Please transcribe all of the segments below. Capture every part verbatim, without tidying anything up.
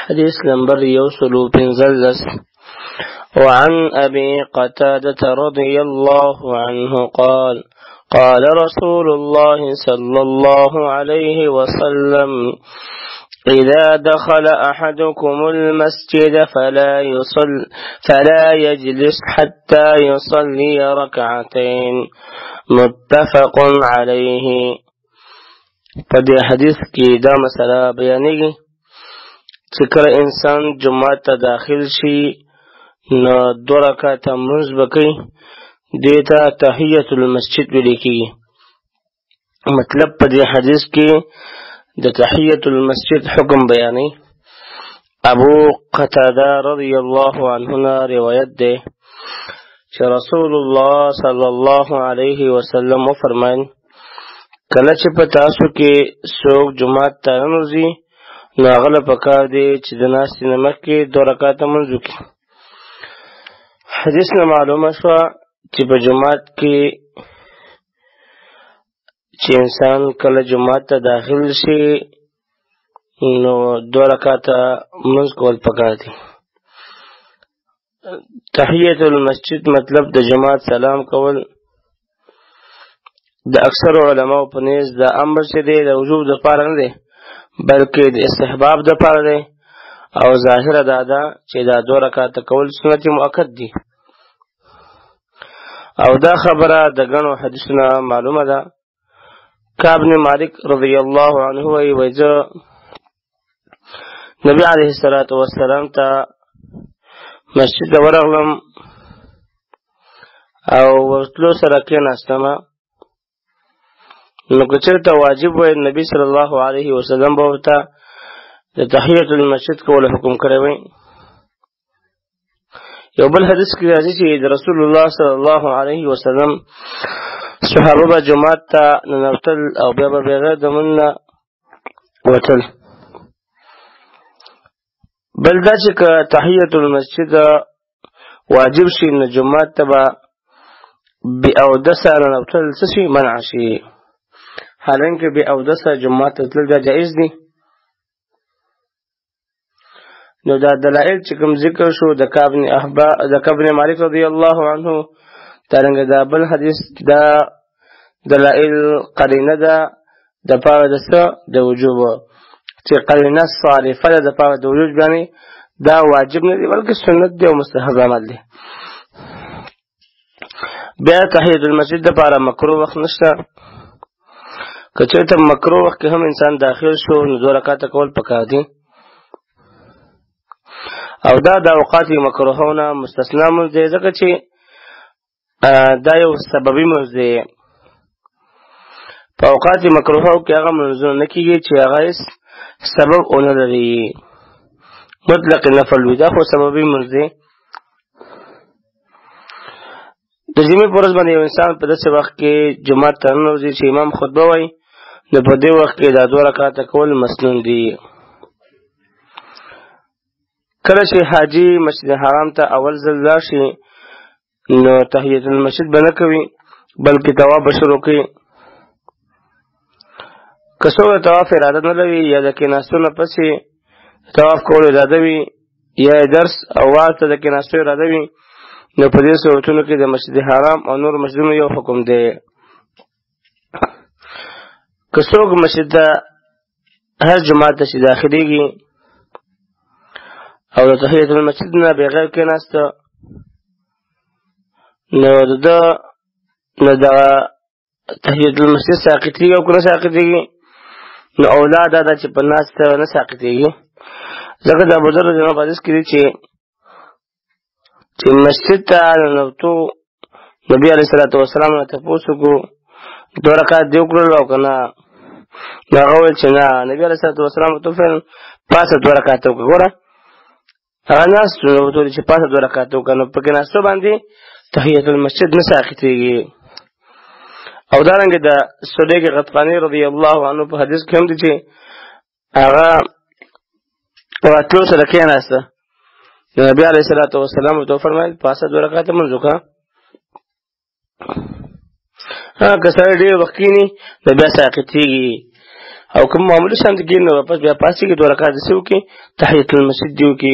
حديث نمبر يوصل بنزلس. وعن أبي قتادة رضي الله عنه قال قال رسول الله صلى الله عليه وسلم إذا دخل أحدكم المسجد فلا يصل فلا يجلس حتى يصلي ركعتين متفق عليه. فدي حديث کی دا مسئلہ بیانیگی چکر انسان جماعت تا داخل شی نو دو رکعت منز بکی دیتا تحیت المسجد بلیکی. مطلب پا دی حدیث کی دا تحیت المسجد حکم بیانی. ابو قتادہ رضی اللہ عنہ روایت دے چه رسول اللہ صلی اللہ علیہ وسلم فرمائن کله چې په تاسو کې څوک جماعت ته ننوځي نو هغه له پکار دی چې د ناستې نه مخکې دوه رکعته لمونځ وکړي. حدیث نه معلومه شوه چې په جماعت کې چې انسان کله جماعت ته داخل شي نو دوه رکعته لمونځ کول پکار دی. تحیت المسجد مطلب د جماعت سلام کول د اکثر علماء په نيز د امر چې دی د وجوب د پاره نه دی بلکې د استحباب د پاره دی او ظاهر دا ده چې دا دوه رکعات کول سنت مؤکد دي او دا خبره د غنو حدیثنا معلومه ده. کعب بن مالک رضی الله عنه وی وجه نبی علیه الصلاة والسلام ته مسجد ورغلم او ورتلو سره کېناستم نو که چېرته واجب وای نبی صلی الله علیه وسلم به ورته د تحیت المسجد کول حکم کړی وای. یو بل حدیث کې راځي چې د رسول الله صلی الله علیه وسلم صحابه به جماعت ته ننوتل او بیا به بغیر د لمونځ نه وتل. بل دا چې که تحیت المسجد واجب شي نو جماعت ته به بې اودسه ننوتل څه شي منع شي، حالانکه بې اودسه جماعت ته تلل دا جایز دي. نو دا دلائل چې کوم ذکر شو د کعب بن احبار د کعب بن مالک رضی الله عنه دارنګه دا بل حدیث دا دلائل قرینه ده د پاره د څه د وجوب چې قرینه صارفه ده د پاره د وجوب باندې دا واجب نه دی بلکې سنت دی او مستحب عمل دی. بیا تحیت المسجد د پاره مکروه وخت نشته. که چېرته مکروه وخت کې هم انسان داخل شو نو دوه رکعاته کول پکار دي او دا د اوقات مکروهونه مستثنا مونځ دی ځکه چې دا یو سببي مونځ دی. په اوقات مکروهو کې هغه مونځونه نه کېږي چې هغه سبب ونه لري. مطلق نفل وي دا خو سببي مونځ دی. د جمعې په ورځ باندې یو انسان په داسې وخت کې جومات ته ننوځي چې امام خطبه وایي نو په دې وخت کې دا دوه رکعاته کول مسنون دي. کله چې حاجي مسجد حرام ته اول ځل لاړ شي نو تحیت المسجد به نه کوي بلکې طواف به شروع کوي. که څوک د طواف اراده نه لري یا د کېناستو نه پسې طواف کولو اراده وي یا درس او واعظ ته د کېناستو اراده وي نو په دې صورتونو کې د مسجد حرام او نور مسجدونو یو حکم دی. که څوک مسجد هر جماعت ته چې داخلېږي او د تحیت المسجد نه بغیر کېناسته نو د نو د تحیت المسجد ساقطېږي او که نه ساقطېږي نو اولا دا ده چې په ناسته نه ساقطېږي. ځکه د ابوذر رضی الله عنه په حدیث کې دي چې چې مسجد ته ننوتو نبي علیه الصلاة والسلام نه تپوس وکړو دوه رکعات دې وکړل او که نه نو هغه وویل چې نه نبي علیه الصلاة والسلام ورته وفرمایل پاسه دوه رکعاته وکړه. ګوره هغه ناست نو ورته وویل چې پاسه دوه رکعاته وکړه نو په کېناستو باندې تحیت المسجد نه ساقطېږي. او دارنګه د صدیق غطفانی رضی الله عنه په حدیث کې هم دي چې هغه راتلو سره کېناسته نبی علیه الصلاة والسلام ورته وفرمایل پاسه دوه رکعاته لمونځ وکړه. که سړی ډېر وخت کښېني نو بیا ساقطېږي او کوم معمولی شانت کې نو واپس بیا پاسې کې دوه رکعات سو کې تحیت المسجد دیو کې.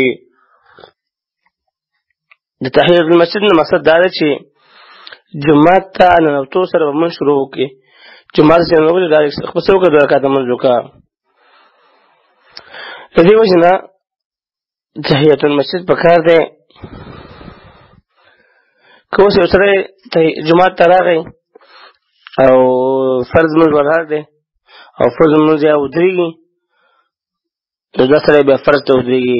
د تحیت المسجد نه مقصد دا دی چې جماعت ته ننوتو سره به مونږ شروع وکړي. جماعت چې ننوتو ډایرکټ خپل څه وکړه دوه رکعاته مونځ وکړه. د دې وجې نه تحیت المسجد پکار دی. که اوس یو سړی جماعت ته راغی او فرض مونځ ولاړ دی او فرض مونځ یا ودرېږي نو دا سړی بیا فرض ته ودرېږي،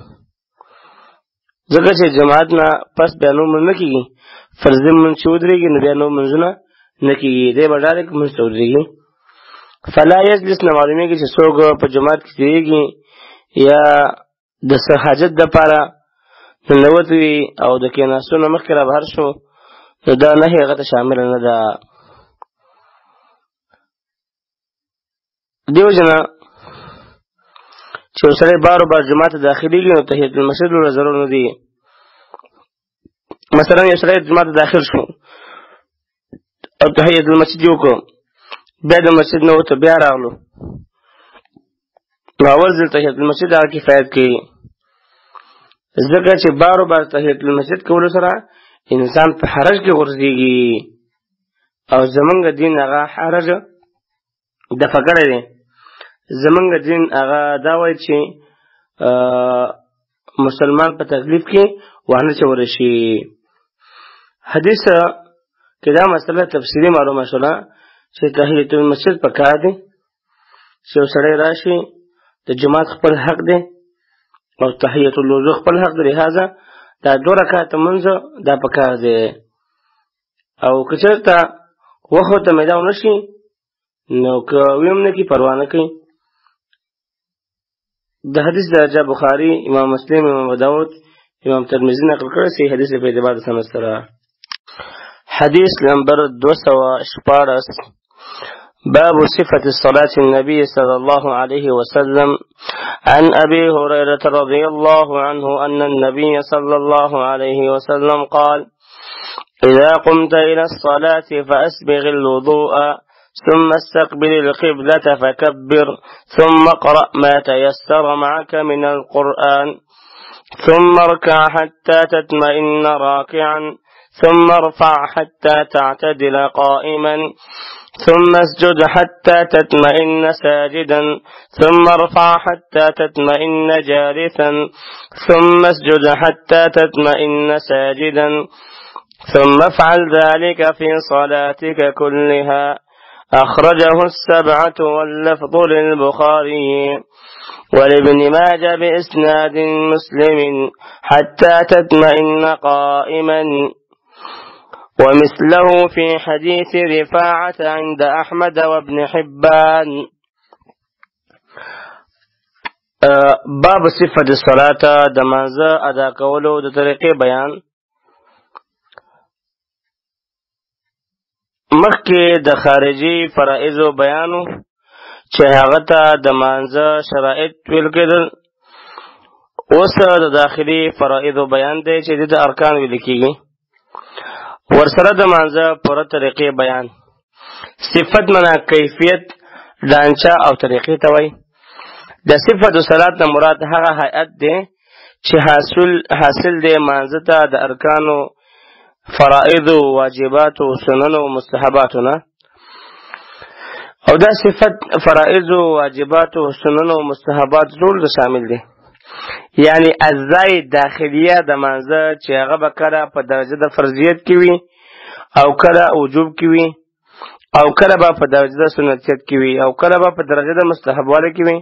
ځکه چې جماعت نه پس بیا نور مونځ نه کېږي. فرضي مونځ چې ودرېږي نو بیا نور مونځونه نه کېږي، دی به ډایرکټ مونځ ته ودرېږي. فلا یجلس نه معلومېږي چې څوک په جماعت کې تېرېږي یا د څه حاجت دپاره ننوت وي او د کېناستو نه مخکې را بهر شو نو دا نهي هغه ته شامله نه ده. دې وجې نه چې یو سړی بار بار جماعت ته داخلېږي نو تحیت المسجد ورله ضرور نه دی. مثلا یو سړی جماعت ته داخل شو او تحیت المسجد یې وکړو، بیا د مسجد نه وته بیا راغلو نو اول ځل تحیت المسجد هغه کفایت کوي، ځکه چې بار بار تحیت المسجد کولو سره انسان په حرج کې غورځېږي او زمونږ دین هغه حرج دفع کړی دی. زمونږ دین هغه دا وایي چې مسلمان په تکلیف کې وانه چولی شي. حدیث کې دا مسله تفصیلي معلومه شوله چې تحیت المسجد پکار دی چې یو سړی راشي د جماعت خپل حق دی او تحیت الوضو خپل حق دی، لهذا دا دوه رکعاته مونځ دا پکار دی. او که چېرته وخت ورته میلاو نه شي نو که ویم نه کړي پروا نه کوي. د حدیث درجه بخاري، امام مسلم، امام ابو داود، امام ترمذي نقل کړی صحیح حدیث په اعتبار د سند سره. حدیث نمبر دو سوه شپاړس باب صفة الصلاة النبي صلى الله عليه وسلم. عن أبي هريرة رضي الله عنه أن النبي صلى الله عليه وسلم قال: إذا قمت إلى الصلاة فأسبغ الوضوء ثم استقبل القبلة فكبر ثم اقرأ ما تيسر معك من القرآن ثم اركع حتى تطمئن راكعا ثم ارفع حتى تعتدل قائما ثم اسجد حتى تطمئن ساجدا ثم ارفع حتى تطمئن جالسا ثم اسجد حتى تطمئن ساجدا ثم افعل ذلك في صلاتك كلها. أخرجه السبعة واللفظ للبخاري ولابن ماجه بإسناد مسلم حتى تطمئن قائما، ومثله في حديث رفاعة عند أحمد وابن حبان. باب صفة الصلاة دمازه ادا کولو د طریقې بیان. مخکې د خارجي فرائضو بیانو چې هغه ته د مانځه شرایط ویل کېدل، اوس د داخلي فرائضو بیان دی چې د ارکان ویل کېږي. ورسره د مانځه پوره طریقې بیان. صفت معنا کیفیت، ډانچه او طریقې ته وایي. د صفت صلات نه مراد هغه هیئت دی چې حاصل حاصل دی مانځه ته د ارکانو، فرائض، واجبات، سنن او مستحبات نه. او دا صفت فرائض، واجبات، سنن او مستحبات ټول شامل دي. یعنی اجزای داخلیه د مانځه چې هغه به کله په درجه د فرضیت کې وي او کله وجوب کې وي او کله به په درجه د سنتیت کې وي او کله به په درجه د مستحبواله کې وي.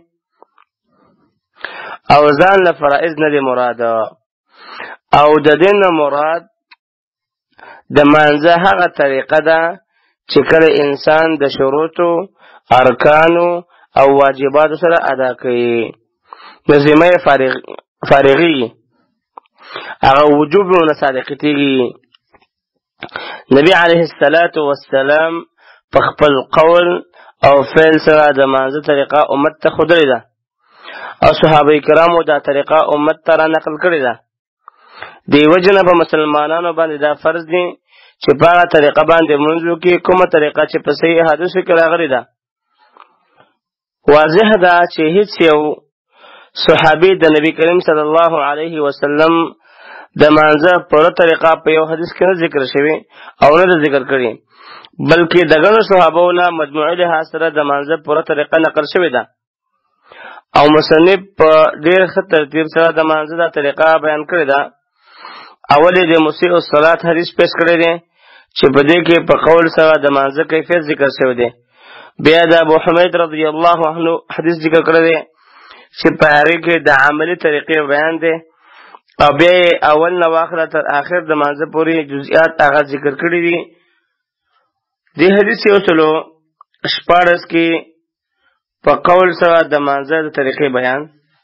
او ځان له فرائض نه دی مراد. او د دې نه مراد د مانځه هغه طریقه ده چې کله انسان د شروطو، ارکانو او واجباتو سره ادا کوي نو ذمه فارغ فارغي هغه وجوب نه صادقتيږي. نبی علیه الصلاة والسلام په خپل قول او فعل سره د مانځه طریقه امت ته ښودلې ده او صحابه کرامو دا طریقه امت ته را نقل کړې ده. دی وجنه په مسلمانانو باندې دا فرض دي چې په هغه طریقه باندې منځ وکړي کومه طریقه چې په صحیح حدیثو کې راغلې ده. واضح ده چې هیڅ یو صحابي د نبی کریم صلی الله علیه وسلم د مانځه پوره طریقه په یو حدیث کې نه ذکر شوی او نه ذکر کړي، بلکې د ګڼو صحابو نه مجموعي لحاظ سره د مانځه پوره طریقه نقل شوې ده او مصنف په ډېر ښه ترتیب سره د مانځه دا طریقه بیان کړې ده. اول یې د مسیء الصلاة حدیث پیش کړی دی چې په دې کې په قول سره د مانځه کیفیت ذکر شوی دی. بیا د ابو حمید رضی الله عنه حدیث ذکر کړی دی چې په هغې کې د عملي طریقې بیان دی او بیا یې اول نه واخله تر آخر د مانځه پورې جزئیات هغه ذکر کړي دي. دې حدیث یو سلو شپاړس کې په قول سره د مانځه د طریقې بیان.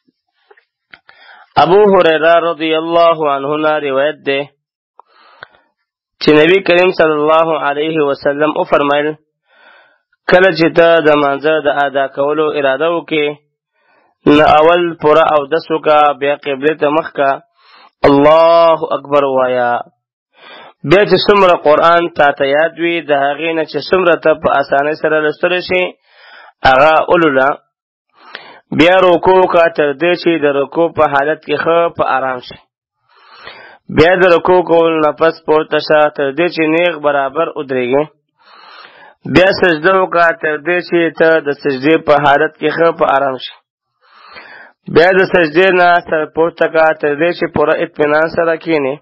ابو هريره رضی الله عنه نه روایت ده چې نبی کریم صلی الله علیه وسلم او فرمایل کله چې ته د مانځه د ادا کولو اراده وکې نو اول پوره اودس وکړه، بیا قبلې ته مخ کړه، الله اکبر وایا، بیا چې څومره قرآن تا ته یاد وي د هغې نه چې څومره ته په اسانۍ سره لوستلی شي هغه ولوله، بیا رکوع وکړه تر دې چې د رکوع په حالت کې ښه په آرام شي، بیا د رکوع کولو نه پس پورته شه تر دې چې نیغ برابر ودرېږي، بیا سجده وکړه تر دې چې ته د سجدې په حالت کې ښه په آرام شي، بیا د سجدې نه سر پورته کړه تر دې چې پوره اطمینان سره کښېنې،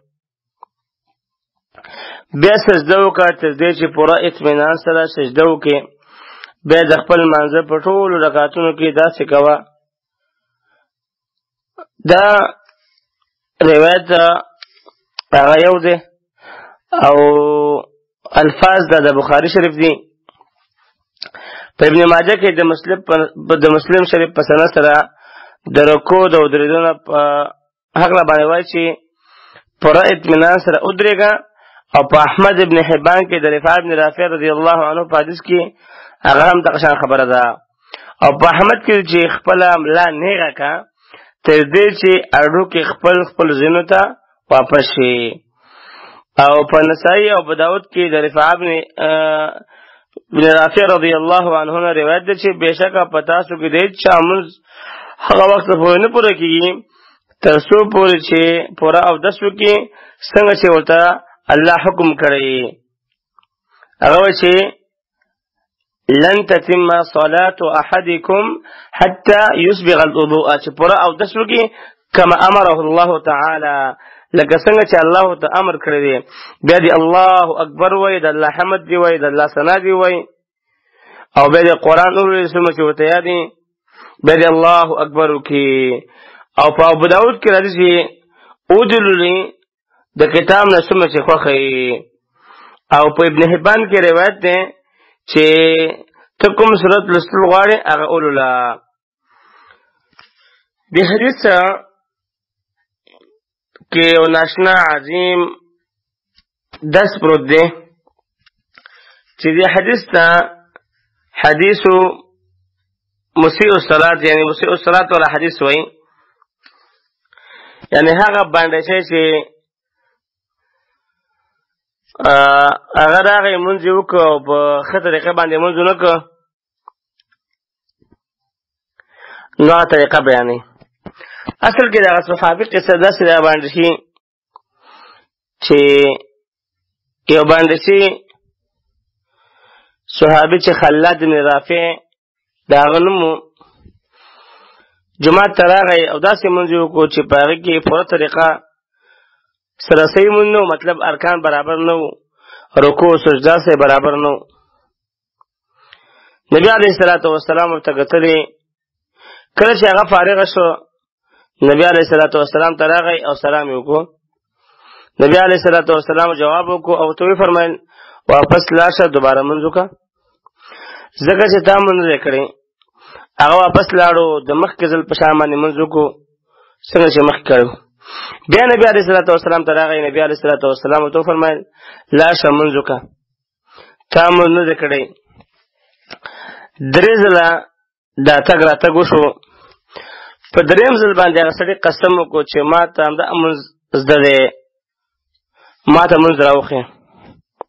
بیا سجده وکړه تر دې چې پوره اطمینان سره سجده وکړې، بیا د خپل مانځه په ټولو رکعتونو کې داسې کوه. دا روایت هغه یو دی او الفاظ د بخاري شریف دي. په ابن ماجه کې د مسلم د مسلم شریف په سند سره د رکوع د ودرېدو نه په هکله باندې وایي چې پوره اطمینان سره ودرېږه، او په احمد ابن حبان کې د رفاعه ابن رافع رضی الله عنه په حدیث کې هغه هم دغه شان خبره ده، او په احمد کې چې خپله ملا نیغه کړه تر دې چې اډوکې خپل خپل ځینو ته واپس شي. او په نسائی او په داود کې د رفاعه ابن ابن رافع رضی الله عنه نه روایت ده چې بېشکه په تاسو کې د هېڅ چا لمونځ هغه وخت پورې نه پوره کېږي تر څو پورې چې پوره اودس وکړي څنګه چې ورته الله حکم کړی. هغه وایي چې لن تتم صلاة احدكم حتى يسبغ الوضوء، چې پوره اودس وکړي کما امره الله تعالی، لکه څنګه چې الله ته امر کړی دی. بیا دی الله اکبر وایي، د الله حمد دی وایي، د الله ثنا دی وایي، او بیا دی قرآن ووایي څومره چې ورته یاد دی، بیا دی الله اکبر وکړي. او په ابو داود کې راځي چې ودلولي د کتاب نه څومره چې خوښه وي. او په ابن حبان کې روایت دی چې ته کوم صورت لوستل غواړې هغه ولوله. دې حدیث کې یو ناشنا عظیم درس پروت دی چې دې حدیث ته حدیثو مسیء الصلاة یعنی مسیء الصلاة والا حدیث وایي، یعنی هغه باندې چې هغه راغی مونځ یې وکړه او په ښه طریقه باندې مونځ ونه کړه نو هغه طریقه بیانوي. اصل کې دغه صحابي قصه داسې را باندې شي چې یو باندې شي صحابي چې خلاد بن رافع د هغه نوم جومات ته راغی او داسې مونځ یې وکړو چې په هغې کې پوره طریقه سره صحیح مونځ نه و، مطلب ارکان برابر نه و، رکوع سجده سره برابر نه و. نبی علیه الصلاة والسلام ورته کتلې، کله چې هغه فارغه شو نبی علیه الصلاة والسلام ته راغی او سلام یې وکړو. نبی علیه الصلاة والسلام جواب وکړو او ته ویې فرمایل واپس لاړ شه دوباره مونځ وکړه، ځکه چې تا مونځ یې کړی. هغه واپس لاړو، د مخکې ځل په شان باندې مونځ وکړو څنګه چې مخکې کړی. بیا نبی علیه الصلاة والسلام ته راغی، نبی علیه الصلاة والسلام ورته وفرمایل لاړ شه مونځ وکړه، تا مونځ نه دی کړی. درې ځله دا تګ راتګ وشو. په درېیم ځل باندې هغه سړي قسم وکړو چې ما ته همدا مونځ زده دی، ما ته مونځ راوښیه.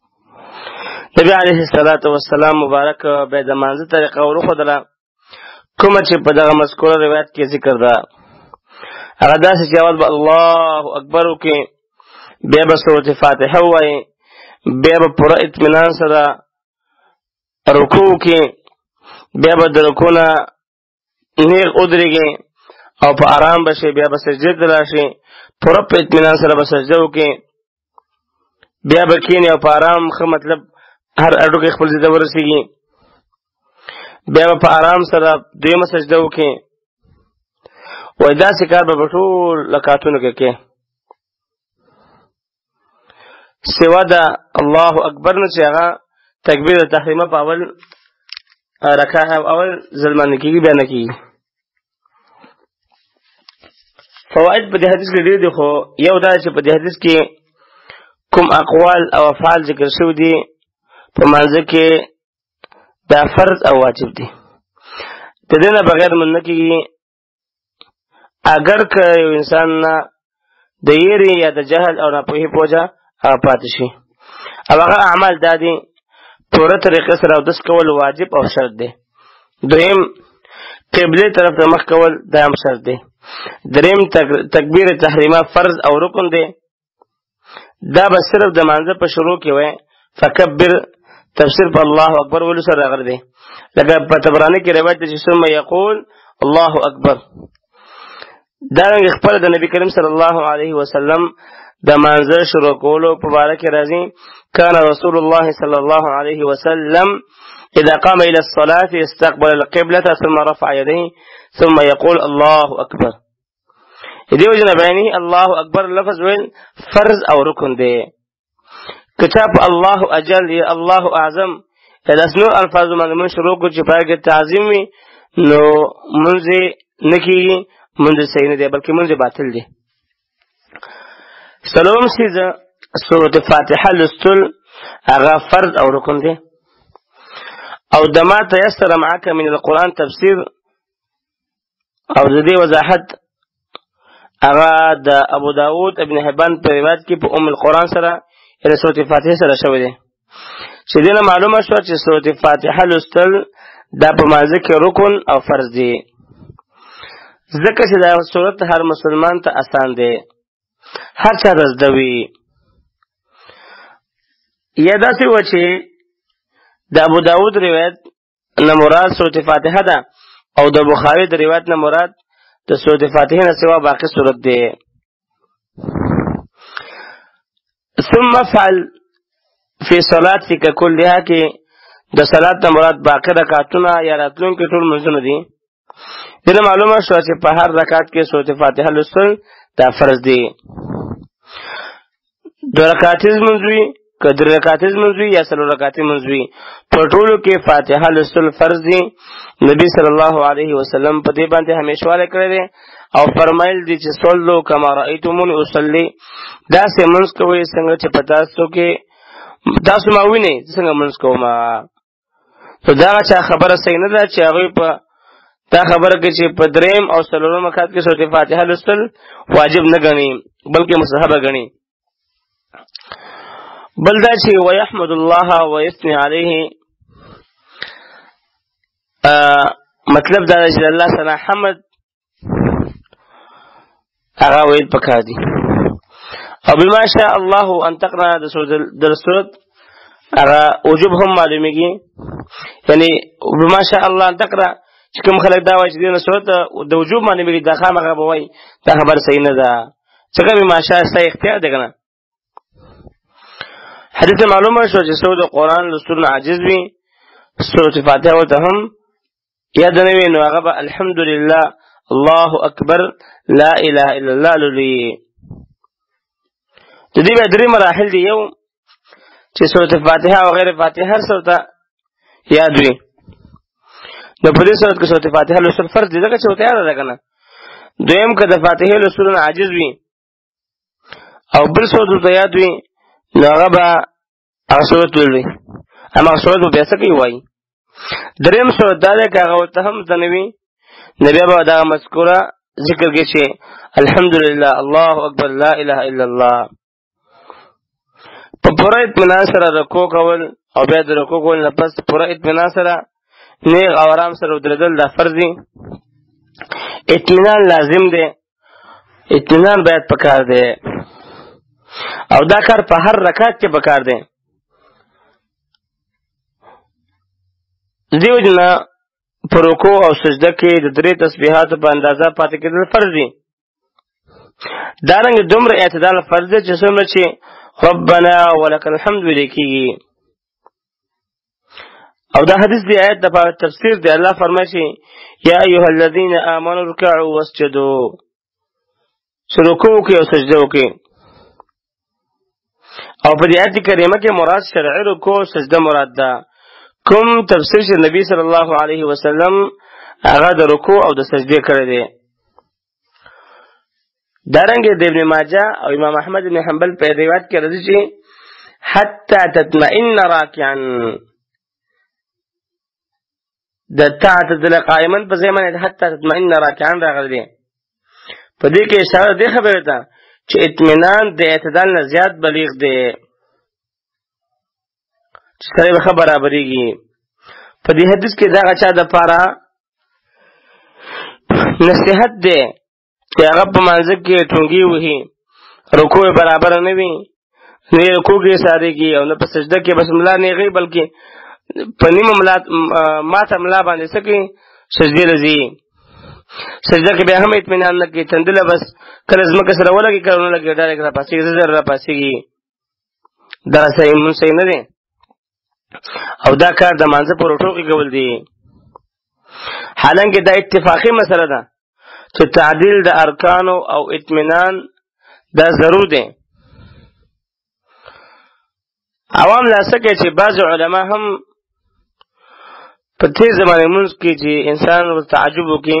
نبی علیه الصلاة والسلام مبارک بیا د مانځه طریقه ور وښودله. کومه چې په دغه مذکوره روایت کې ذکر ده هغه داسې چې اول به الله اکبر وکړي، بیا به سورة فاتحه ووایي، بیا به پوره اطمینان سره رکوع وکړي، بیا به د رکوع نه نیغ ودرېږي او په آرام به شي، بیا به سجدې ته راشي، پوره په اطمینان سره به سجده وکړي، بیا به کښېني او په آرام ښه مطلب هر اډوکی خپل ځای ته ورسېږي، بیا به په آرام سره دویمه سجده وکړي. وایي داسې کار به په ټول رکعتونو کې کوي سوا د الله اکبر نه چې هغه تکبیر تحریمه په اول رکعت اول ځل باندې کېږي، بیا نه کېږي. فواید په دې حدیث کې ډېر دي، خو یو دا چې په دې حدیث کې کوم اقوال او افعال ذکر شوي دي په مانځه کې دا فرض او واجب دي، د دې نه بغیر مونږ نه کېږي. اگر که یو انسان نه د یېرې یا د جهل او ناپوهۍ په وجه هغه پاتې شي او هغه اعمال دا دي پوره طریقې سره اودس کول واجب او شرط دی. دویم قبلې طرف ته مخ کول دا هم شرط دی. دریم تکبیر تحریمه فرض او رکن دی، دا به صرف د مانځه په شروع کې وای فکبر تفسیر په الله اکبر ویلو سره راغلی دی، لکه په طبراني کې روایت دی چې ثم یقول الله اکبر. دارنګه خپل د نبی کریم صلی الله علیه وسلم د مانځه شروع کولو په باره کې راځي کان رسول الله صلی الله علیه وسلم اذا قام الى الصلاه استقبل القبلة ثم رفع يديه ثم يقول الله اکبر. دې وجه نه بیانې الله اکبر لفظ ویل فرض او رکن دی. کتاب الله اجل یا الله اعظم داسنو الفاظ باندې من شروع کو چې پای کې تعظیم وي نو منځ نه کېږي، منځ صحیح نه دی بلکې منځ باطل دی. څلورم څیزه سورة فاتحه لوستل هغه فرض او رکن دی. او د ما تیسر معک من القرآن تفسیر او د دې وضاحت هغه د ابو داود ابن حبان په روایت کې په ام القرآن سره یعنې سورة فاتحه سره شوی دی چې دې نه معلومه شوه چې سورة فاتحه لوستل دا په مانځه کې رکن او فرض دی، ځکه چې دا سورت هر مسلمان ته آسان دی، هر چا ته زده وي. یا داسې وه چې د ابو داود روایت نه مراد سورة فاتحه ده او د بخاري د روایت نه مراد د سورة فاتحه نه سوا باقي سورت دی. ثم فعل فی صلاتک کلها کې د صلات نه مراد باقي رکعتونه یا راتلونکي ټول منځونه دي. دنه معلومه شو چې په هر رکعت کې سورة فاتحه لوستل دا فرض دی. دو رکعتیز منځوي که درې رکعتیز منځوي یا څلور رکعتې منځوي په ټولو کې فاتحه لوستل فرض دی. نبی صلی الله علیه وسلم په دې باندې همیشوالی کړی دی او فرمایل دي چې صلو کما رأیتمونی اصلي، داسې منځ کوئ څنګه چې په تاسو کې تاسو ما وینئ څنګه منځ کوم. نو دغه چا خبره صحیح نه ده چې هغوی په دا خبره کوي چې په دریم او څلورم رکعت کې سورة فاتحه لوستل واجب نه ګڼي بلکې مستحبه ګڼي. بل دا چې ويحمد الله ويثني عليه مطلب دا چې الله ثنا حمد هغه ویل پکار دي. او بما شاء الله ان تقرأ د سورت هغه وجوب هم معلومیږي، یعنی بما شاء الله ان تقرأ چې کوم خلک دا وایي چې دې سورت د وجوب معلومیږي دا خامخا به وایي دا خبر صحیح نه ده، ځکه بما شاء ستا اختیار دی که نه. حدیث معلومه شو چې څوک د قرآن لوستلو نه عاجز وي سورة فاتحه ورته هم یاد نه وي نو هغه به الحمدلله الله اکبر لا اله الا الله لولي. د دې بیا درې مراحل دي، یو چې سورة فاتحه او غیر فاتحه هر څه ورته یاد وي. نو په دې صورت کې سورة فاتحه لوستل فرض دي ځکه چې ورته یاده ده که نه. دویم که د فاتحې لوستلو نه عاجز وي او بل صورت ورته یاد وي نو هغه به هغه صورت ولولي، هماغه صورت به بیا څه کوي وایي. دریم صورت دا دی که هغه ورته هم زده نه وي نو بیا به دغه مذکوره ذکر کې چې الحمدلله الله اکبر لا اله الا الله. په پوره اطمینان سره رکوع کول او بیا د رکوع کول نه پس پوره اطمینان سره نیغ او آرام سره ودرېدل دا فرض دي. اطمینان لازم دی، اطمینان باید پکار دی او دا کار په هر رکعت کې پکار دی. دیو جنا په رکوع او سجده کې د درې تسبیحاتو په اندازه پاتې کېدل فرض دي. دارنګه دومره اعتدال فرض دی چې څومره چې ربنا ولک الحمد ویل کېږي. او دا حدیث دی آیت د په تفسیر دی. الله فرمایي چې یا ایها الذین آمنوا ارکعوا واسجدوا، چې رکوع وکړئ او سجده وکړئ. او په دې آیت کریمه کې مراد شرعي رکوع او سجده مراد ده. کوم تفسیر چې نبی صلی الله علیه وسلم هغه د رکوع او د سجدې کړی دی. دارنګه د ابن ماجه او امام احمد بن حنبل په روایت کې راځي چې حتی تطمئن راکعا، د تعتدل قائما په ځای باندې حتی تطمئن راکعا راغلی دی. په دې کې اشاره دې خبره ده چې اطمینان د اعتدال نه زیات بلیغ دی، چې سره به برابرېږي. په دې حدیث کې دا چا د پاره نصیحت دی چې هغه په منځ کې ټونګي وهي، رکوع برابر نه وي، نه رکوع کې ساريږي او نه په سجده کې بس ملا نه غي، بلکې په نیمه ملا ماته ملا باندې سکی سجدې لذي. سجده کې به هم اطمینان نه کوي، تندله بس کله زمکه سره ولګي کله نه لګي، ډایرکټ را پاسي زر را پاسيږي. دا صحیح مون صحیح نه دی او دا کار د مانځه په روټو کې کول دي. حالانکه دا اتفاقی مسله ده چې تعدیل د ارکانو او اطمینان دا ضرور دی. عوام لاسکه چې بعض علما هم په تیز زمانه مونږ کې چې انسان ورته تعجب وکړي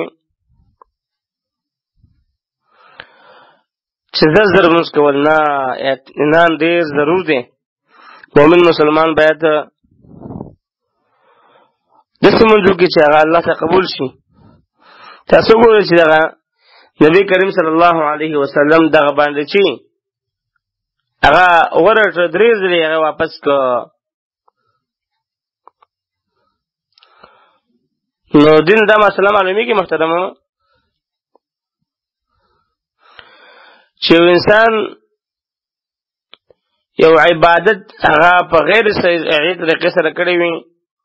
چې زر زر مونږ کول نه، اطمینان ډیر ضرور دی. مؤمن مسلمان باید داسې مونږ وکړي چې هغه الله ته قبول شي. تاسو ګورئ چې دغه نبی کریم صلی الله علیه وسلم دغه باندې چې هغه ورته درې ځلې هغه واپس کو، نو دین دا مسله معلومي کې محترمه چې انسان یو عبادت هغه په غیر صحیح طریقې سره کړی وي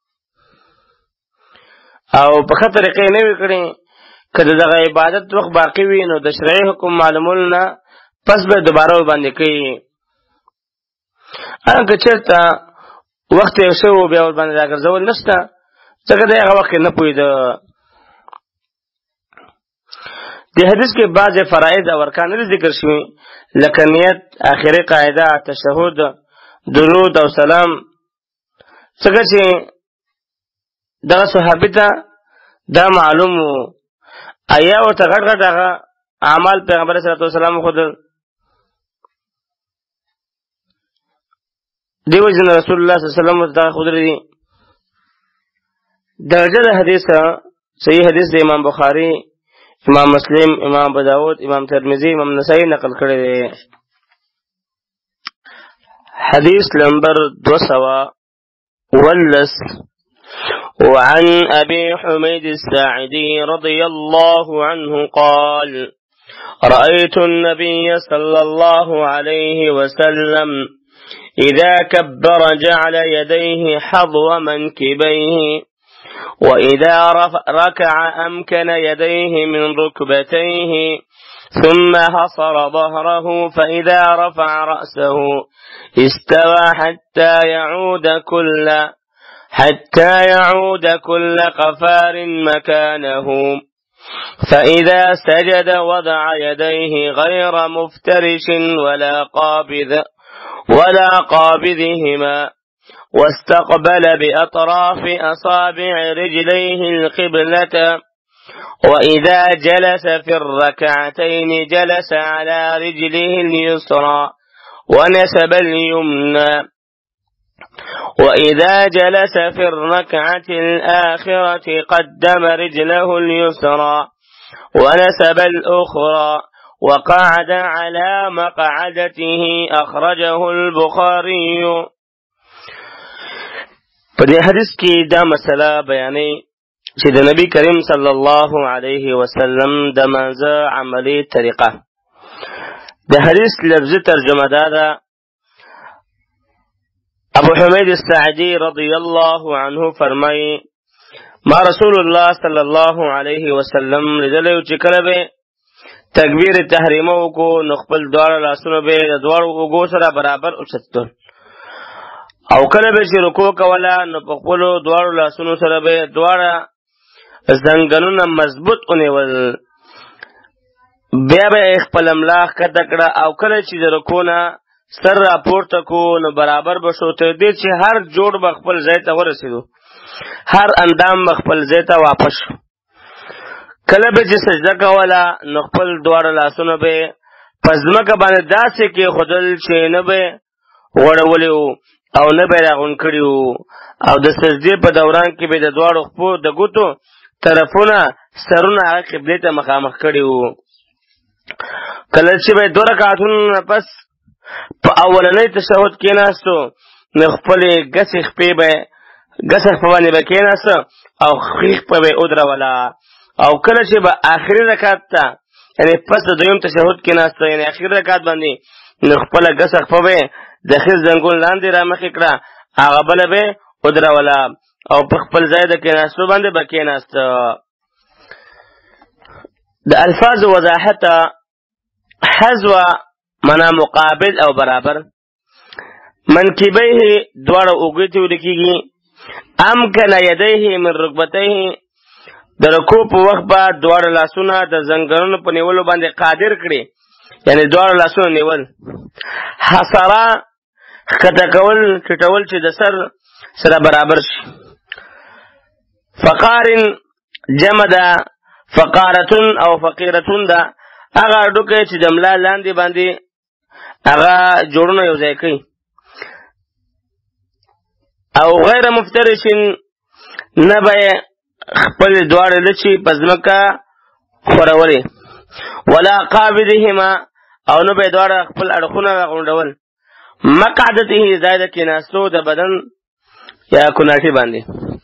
او په ښه طریقې نه وي کړی، که دغه عبادت وخت باقی وي نو د شرعي حکم معلومول نه پس به دوباره باندې کوي. هغه چېرته وخت یې شو بیا ور باندې راګرځول نشته، ځکه د هغه وخت نه پوهېده. د حدیث کې بعض فرائض او ارکان ذکر شوي، لکه نیت، آخري قاعده، تشهد، درود او سلام. څنګه چې دغه صحابي ته دا معلوم و، ایا ورته غټ غټ هغه اعمال پیغمبر صلی الله علیه وسلم خود دیو جن رسول الله صلی الله علیه وسلم ورته خود لري. درجه د حدیث صحیح حدیث د امام بخاری، امام مسلم، امام ابو داود، امام ترمذی، امام نسائی نقل کړی دی. حدیث نمبر دو سوا ولس. وعن أبي حميد الساعدي رضي الله عنه قال رأيت النبي صلى الله عليه وسلم إذا كبر جعل يديه حظو منكبيه، وإذا ركع أمكن يديه من ركبتيه، ثم حصر ظهره، فإذا رفع رأسه استوى حتى يعود كل حتى يعود كل قفار مكانه، فإذا سجد وضع يديه غير مفترش ولا قابض ولا قابضهما، واستقبل بأطراف أصابع رجليه القبلة، وإذا جلس في الركعتين جلس على رجله اليسرى ونسب اليمنى، وإذا جلس في الركعة الآخرة قدم رجله اليسرى ونسب الأخرى وقعد على مقعدته، أخرجه البخاري. په دې حدیث کې دا مسله بیانې چې د نبی کریم صلی الله علیه وسلم د منځه عملی طریقه. د حدیث لفظي ترجمه دا ده: ابو حمید الساعدی رضی الله عنه فرمایي ما رسول الله صلی الله علیه وسلم لیدلی چې کله به تکبیر تحریمه وکړو نو خپل دواړه لاسونه به د دواړو اوږو سره برابر اوچتول، او کله به چې رکوع کوله نو په خپلو دواړو لاسونو سره به دواړه زنګنونه مضبوط ونیول، بیا به خپل ملا ښکته کړه، او کله چې د رکوع نه سر راپورته کو نو برابر به شو تر دې چې هر جوړ به خپل ځای ته ورسېدو، هر اندام به خپل ځای ته واپس شو. کله به چې سجده کوله نو خپل دواړه لاسونه به په ځمکه باندې داسې کېښودل چې نه به غوړولي وو او نه به یې راغونډ کړي وو، او د سجدې په دوران کې به د دواړو خپو د ګوتو طرفونه سرونه هغه قبلې ته مخامخ کړي وو. کله چې به دوه رکعتونو نه پس په اولنۍ تشهد کېناستو نو خپلې ګسې خپې به ګسه خپه باندې به کېناسته او ښي خپه به یې ودروله، او کله چې به آخري رکعت ته یعنې پس د دویم تشهد کېناسته یعنې آخري رکعت باندې نو خپله ګسه خپه به یې د ښي زنګون لاندې رامخې کړه، هغه بله به یې ودروله او په خپل ځای د کېناستو باندې به کېناسته. د الفاظ وضاحت حذو معنا مقابل او برابر. منکبیه دواړه اوږې ته ویل کېږي. امکن یدیه من رکبتیه د رکوع په وخت به دواړه لاسونه د زنګنونو په نیولو باندې قادر کړي، یعنې دواړه لاسونه نیول. حصرا ښکته کول ټیټول چې د سر سره برابر شي. فقارن جمع ده، فقارتون او فقیرتون ده هغه هډوکی چې د ملا لاندې باندې هغه جوړونه یو ځای کوي. او غیر مفترشن نه به یې خپل دواړه لچې په ځمکه خورولې، ولا قابضهما او نه به یې دواړه خپل اړخونه راغونډول. مقعدته ځای د کېناستو د بدن یا کوناټي باندې.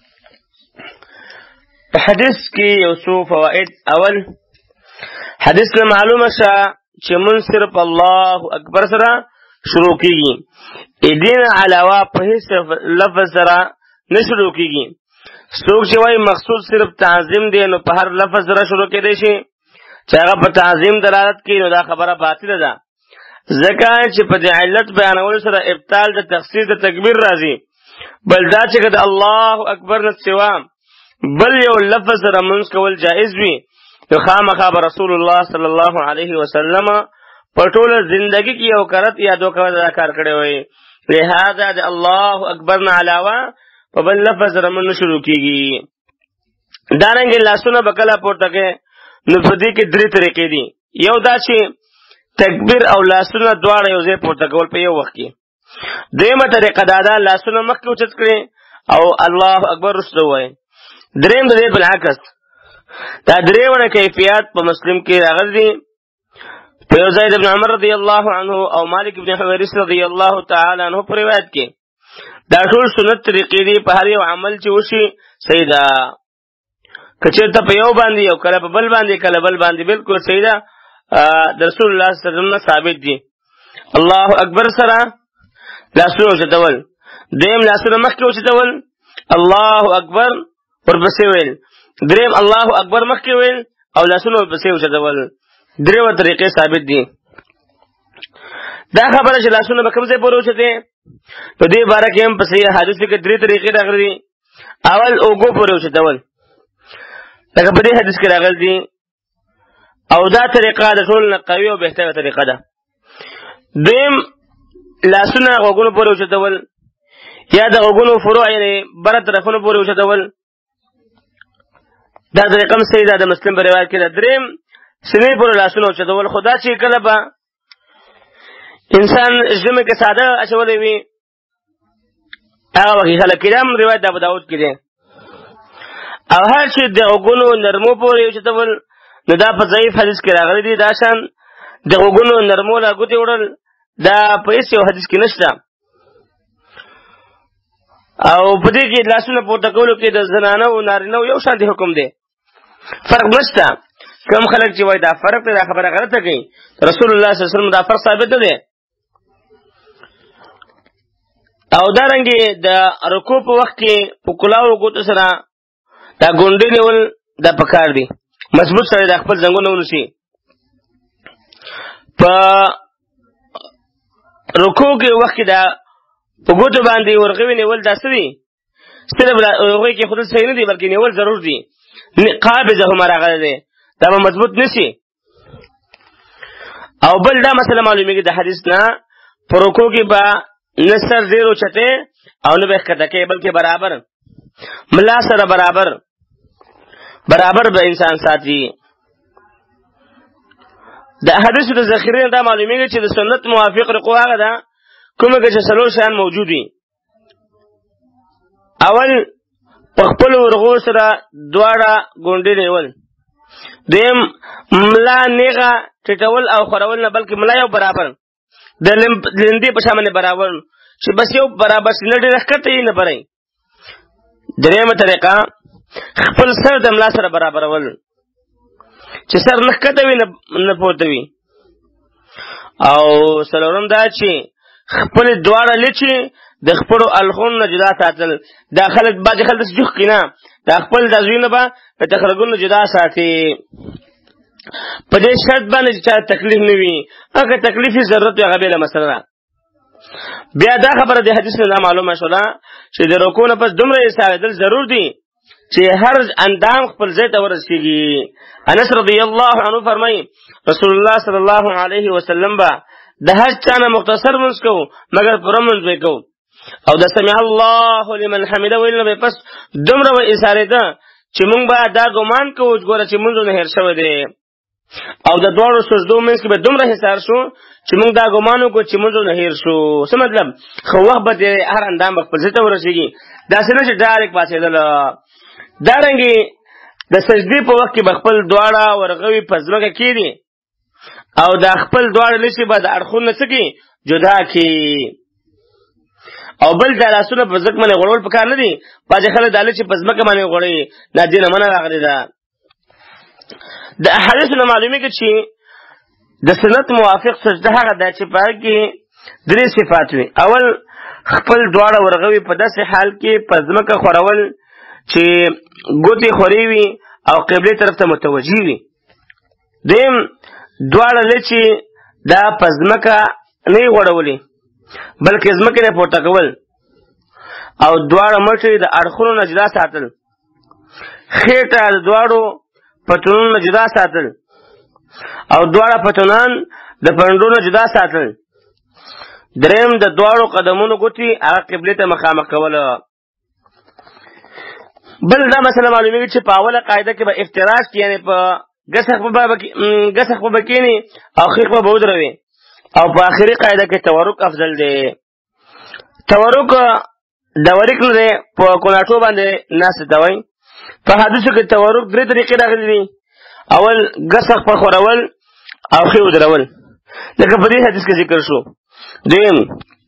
په حدیث کې یو څو فواید. اول، حدیث نه معلومه شه چې مونږ صرف الله اکبر سره شروع کېږي، دین علاوه په هیڅ لفظ سره نه شروع کېږي. څوک چې وایي مقصود صرف تعظیم دی نو په هر لفظ سره شروع کېدی شي چې هغه په تعظیم دلالت کوي، نو دا خبره باطله ده، ځکه چې په دې علت بیانولو سره ابطال د تخصیص د تکبیر راځي. بل دا چې که د الله اکبر نه سوا بل یو لفظ سره منځ کول جائز وي نو خامخا به رسول الله صلی الله علیه وسلم په ټوله زندگی کې یو کرت یا دو کرت دا کار کړی وی. لہذا د الله اکبر نه علاوه په بل لفظ سره منځ شروع کېږي. دارنګې لاسونه به کله پورته کوې نو په دې کې درې طریقې دي. یو دا چې تکبیر او لاسونه دواړه یو ځای پورته کول په یو وخت کې. دویمه طریقه دا ده لاسونه مخکې اوچت کړي او الله اکبر وروسته ووایي. دریم د دې بالعکس. دا درېونه کیفیات په مسلم کې راغلي دي. په یو ځای د ابن عمر رضی الله عنه او مالک ابن حویرث رضی الله تعالی عنه په روایت کې دا ټول سنت طریقې دي. په هر یو عمل چې وشي صحیح ده. که چېرته په یو باندې یو کله په بل باندې کله بل باندې بالکل صحیح ده. د رسول الله صلی الله علیه وسلم ثابت دي. الله اکبر سره لاسونه اوچتول، دویم لاسونه مخکې اوچتول، الله اکبر ورپسې ویل، دریم الله اکبر مخکې ویل او لاسونه ورپسې اوچتول. درېیمه طریقې ثابت دي. دا خبره چې لاسونه به کوم ځای پورې اوچتې په دې باره کې هم په صحیح حدیثو کې درې طریقې راغلي دي. اول اوږو پورې اوچتول لکه په دې حدیث کې راغلي دي، او دا طریقه د ټولو نه قوي او بهتره طریقه ده. دویم لاسونه غوږونو پورې اوچتول یا د غوږونو فروع یعنې بره طرفونو پورې اوچتول، دا طریقه هم صحیح ده، د مسلم په روایت کې ده. دریم سینې پورې لاسونه اوچتول، خو دا چې کله به انسان ژمي کې ساده اچولی وي هغه وخت خلک کې هم روایت د ابوداود کې دی. او هر چې د غوږونو نرمو پورې اوچتول نو دا په ضعیف حدیث کې راغلی دي. دا شان د غوږونو نرمو لا ګوتې وړل دا په هېڅ یو حدیث کې نشته. او په دې کې لاسونه پورته کولو کې د زنانه او نارینه یو شان دي حکم دی، فرق نشته. کوم خلک چې وایي دا فرق دی دا خبره غلطه کوي. رسول الله صلی الله علیه وسلم دا فرق ثابت نه دی. او دارنګې د رکوع په وخت کې په کلاو ګوتو سره دا ګونډې نیول دا پکار دي، مضبوط سره د خپل زنګونه ونیسي. په رکوع کې وخت کې دا په ګوتو باندې ورغوي نیول دا څه دي؟ صرف هغوی کې خودل صحیح نه دي بلکې نیول ضرور دي. قابضه هم راغلی دی، دا به مضبوط نشي. او بل دا مسله معلومیږي د حدیث نه په رکوع کې به نه سر ډېر اوچتې او نه به ښکته کوي بلکې برابر ملا سره برابر برابر به انسان ساتي. د احادیثو د ذخیرې دا معلومیږي چې د سنت موافق رکوع هغه ده کومه کې چې څلور شیان موجود وي. اول په خپلو ورغو سره دواړه ګونډې نیول، دویم ملا نیغه ټیټول او خورول نه بلکې ملا یو برابر د لندې په شان باندې برابر چې بس یو برابر شي نه ډېر ښکته یې نه برئ. درېیمه طریقه خپل سر د ملا سره برابرول چې سر نه ښکته وي نه پورته وي. او څلورم دا چې خپل دواړه لچې د خپلو الخون نه جدا ساتل. دا خلک بعضې خلک داسې جوخ کړي نه، دا خپل دا زویونه به په تخرګونو جدا ساتي په دې شرط باندې چې چا تکلیف نه وي. هغه تکلیف یې ضرورت وي هغه بېله مسله ده. بیا دا خبره د حدیث نه دا معلومه شوله چې د رکوع نه پس دومره ایسارېدل ضرور دي چې هر اندام خپل ځای ته ورسېږي. انس رضی الله عنه فرمایي رسول الله صلی الله علیه وسلم به د هر چا نه مختصر منځ کوو مګر پوره منځ به کوو او د سمع الله لمن حمده ویل نه به پس دومره به ایسارېده چې مونږ به دا ګمان کوو چې ګوره چې مونځونه هېر شوی دی. او د دواړو سجدو منځ کې به دومره حصار شو چې مونږ دا ګمان وکړو چې مونځونه هېر شو. څه مطلب؟ خو وخت به د هر اندام به خپل ځای ته ورسېږي، داسې نه چې ډایرکټ پاڅېدله. دارنګې د سجدې په وخت کې به خپل دواړه ورغوي په ځمکه کېږدي او دا خپل دواړه لڅې به د اړخونو څه کړي جدا کړي. او بل دا لاسونه په ځمکه باندې غوړول پکار نه دي. بعضې خلک دا لڅې په ځمکه باندې غوړوي، دا دې نه منع راغلې ده. د احادیثو نه معلومیږي چې د سنت موافق سجده هغه ده چې په هغه کې درې صفات وي. اول خپل دواړه ورغوي په داسې حال کې په ځمکه خورول چې ګوتې خورې وي او قبلې طرف ته متوجه وي. دویم دواړه لچې دا په ځمکه نه یې غوړولې بلکې ځمکې نه پورته کول او دواړه مټې د اړخونو نه جدا ساتل، خېټه د دواړو پتونونو نه جدا ساتل او دواړه پتونان د پنډو نه جدا ساتل. دریم د دواړو قدمونو ګوتې هغه قبلې ته مخامخ کول. بل دا مسله معلومیږي چې په اوله قاعده کې به افتراش یعنې په ګسخ به کښېني او خیخ به به ودروي او په آخري قاعده کې تورک افضل دی. تورک دورک نه دی په کوناټو باندې ناست ته وایي. په حدیثو کې تورک درې طریقې راغلي دي. اول ګسخ په خورول او خې ودرول لکه په دې حدیث کې ذکر شو. دویم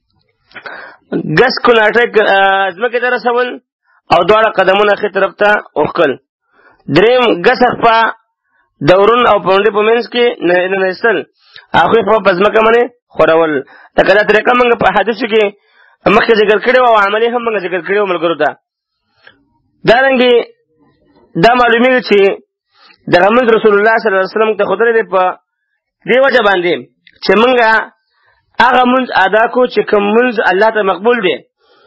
ګس کوناټه ځمکې ته رسول او دواړه قدمونه ښې طرف ته اوښکل. دریم ګسخ په دورون او پونډې په منځ کې ننیستل او خې په ځمکه باندې خورول. لکه دا طریقه موږ په حدیثو کې مخکې ذکر کړې وه او عملي هم موږ ذکر کړې وه ملګرو ته. دارنګې دا معلومیږي چې دغه منځ رسول الله صلی الله علیه وسلم ته ښودلی دی په دې وجه باندې چې موږ هغه منځ ادا کړو چې کوم منځ الله ته مقبول دی،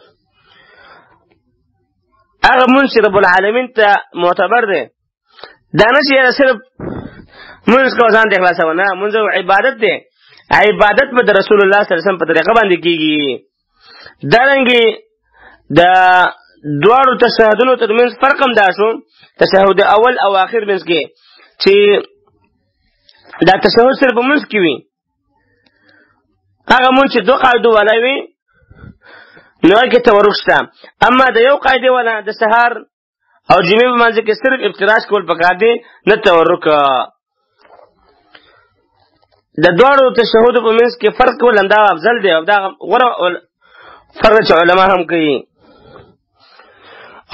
هغه منځ چې رب العالمین ته معتبر دی. دا نه چې یاره صرف منځ کوه ځان ته خلاصوه، نه، منځ عبادت دی. عبادت به د رسول الله صلی الله علیه وسلم په طریقه باندې کېږي. دارنګې د دواړو تشهدونو تر منځ فرق هم دا شو، تشهد اول او آخر منځ کې چې دا تشهد صرف په منځ کې وي. هغه مونږ چې دوه قاعدو والا وي نو هغې کې تورک شته. اما د یو قاعدې والا د سهار او جمعې په منځ کې صرف افتراش کول پکار دی، نه تورک. د دواړو تشهدو په منځ کې فرق کول همدا افضل دی او دا غوره فرق چې علما هم کوي.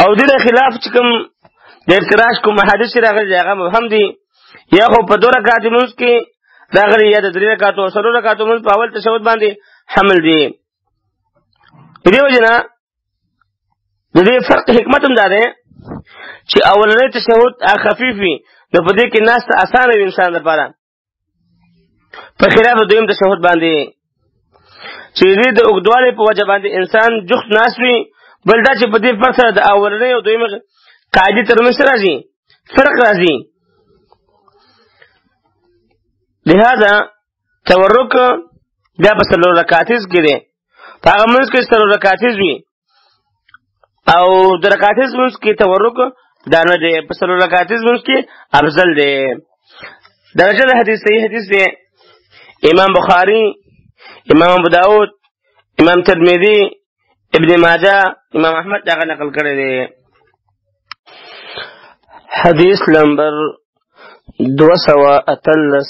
او دې خلاف چې کوم د افتراش کوم حدیث راغلی هغه مبهم دي یا خو په دوه رکعات لمونځ کې راغلی یا د درې رکعاتو او څلور رکعاتو لمونځ په اول تشهود باندې حمل دي. دې وجه نه د دې فرق حکمت هم دا دی چې اولنی تشهود خفیف وي نو په دې کې ناسته اسانه وي انسان لپاره په خلاف دویم تشهود باندې چې دې د اوږدوالي په وجه باندې انسان جخت ناست وي. بل دا چې په دې فرق سره د اولنی او دویم قاعدې ترمنځ راځي فرق راځي. لہذا تورک دا په څلور رکعاتیز کې دی په هغه منځ کې څلور رکعاتیز وي او د رکعاتیز منځ کې تورک دا نه دی په څلور رکعاتیز منځ کې افضل دی. درجه د حدیث صحیح حدیث دی امام بخاری امام ابو داود امام ترمذی ابن ماجه امام احمد هغه نقل کړی دی. حديث نمبر دوسوا أتلس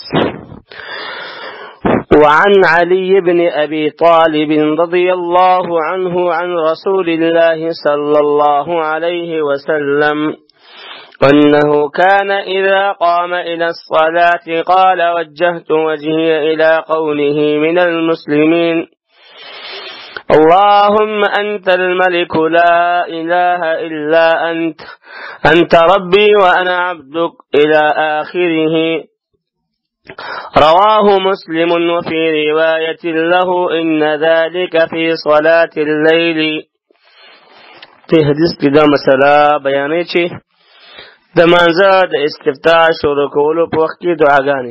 وعن علي بن أبي طالب رضي الله عنه عن رسول الله صلى الله عليه وسلم أنه كان إذا قام إلى الصلاة قال وجهت وجهي إلى قوله من المسلمين اللهم أنت الملك لا إله إلا أنت أنت ربي وأنا عبدك إلى آخره. رواه مسلم وفي رواية له إن ذلك في صلاة الليل. في حديث كده مسألة بياني چه د منځه د استفتاح شروع کولو په وخت کې دعاګانې.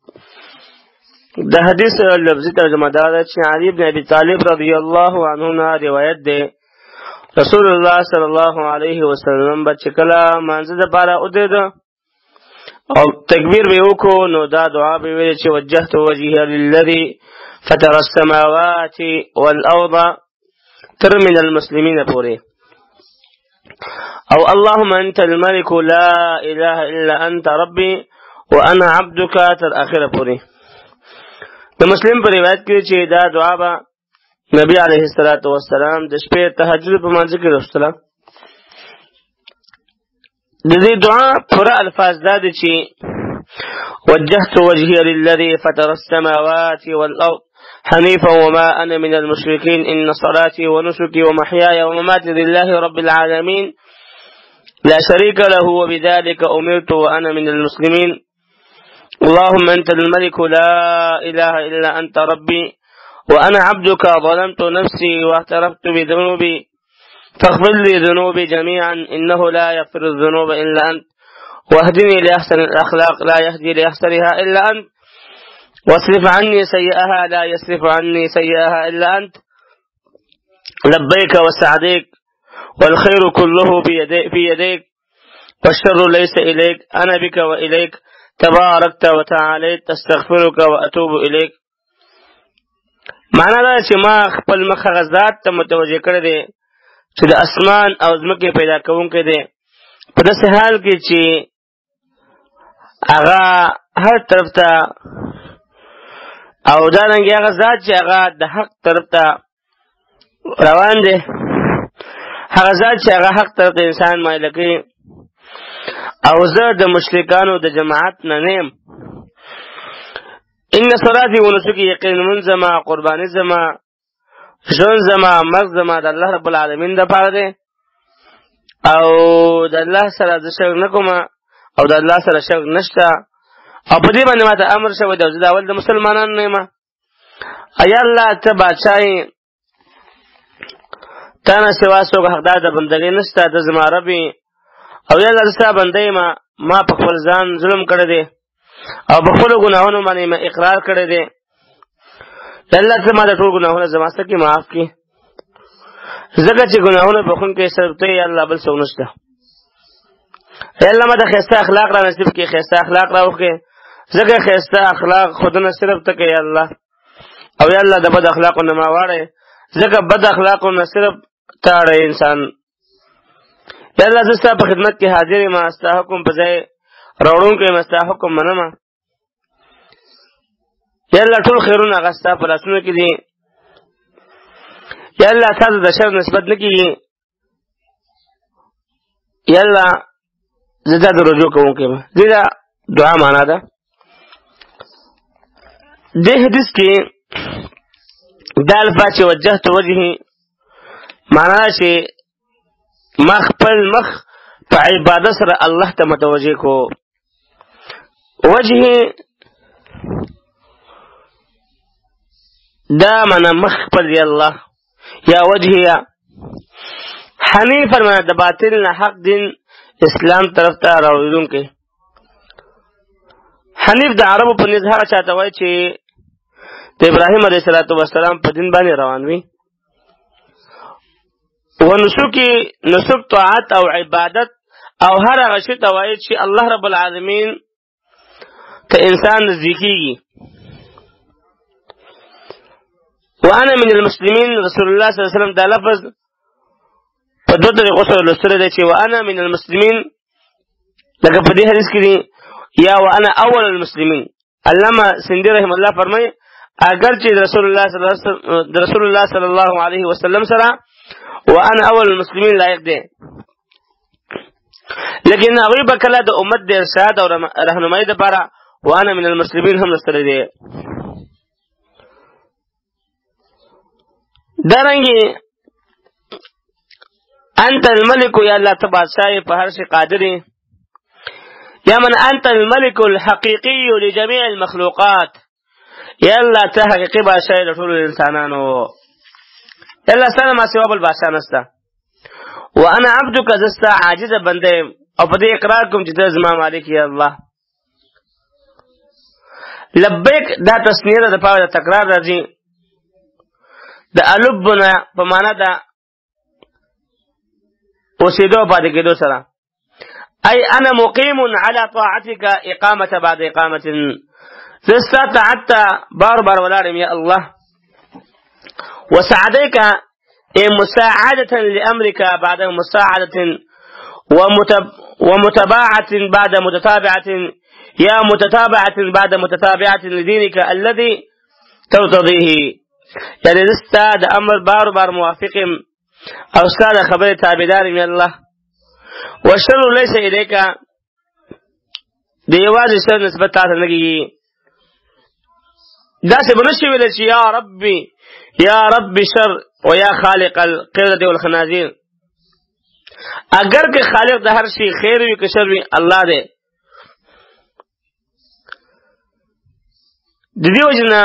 د حدیث لفظي ترجمه دا ده چې علي بن ابي طالب رضی الله عنه نه روایت ده رسول الله صلی الله علیه وسلم به چې کله منځه د پاره ودرېد او تکبیر به وکړو نو دا دعا به ویل چې وجهت وجهي للذي فطر السماوات والارض تر من المسلمين پورې او اللهم انت الملك لا اله الا انت ربي وانا عبدك تر اخره پورې. د مسلم په روایت کې چې دا دعا به نبی علیه الصلاۃ والسلام د شپې تهجد په منځ کې لوستله. د دې دعا پوره الفاظ دا دي چې وجهت وجهي للذي فطر السماوات والارض حنيفا وما انا من المشركين ان صلاتي ونسكي ومحياي ومماتي لله رب العالمين لا شريك له وبذلك امرت وانا من المسلمين. اللهم أنت الملك لا إله إلا أنت ربي وأنا عبدك ظلمت نفسي واعترفت بذنوبي فاغفر لي ذنوبي جميعا إنه لا يغفر الذنوب إلا أنت واهدني لأحسن الأخلاق لا يهدي لأحسنها إلا أنت واصرف عني سيئها لا يصرف عني سيئها إلا أنت لبيك وسعديك والخير كله بيديك في يديك والشر ليس إليك أنا بك وإليك تباركت وتعاليت استغفرك واتوب اليك. معنا دا چې ما خپل مخ غزاد ته متوجه کړی دی چې د اسمان او ځمکې پیدا کوونکی دی په داسې حال کې چې هغه هر طرف ته او دارنګې هغه ذات چې هغه د حق طرف ته روان دی هغه ذات چې هغه حق طرف ته انسان مایله کوي او زه د مشرکانو د جماعت نه نیم. ان صلاتي ونسکي یقینا من زما قرباني زما ژوند زما مرګ زما د الله رب العالمین د پاره دی او د الله سره د شرک نه کوم او د الله سره شرک نشته او په دې باندې ماته امر شوی دی چې اول د مسلمانانو نه یم. ایا الله ته بادشاہي تا نه سوا څوک حقدار د بندګۍ نشته ته زما ربي او یا الله ستا بنده ما ما په خپل ځان ظلم کړی دی او په خپلو ګناهونو باندې ما اقرار کړی دی. الله ته ما د ټول ګناهونه زما څخه کې معاف کړي ځکه چې ګناهونه بخښونکی صرف ته یې الله بل څوک نشته. ای الله ما د ښایسته اخلاق را نصیب کړي ښایسته اخلاق را وکړي ځکه ښایسته اخلاق خودونه صرف ته کوي الله او یا الله د بد اخلاقو نه ما واړئ ځکه بد اخلاقو نه صرف ته اړوي انسان. یا الله زه ستا په خدمت کې حاضر یم ستا حکم په ځای راوړونکی یم ستا حکم منم. یا الله ټول خیرونه هغه ستا په لاسونو کې دي. یا الله تا ته د شر نسبت نه کېږي یلا زدا د رجوع کوونکی به زدا دعا معنا ده. دې حدیث کې دا الفاظ چې وجهت وجهي معنا چې ما خپل مخ په عبادت سره الله ته متوجه کو. وجهي دا معنا مخ پر دی الله یا وجهي یا حنیف معنا د باطل نه حق دین اسلام طرف ته راوړونکی. حنیف د عربو په نزد هغه چاته وایي چې د ابراهیم علیه السلام په دین باندې روان وي. ونسوکی نسک طاعت او عبادت او هر هغه شی ته وایي چې الله رب العالمین ته انسان نزدیکیږي. وانا من المسلمین رسول الله صلی الله علیه وسلم دا لفظ په دوه طریقو سره لوستلی دی چې وانا من المسلمین لکه په دې حدیث کې دی یا وانا اول المسلمین. علامه سندي رحم الله فرمایي اگر چې رسول الله صلی الله علیه وسلم رسول الله صلی الله علیه وسلم سره وانا اول المسلمین لایق دی، لیکن هغوی به کله د امت د ارشاد او رهنمایي دپاره وانا من المسلمین هم لوستلی دی. دارنګې انت الملک یا الله ته بادشاہ په هر شي قادر یا من انت الملک الحقیقی لجميع المخلوقات یا الله ته حقیقي بادشاہ د ټولو انسانانو. یا الله سره ما سوا بل بادشاہ نشته. وانا عبدک زستا عاجز بنده او په دې اقرار کوم چې ته زما مالک یا الله. لبیک دا تسنیه ده د پاره د تکرار راځي د البنا په معنا ده اوسېدو پاتې کېدو سره. ای انا مقیم علی طاعتک اقامه بعد اقامه زستا طاعت بار بار ولاړم یا الله. وسعديك مساعدة لأمرك بعد مساعدة ومتابعة بعد متتابعة يا متتابعة بعد متتابعة لدينك الذي ترتضيه. يعني استاد أمر بار بار موافق أو استاد خبر تابدار من الله. والشر ليس إليك ديواز الشر نسبة تعتنقي داسې بنشي ویل چې یا ربي یا ربي شر و یا خالق القردة والخنازير. اگر که خالق د هر شي خیر وي که شر وي الله دی. د دې وجه نه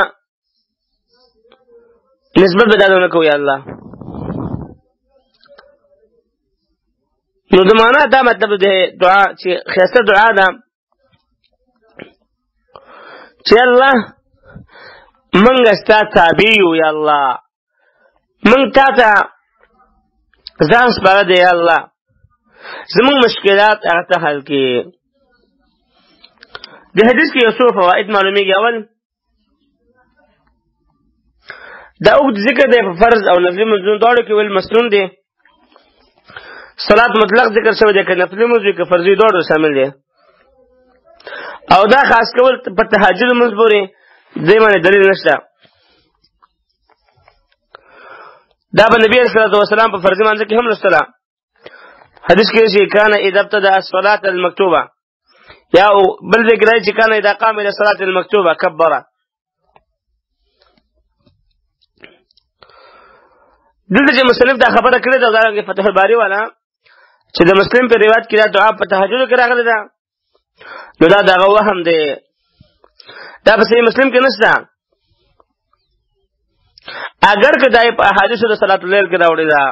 نسبت به دا نه کوو یا الله. نو د معنا دا مطلب د دعا چې ښایسته دعا ده چې الله منګ ستا تابع یو یا الله، منګ تا ته ځان سپاره دی یا الله، زمونږ مشکلات هغه ته حل کړي. د حدیث کې یو څو فواید معلومیږي. اول دا اوږد ذکر دی په فرض او نفلي منځونو دواړو کې ویل مسنون دی. صلات مطلق ذکر شوی دی که نفلي منځ وي که فرضي دواړو شامل دی. او دا خاص کول په تهجد منځ پورې دې باندې دلیل نشته. دا به نبی صلی الله علیه وسلم په فرض مانځ کې هم لوستله. حدیث کې چې کان اذا ابتدأ الصلاة المکتوبه یا بل ذکر دی چې کان اذا قام الى الصلاة المکتوبه کبره. دلته چې مصنف دا خبره کړې ده دا فتح الباری والا چې د مسلم په روایت کې دا دعا په تهجد کې راغلې ده، نو دا دغه وهم دی. دا په صحیح مسلم کې نشته. اگر که دا په احادیثو د صلات الليل کې راوړې ده.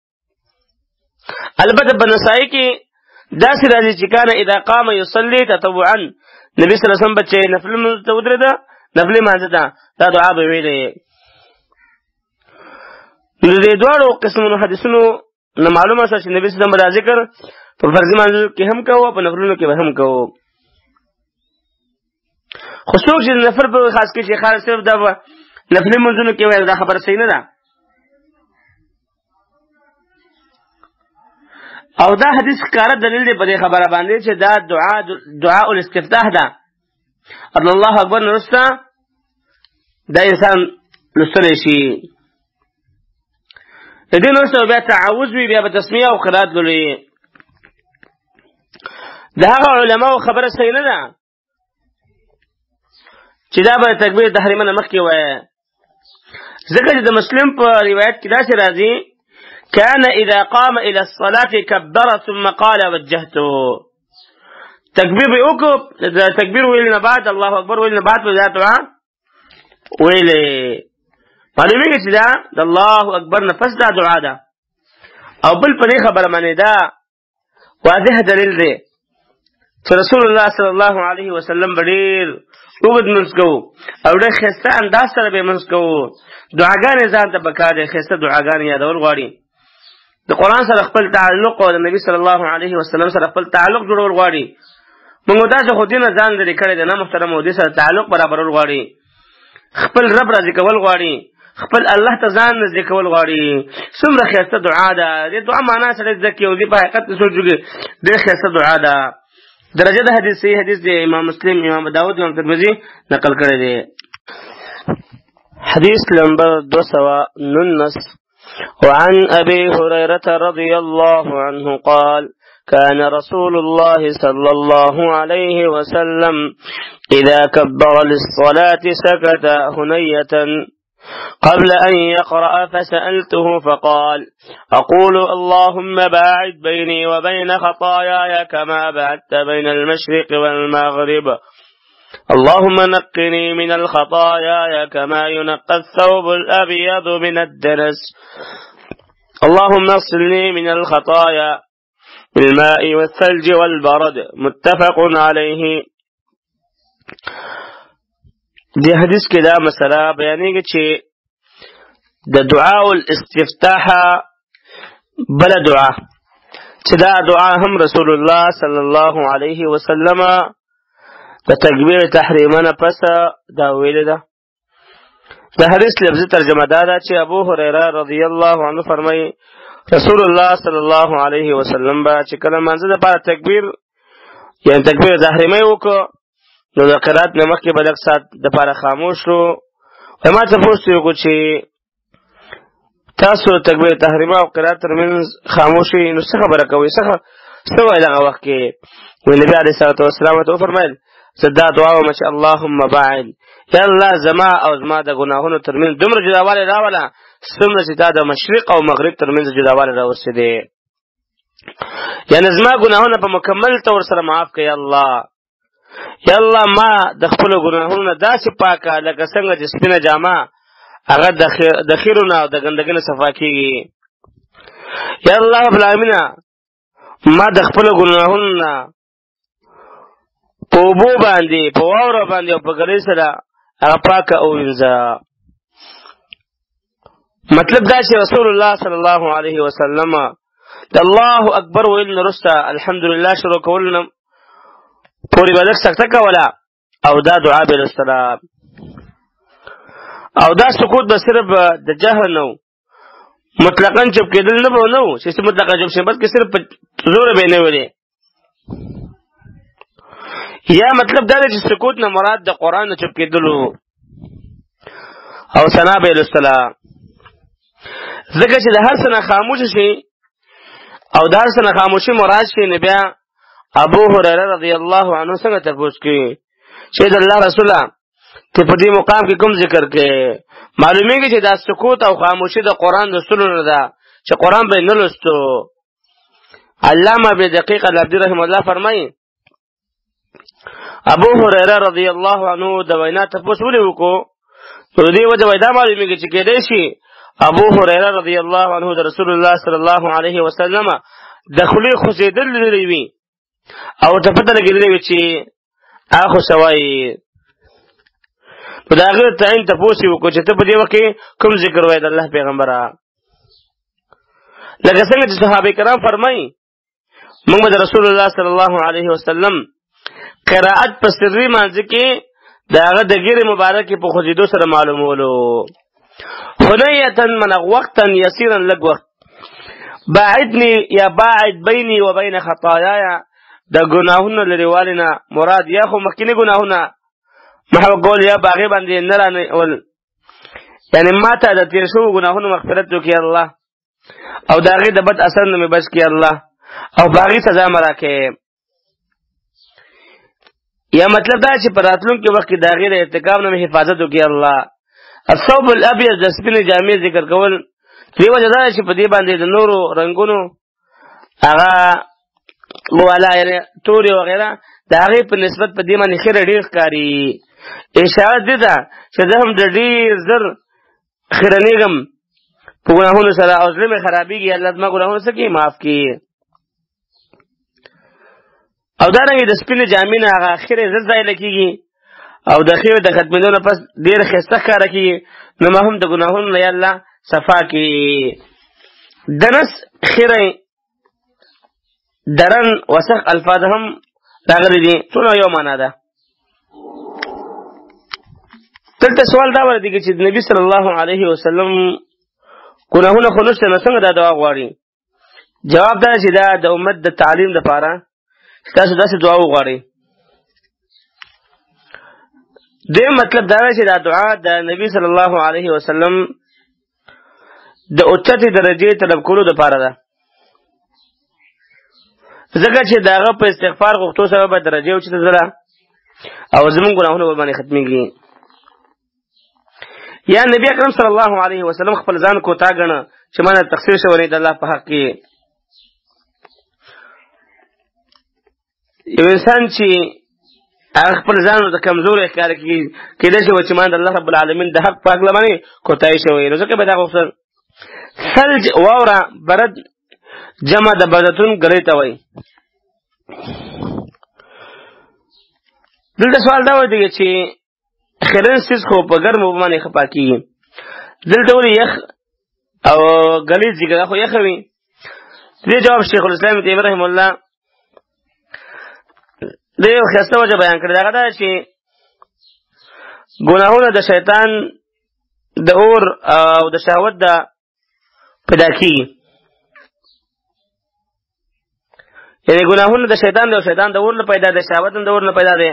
البته په نسائی کې داسې راځي چې کان اذا قام يصلي تطوعا نبی صلی الله علیه وسلم بچې نفل منځ ته ودرېده، نفلي مانځه ده دا دعا به ویلې. نو د دې دواړو قسمونو حدیثونو نه معلومه شوه چې نبي صلی الله علیه وسلم دا ذکر په فرضي مانځو کې هم کوو په نفلونو کې به هم کوو. خو څوک چې نفل په خاص کې چې خالص صرف دا نفلي منځونو کې وایي دا خبره صحیح نه ده. او دا حدیث ښکاره دلیل دی په دې خبره باندې چې دا دعا دعا الاستفتاح ده. الله اکبر نه وروسته دا انسان لوستلی شي. د دې نه وروسته بیا تعوذ وي، بیا به تسمیه او قرات لولي. د هغه علماو خبره صحیح نه ده چې دا به تکبیر تحریمه نه مخکې وایه، ځکه چې د مسلم په روایت کې داسې راځي كان اذا قام الى الصلاه كبر ثم قال وجهته. تکبیر به وکړو، د تکبیر ویل نه بعد الله اکبر ویل نه بعد په ذات دعا ویلې. معلومیږي چې دا د الله اکبر نه پس دا دعا ده. او بل په دې خبره باندې دا واضح دلیل دی چې رسول الله صلی الله علیه وسلم ډېر اوږد منځ کوو او ډېر ښایسته انداز سره به منځ کوو. دعاګانې ځان ته پکار دی، ښایسته دعاګانې یادول غواړي. د قرآن سره خپل تعلق او د نبي صلی الله علیه وسلم سره خپل تعلق جوړول غواړي. موږ داسې خو دې نه ځان لرې کړی دی نه محترمو، دې سره تعلق برابرول غواړي، خپل رب راضي کول غواړي، خپل الله ته ځان نږدې کول غواړي. څومره ښایسته دعا ده، دې دعا معنا سړی زده کړي او دې په حقیقت کې سوچ وکړي ډېر ښایسته دعا ده. درجه د حدیث صحیح حدیث دی، امام مسلم، امام داود، امام ترمذي نقل کړی دی. حديث نمبر دو سوا ننس. وعن أبي هريرة رضي الله عنه قال كان رسول الله صلى الله عليه وسلم إذا كبر للصلاة سكت هنية قبل أن يقرأ فسألته فقال أقول اللهم باعد بيني وبين خطاياي كما بعدت بين المشرق والمغرب اللهم نقني من الخطايا كما ينقى الثوب الأبيض من الدنس اللهم اغسلني من الخطايا بالماء والثلج والبرد. متفق عليه. دي حدیث کې دا مسله بیانېږي چې د دعا الاستفتاح بل دعا چې دا دعا هم رسول الله صلی الله علیه وسلم د تکبیر تحریمه پس دا ویل ده. د حدیث لفظي ترجمه دا ده چې ابو هريره رضی الله عنه فرمایي رسول الله صلی الله علیه وسلم با چې کله منځ د پاره تکبیر یعنی تکبیر تحریمه وکړو نو د قرات نه مخکې به لږ ساعت د پاره خاموش شو. ما ته پوښتنه وکړه چې تاسو تکبیر تحریمه او قرات ترمنځ خاموشي نو څه خبره کوي، څه څه وایي هغه وخت کې؟ وی نبی علیه الصلاه والسلام ته فرمایل صدا دعا و مچ اللهم باعد، یا الله زما او زما د ګناهونو ترمنځ دومره جداوالی راوله څومره چې دا د مشرق او مغرب ترمنځ جداوالی راورسېدې، یعنې زما ګناهونه په مکمل طور سره معاف کړه. یا الله یا الله ما د خپلو ګناهونو نه داسې پاکه لکه څنګه چې سپینه جامه هغه د خیرو نه او د ګندګۍ نه صفا کېږي. یا الله رب العالمین ما د خپلو ګناهونو نه په اوبو باندې په واوره باندې او په ګلۍ سره هغه پاکه ووینځه. مطلب دا چې رسول الله صلی الله علیه وسلم د الله اکبر ویل نه وروسته الحمدلله شروع کولو نه پورې به لږ سکته کوله او دا دعا به لوستله او دا سکوت به صرف د جهر نه و، مطلقا چپ کېدل نه به نه و چې مطلقا چپ شي، بلکې صرف په زوره به یې نه ویلې. یا مطلب دا دی چې سکوت نه مراد د قرآن نه چپ کېدلو او ثنا به یې لوستله، ځکه چې د هر څه نه خاموش شي او د هر څه نه خاموشي مراد شي نو بیا ابو هريره رضی الله عنه څنګه تپوس کوي چې د الله رسوله ته په دې مقام کې کوم ذکر کې معلومیږي چې دا سکوت او خاموشي د قرآن لوستلو نه ده چې قرآن به نه لوستو. علامه ابن دقیق العبدي رحمه الله فرمایي ابو هريره رضی الله عنه د وینا تپوس ولې وکړو نو دې وجه وای دا معلومیږي چې کېدای شي ابو هريره رضی الله عنه د رسول الله صلی الله علیه وسلم د خولې خوځېدل لري وي او ته پته لګېدلې وي چې هغه خو سوایي په د هغه تعین تپوس یې وکړو چې ته په دې وخت کې کوم ذکر وایې د الله پیغمبره. لکه څنګه چې صحابه کرام فرمایي موږ به د رسول الله صلی الله علیه وسلم قرائت په سري مانځ کې د هغه د ګیرې مبارکې په خوځېدو سره معلومولو. هنیتن من وقتا یسیرا لږ وخت، باعدنی یا باعد بیني و بین خطایایا د ګناهونو لرېوالي نه مراد یا خو مخکیني ګناهونه محو کول یا باغې باندې نه رانول، یعنې ما ته د تېر شوو ګناهونو مغفرت وکړي الله او د هغې د بد اثر نه مې بچ کړي الله او په هغې سزا مه راکړې. یا مطلب دا چې په راتلونکي وخت کې د هغې د ارتکاب نه مې حفاظت وکړي الله. الثوب الابيض د سپینې جامې ذکر کول دې وجه دا چې په دې باندې د نورو رنګونو هغه والا یعنې تورې وغیره د هغې په نسبت په دې باندې خیره ډېر ښکاري. اشاره دې ده چې زه هم د ډېر زر خیرنېږم په ګناهونو سره او زړه مې خرابېږي، الله زما ګناهونه څه کړي؟ معاف کړي. او دارنګې د سپینې جامې نه هغه خیرې زر ځایله کېږي او د خیرې د ختمېدو نه پس ډېره ښایسته ښکاره کېږي، نو ما هم د ګناهونو نه یا الله صفا کړي. دنس خیرې درن وسخ الفاظ هم راغلي دي، ټول یو معنا ده. دلته سوال دا ورته چې د نبي صلی الله علیه وسلم ګناهونه خو نشته، نو څنګه دا دعا غواړي؟ جواب دا چې دا د امت د تعلیم دپاره تاسو داسې دعا وغواړئ. دویم مطلب دا دی چې دا دعا د نبي صلی الله علیه وسلم د اوچتې درجې طلب کولو دپاره ده، ځکه چې د هغه په استغفار غوښتو سره به درجې اوچته ځله او زموږ ګناهونه ورباندې ختمېږي. یا نبی اکرم صلی الله علیه وسلم خپل ځان کوتا ګڼه چې ما نه تقصیر شوی د الله په حق کې. یو انسان چې هغه خپل ځان د کمزوري ښکاره کړي، کېدای شي چې ما د الله رب العالمین د حق په هکله باندې کوتاهي شوی، نو ځکه به دا غوښتل. ثلج واوره برد جمع د بردتون ګلۍ ته وایي. دلته سوال دا ودی چې خیرن څیز خو په ګرمو اوبو باندې ښه پاکېږي، دلته ولې یخ او ګلیظ ذکر دا خو یخه وي؟ دې جواب شیخ الاسلام تیمیه رحم الله دې یو ښایسته وجه بیان کړې، هغه دا چې ګناهونه د شیطان د اور او د شهوت د پیدا کېږي. یعنې ګناهونه د شیطان دی او شیطان د اور نه پیدا دی، شهوت هم د اور نه پیدا دی.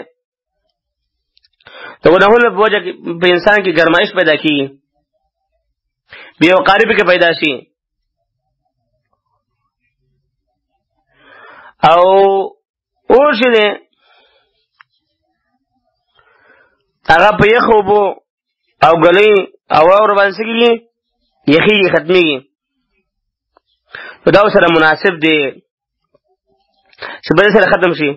د ګناهونو په وجه په انسان کې ګرمایش پیدا کېږي، بې وقاري پکې پیدا شي او اور چې دی هغه په یخو اوبو او ګلۍ او واورو باندې څه کېږي؟ یخېږي، ختمېږي. نو دا ورسره مناسب دی چې به دې سره ختم شي.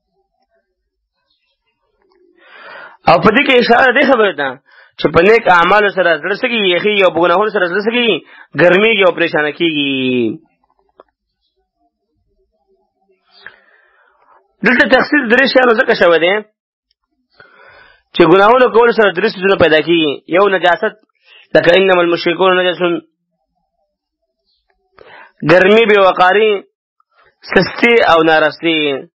او په دې کې اشاره دې خبرې ده چې په نیک اعمالو سره زړه څه کېږي؟ یخېږي، او په ګناهونو سره زړه څه کېږي؟ ګرمېږي او پریشانه کېږي. دلته تخصیص درې شیانو ځکه شوی دی چې ګناهونو کولو سره درې څیزونه پیدا کېږي. یو نجاست، لکه انما المشرکون نجسون، ګرمي، بې وقاري، سستي او نارستي.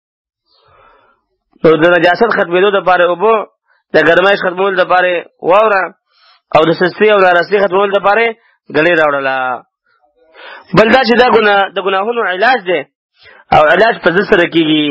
نو د نجاست ختمېدو دپاره اوبه، د ګرمایش ختمولو دپاره واوره او د سستي او نارستي ختمولو دپاره ګلۍ راوړله. بل دا چې دا د ګناهونو علاج دی او علاج په ضد سره کېږي.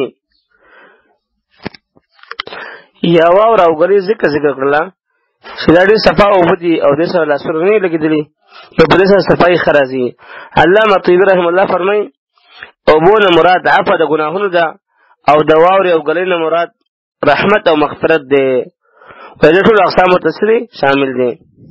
یا واوره او ګلۍ ذکر ذکر کړله چې دا ډېر صفا اوبه دي او دې سره لاسونه نه لګېدلي، نو په دې سره صفایي ښه راځي. علامه طیبي رحم الله فرمایي اوبو نه مراد عفو د ګناهونو ده او د واورې او ګلۍ نه مراد رحمت او مغفرت دی. په دې ټولو اقسامو ته څه شامل دي؟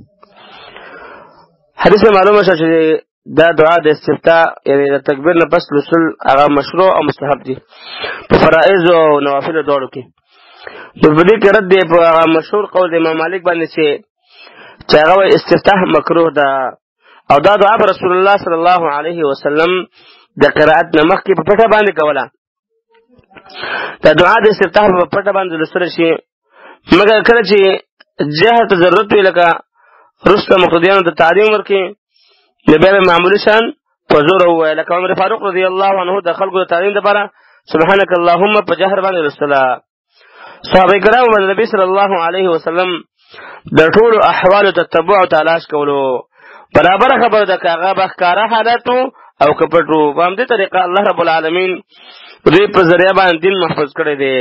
حدیث معلومه شوه چې دا دعا د استفتاح یعنې د تکبیر نه پس لوستل هغه مشروع او مستحب دي په فرائض او نوافلو دواړو کې. نو په دې کې رد دی په هغه مشهور قول د امام مالک باندې چې چې هغه وایي استفتاح مکروه ده او دا دعا په رسول الله صلی الله علیه وسلم د قرائت نه مخکې په پټه باندې کوله. دا دعا د استفتاح په پټه باندې لوستلی شي، مګر کله چې جهر ته ضرورت وي لکه وروسته مقتدیانو ته تعلیم ورکړي نو بیا به معمولي شان په زور ووایه، لکه عمر فاروق رضی الله عنه د خلکو د تعلیم دپاره سبحانک اللهم په جهر باندې لوستله. صحابه کرامو باندې نبي صلی الله علیه وسلم د ټولو احوالو تتبع او تلاش کولو، برابره خبره ده که هغه به ښکاره حالت او که پټ و. په همدې طریقه الله رب العالمین دوی په ذریعه باندې دین محفوظ کړی دی.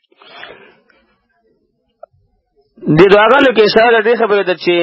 دې دعاګانو کې اشاره دې خبرې ده چې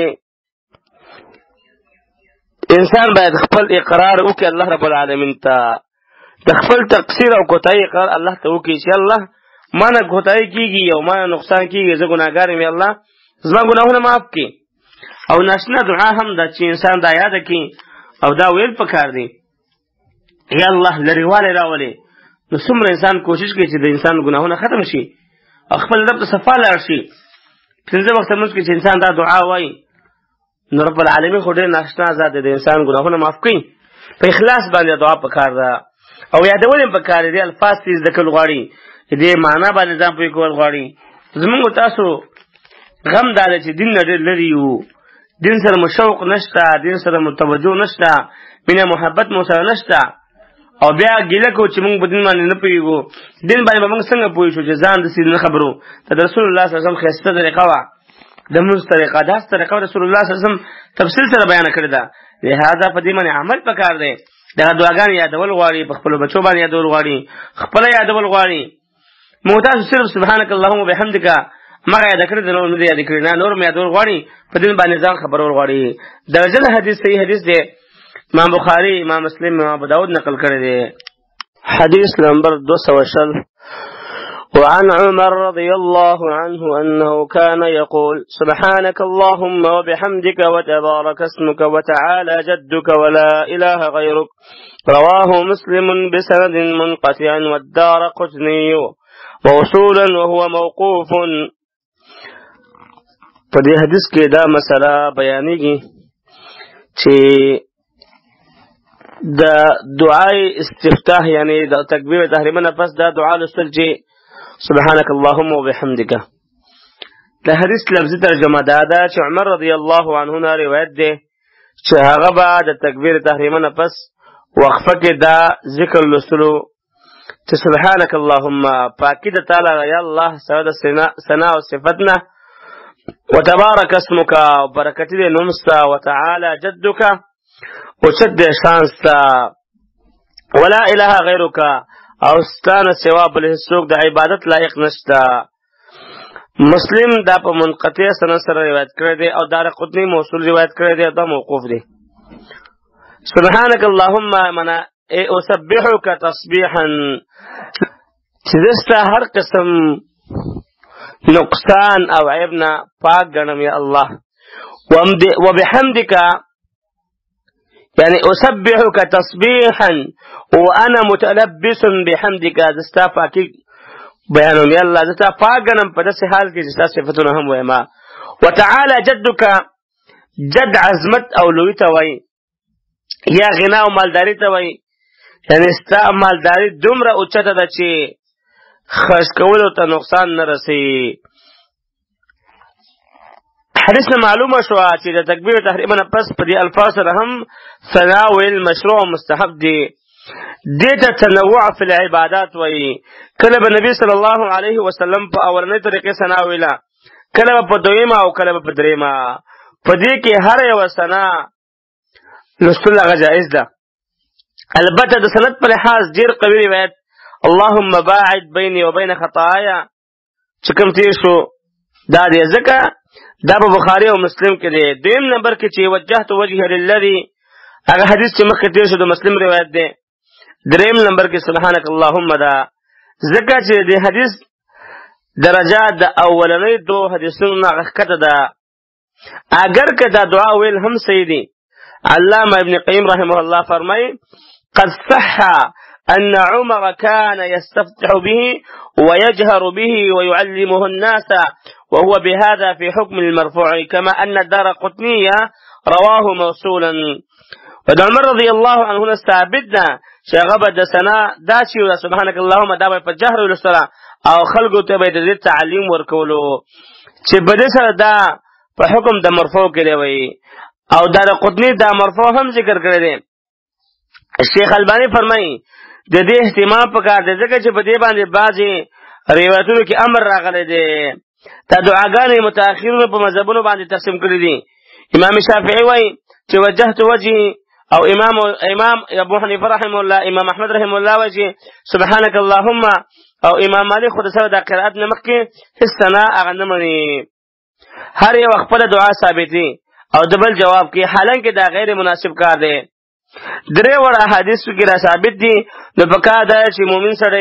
انسان باید خپل اقرار وکړي الله رب العالمین ته، د خپل تقصیر او کوتاهي اقرار الله ته وکړي چې الله ما نه کوتاهي کېږي او ما نه نقصان کېږي، زه ګناهګار یم، یا الله زما ګناهونه معاف کړي. او ناشنا دعا هم ده چې انسان دا یاده کړي او دا ویل پکار دی، یا الله لرېوالی راولې. نو څومره انسان کوشش کوي چې د انسان ګناهونه ختم شي او خپل رب ته صفا لاړ شي. پنځه وخته لمونځ کې چې انسان دا دعا وایي نو رب العالمین خو ډېر ناشنا ذات دی، د انسان ګناهونه معاف کوي. په اخلاص باندې دعا پکار ده او یادول یې پکار دی. الفاظ چې زده کول غواړي، دې معنا باندې ځان پوه کول غواړي. زمونږ تاسو غم دا دی چې دین نه ډېر لرې یو، دین سره مو شوق نشته، دین سره مو توجه نشته، مینه محبت مو سره نشته، او بیا ګیله کوو چې موږ په دین باندې نه پوهېږو. دین باندې به موږ څنګه پوه شو چې ځان داسې نه خبرو. ته د رسول الله صلی الله علیه وسلم ښایسته طریقه وه د لمونځ طریقه، داسې طریقه رسول الله صلی الله علیه وسلم تفصیل سره بیانه کړې ده. لهذا په دې باندې عمل پکار دی. دغه دعاګانې یادول غواړي، په خپلو بچو باندې یادول غواړي، خپله یادول غواړي. موږ تاسو صرف سبحانک اللهم وبحمدک مغه یاد کړی د نور نه یاد کړی نه، نور مې یادول غواړي، په دې باندې ځان خبرول غواړي. درجه حدیث صحیح حدیث دی، امام بخاری، امام مسلم، امام ابو داود نقل کړی دی. حدیث نمبر دو سو شل. وعن عمر رضي الله عنه أنه كان يقول سبحانك اللهم وبحمدك وتبارك اسمك وتعالى جدك ولا إله غيرك. رواه مسلم بسند منقطع والدارقطني موصولا وهو موقوف. په دې حدیث کې دا مسله بیانېږي چې د دعای استفتاح یعنی د تکبیر تحریمه نه پس دا دعا لوستل چې سبحانك اللهم وبحمدك. د حدیث لفظي ترجمه دا ده چې عمر رضی الله عنه نه روایت دی چې هغه به د تکبیر تحریمه نه پس وقفه کې دا ذکر لوستلو چې سبحانك اللهم، پاکی د تعالی یا الله سره د ثنا او صفتنا، وتبارك اسمك وبرکت دې نوم ستا، وتعالى جدك وچت دې شان ستا، ولا اله غیرک او ستانه سوا بل هیڅوک د عبادت لایق نشته. مسلم دا په منقطع سند سره روایت کړی دی او دارقطنی موصول روایت کړی دی، دا موقوف دی. سبحانك اللهم منا اسبحك تسبيحا، چې دستا هر قسم نقصان او عیبنا پاک ګڼم یا الله. وبحمدك يعني أسبحك تسبيحا وأنا متلبس بحمدك، دستا پاکی بیانوم یا الله، دستا پاک ګڼم په داسې حال کې چې ستا صفتونه هم ویما. وتعالى جدك، جد عظمت او لوی ته وایي، یا غنا او مالداري ته وایي، یعنی ستا مالداري دومره اوچته ده چې خرڅ کولو ته نقصان نه رسي. حدیث نه معلومه شوه چې د تکبیر تحریمه نه پس په دې الفاظ سره هم ثنا ویل مشروع او مستحب دی. دې ته تنوع فی العبادات وایي. کله به نبی صلی الله علیه وسلم په اولنۍ طریقې ثنا ویله، کله به په دویمه او کله به په دریمه. په دې کې هر یوه ثنا لوستل هغه جایز ده. البته د سند په لحاظ ډېر قوي روایت اللهم باعد بیني وبین خطایا چې کوم تیر شو دا دی، ځکه دا په بخاری او مسلم کې دی. دویم نمبر کې چې وجهت وجهه للذي، هغه حدیث چې مخکې تیر شو د مسلم روایت دی. دریم نمبر کې سبحانك اللهم دا، ځکه چې د حدیث درجه د اولنۍ دو حدیثونو نه ښکته ده. اگر که دا دعا ویل هم صحیح دی. علامه ابن قیم رحمه الله فرمایي قد صح أن عمر كان يستفتح به ويجهر به ويعلمه الناس، وهو بهذا في حكم المرفوع، كما أن الدارقطني رواه موصولا. ود عمر رضي الله عنه ثابتنا شغب دسنا داشي سبحانك اللهم دا په جهر ولسرا او خلقو ته به د تعلیم ورکولو چې بده سره دا په حکم د مرفوع کې دی او دارقطني دا مرفوع هم ذکر کړی دی. شیخ البانی فرمایي د دې اهتمام پکار دی ځکه چې په دې باندې بعضې روایتونو کې امر راغلی دی. دا دعاګانې متأخرینو په مذهبونو باندې تقسیم کړي دي. امام شافعي وایي چې وجهت وجهي، او امام امام ابو حنیفه رحمه الله، امام احمد رحمه الله وایي چې سبحانك اللهم، او امام مالک خو د سره د قرائت نه مخکې هېڅ ثنا هغه نه مني. هر یو خپله دعا ثابتي او د بل جواب کې، حالانکه دا غیر مناسب کار دی. درې وړه احادیثو کې را ثابت دي. نو پکار دا چې مؤمن سړی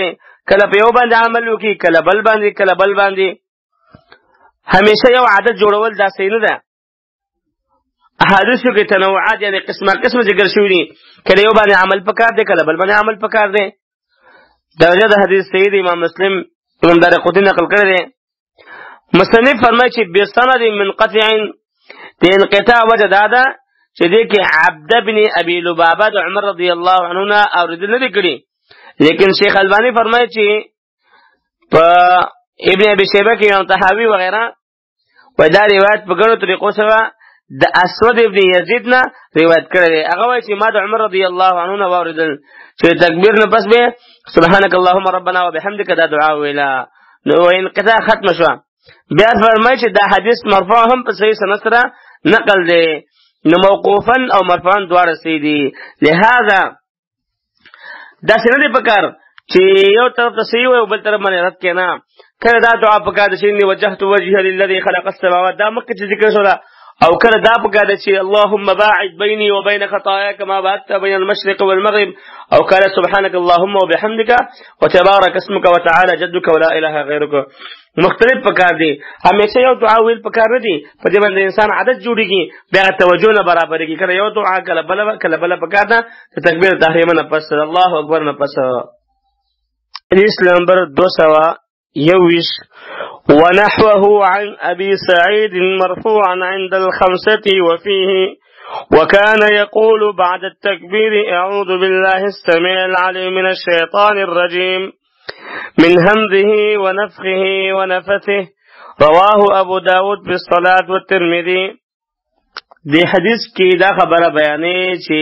کله په یو باندې عمل وکړي کله بل باندې کله بل باندې همیشه یو عادت جوړول دا صحیح نه ده احادیثو کې تنوعات یعنی قسمه قسمه ذکر شوي دي کله یو باندې عمل پکار دی کله بل باندې عمل پکار دی درجه د حدیث صحیح دی امام مسلم امام دارقطنی نقل کړی دی مصنف فرمایي چې بسند منقطع د انقطاع وجه دا ده چې دې کې عبد بن ابي لبابه د عمر رضی الله عنه نه اوریدل نه کړي لیکن شیخ البانی فرمایي چې په ابن ابي شيبه کې یو طحاوی وغیرہ په دا روایت په ګڼو طریقو سره د اسود ابن یزید نه روایت کړی هغه وایي چې ما د عمر رضی الله عنه نه اوریدل چې تکبیر نه پس به سبحانك اللهم ربنا وبحمدك دا دعا ویلا نو انقطاع ختم شو بیا فرمایي چې دا حدیث مرفوع هم په صحیح سند سره نقل دی نو موقوفا او مرفوعا دواړه صحیح دي لہذا دا څنګه دی پکار چې یو طرف ته صحیح وي او بل طرف باندې رد کینا کله دا دعا پکار دي چې وجهت وجهي للذي خلق السماوات دا مکه چې ذکر شو او کله دا پکار دي چې اللهم باعد بيني وبين خطاياي كما باعدت بين المشرق والمغرب او قال سبحانك اللهم وبحمدك وتبارك اسمك وتعالى جدك ولا اله غيرك مختلف پکار دي همیشه یو دعا ویل پکار نه دي په دې باندې انسان عادت جوړيږي بیا توجه نه برابرېږي کله یو دعا کله بل کله بل پکار ده تکبیر تحریم نه پس الله اکبر نه پس حدیث نمبر دو سو يوش ونحوه عن أبي سعيد مرفوعا عند الخمسة وفيه وكان يقول بعد التكبير أعوذ بالله السميع العليم من الشيطان الرجيم من همزه ونفخه ونفثه رواه أبو داود بالصلاة والترمذي دي حديث کی دا خبر بیانی چی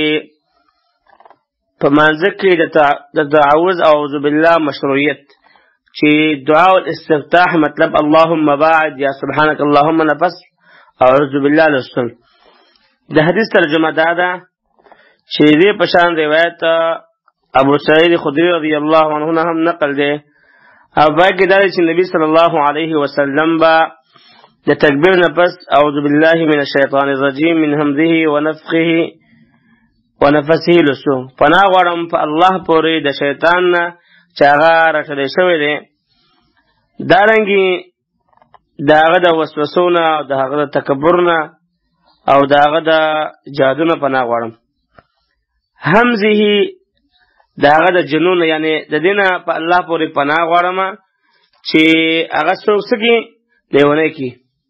پمانزک کی دا تعوذ أعوذ بالله مشروعیت چې دعا الاستفتاح مطلب اللهم باعد یا سبحانك اللهم نفس اعوذ بالله لسل د حدیث ترجمه دا ده چې دې پشان روایت ابو سعید خدری رضی الله عنه هم نقل ده او باقي دا چې نبی صلی الله علیه وسلم با د تکبیر نفس اعوذ بالله من الشیطان الرجیم من همزه ونفخه ونفسه لسو پناه غواړم په الله پورې د شیطان نه چې هغه راټولی شوی دی دارنګې د هغه د وسوسو نه او د هغه د تکبر نه او د هغه د جادو نه پناه غواړم همزه د هغه د جنون یعنی د دې نه په الله پورې پناه غواړم چې هغه څوک څه کړي لیونی کړي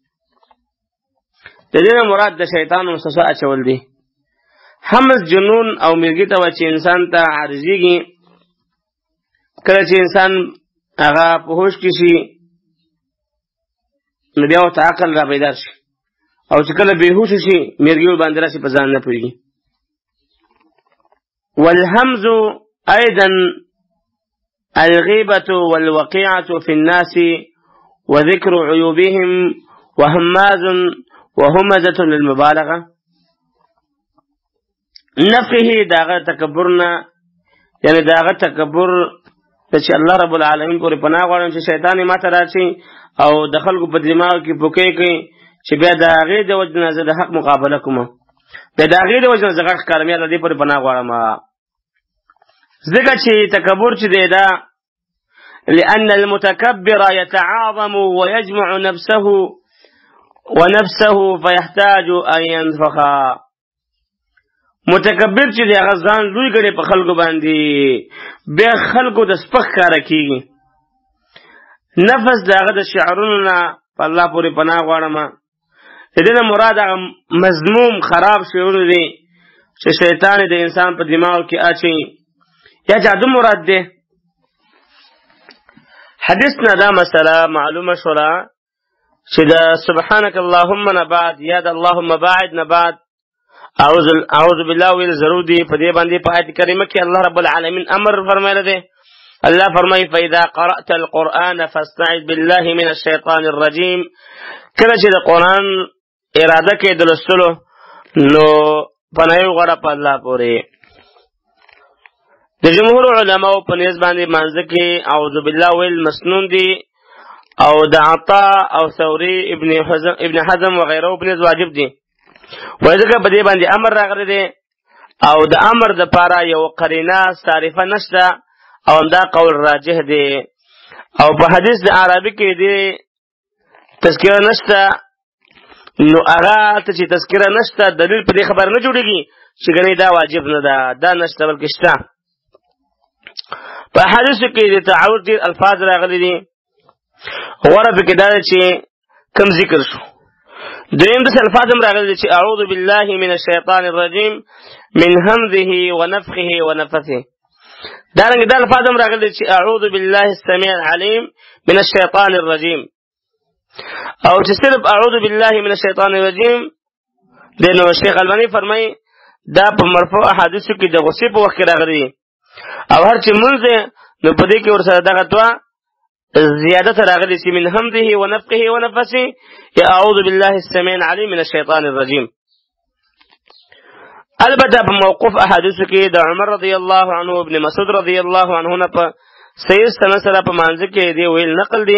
د دې نه مراد د شیطان وسوسه اچول دی همز جنون او مرګي ته چې انسان ته عارضیږي کله چې انسان هغه په هوش کې شي نو بیا ورته عقل را بیدار شي او چې کله بېهوش شي مرګي ورباندې راشي په ځان نه پوهېږي والهمز أيضا الغيبة والوقيعة في الناس وذكر عيوبهم وهماز وهمزة للمبالغة نفخه داغه تکبرنا یعنی داغه تکبر چې الله رب العالمین پورې پناه غواړم چې شیطان ما ته راشي او د خلکو په دماغ کې پوکې کوي چې بیا د هغې د وجې نه زه د حق مقابله کوم بیا د هغې د وجې نه زه غږ ښکارم یا د دې پورې پناه غواړم ځکه چې تکبر چې دی دا لأن المتكبر يتعاظم ويجمع نفسه ونفسه فيحتاج أن ينفخ متکبر چې دی هغه ځان لوی ګڼي په خلکو باندې بیا خلکو د سپک ښکاره کېږي نفس د هغه د شعرونو نه په الله پورې پناه غواړم د دې نه مراد هغه مذموم خراب شعرونه دي چې شیطان د انسان په دماغ کې اچوي یا جادو مراد دی حدیث نه دا مسله معلومه شوله چې د سبحانك اللهم نه بعد یا د اللهم باعد نه بعد اعوذ اعوذ بالله ویل ضرور دی په دې باندې په آیت کریمه کې الله رب العالمین امر فرمایلی دی الله فرمایي فاذا قرأت القرآن فاستعذ بالله من الشیطان الرجیم کله چې د قرآن اراده کې د لوستلو نو پناه وغواړه په الله پورې د جمهور علماو په نیز باندې مانځه کې اعوذ بالله ویل مسنون دی او د عطا او ثوری ابن حزم ابن حزم وغیره په نیز واجب دی وایي ځکه په دې باندې امر راغلی دی او د امر د پاره یو قرینه صارفه نشته او همدا قول راجح دی. او په حدیث د عربي کې دی تذکره نشته، نو هغه ته چې تذکره نشته دلیل په دې خبر نه جوړېږي چې ګنې دا واجب نه ده، دا نشته بلکې شته. په حدیثو کې د تعوذ ډېر الفاظ راغلي دي، غوره پکې دا ده چې کم ذکر شو. دریم داسې الفاظ هم راغلي دي چې اعوذ بالله من الشیطان الرجیم من همزه ونفخه ونفثه. دارنګه دا الفاظ هم راغلي دي چې اعوذ بالله السمیع العلیم من الشیطان الرجیم، او چې صرف اعوذ بالله من الشیطان الرجیم دی نو شیخ البانی فرمایي دا په مرفوع احادیثو کې د غصې په وخت کې راغلي دي، او هر چې مونځ نو په دې کې ورسره دغه دوه زیادت راغلي چې من همزه ونفخه ونفثه یا اعوذ بالله السمیع العلیم من الشیطان الرجیم. البته په موقوف احادیثو کې د عمر رضی الله عنه ابن مسعود رضی الله عنه نه په صحیح سند سره په مانځ کې دی ویل نقل دي.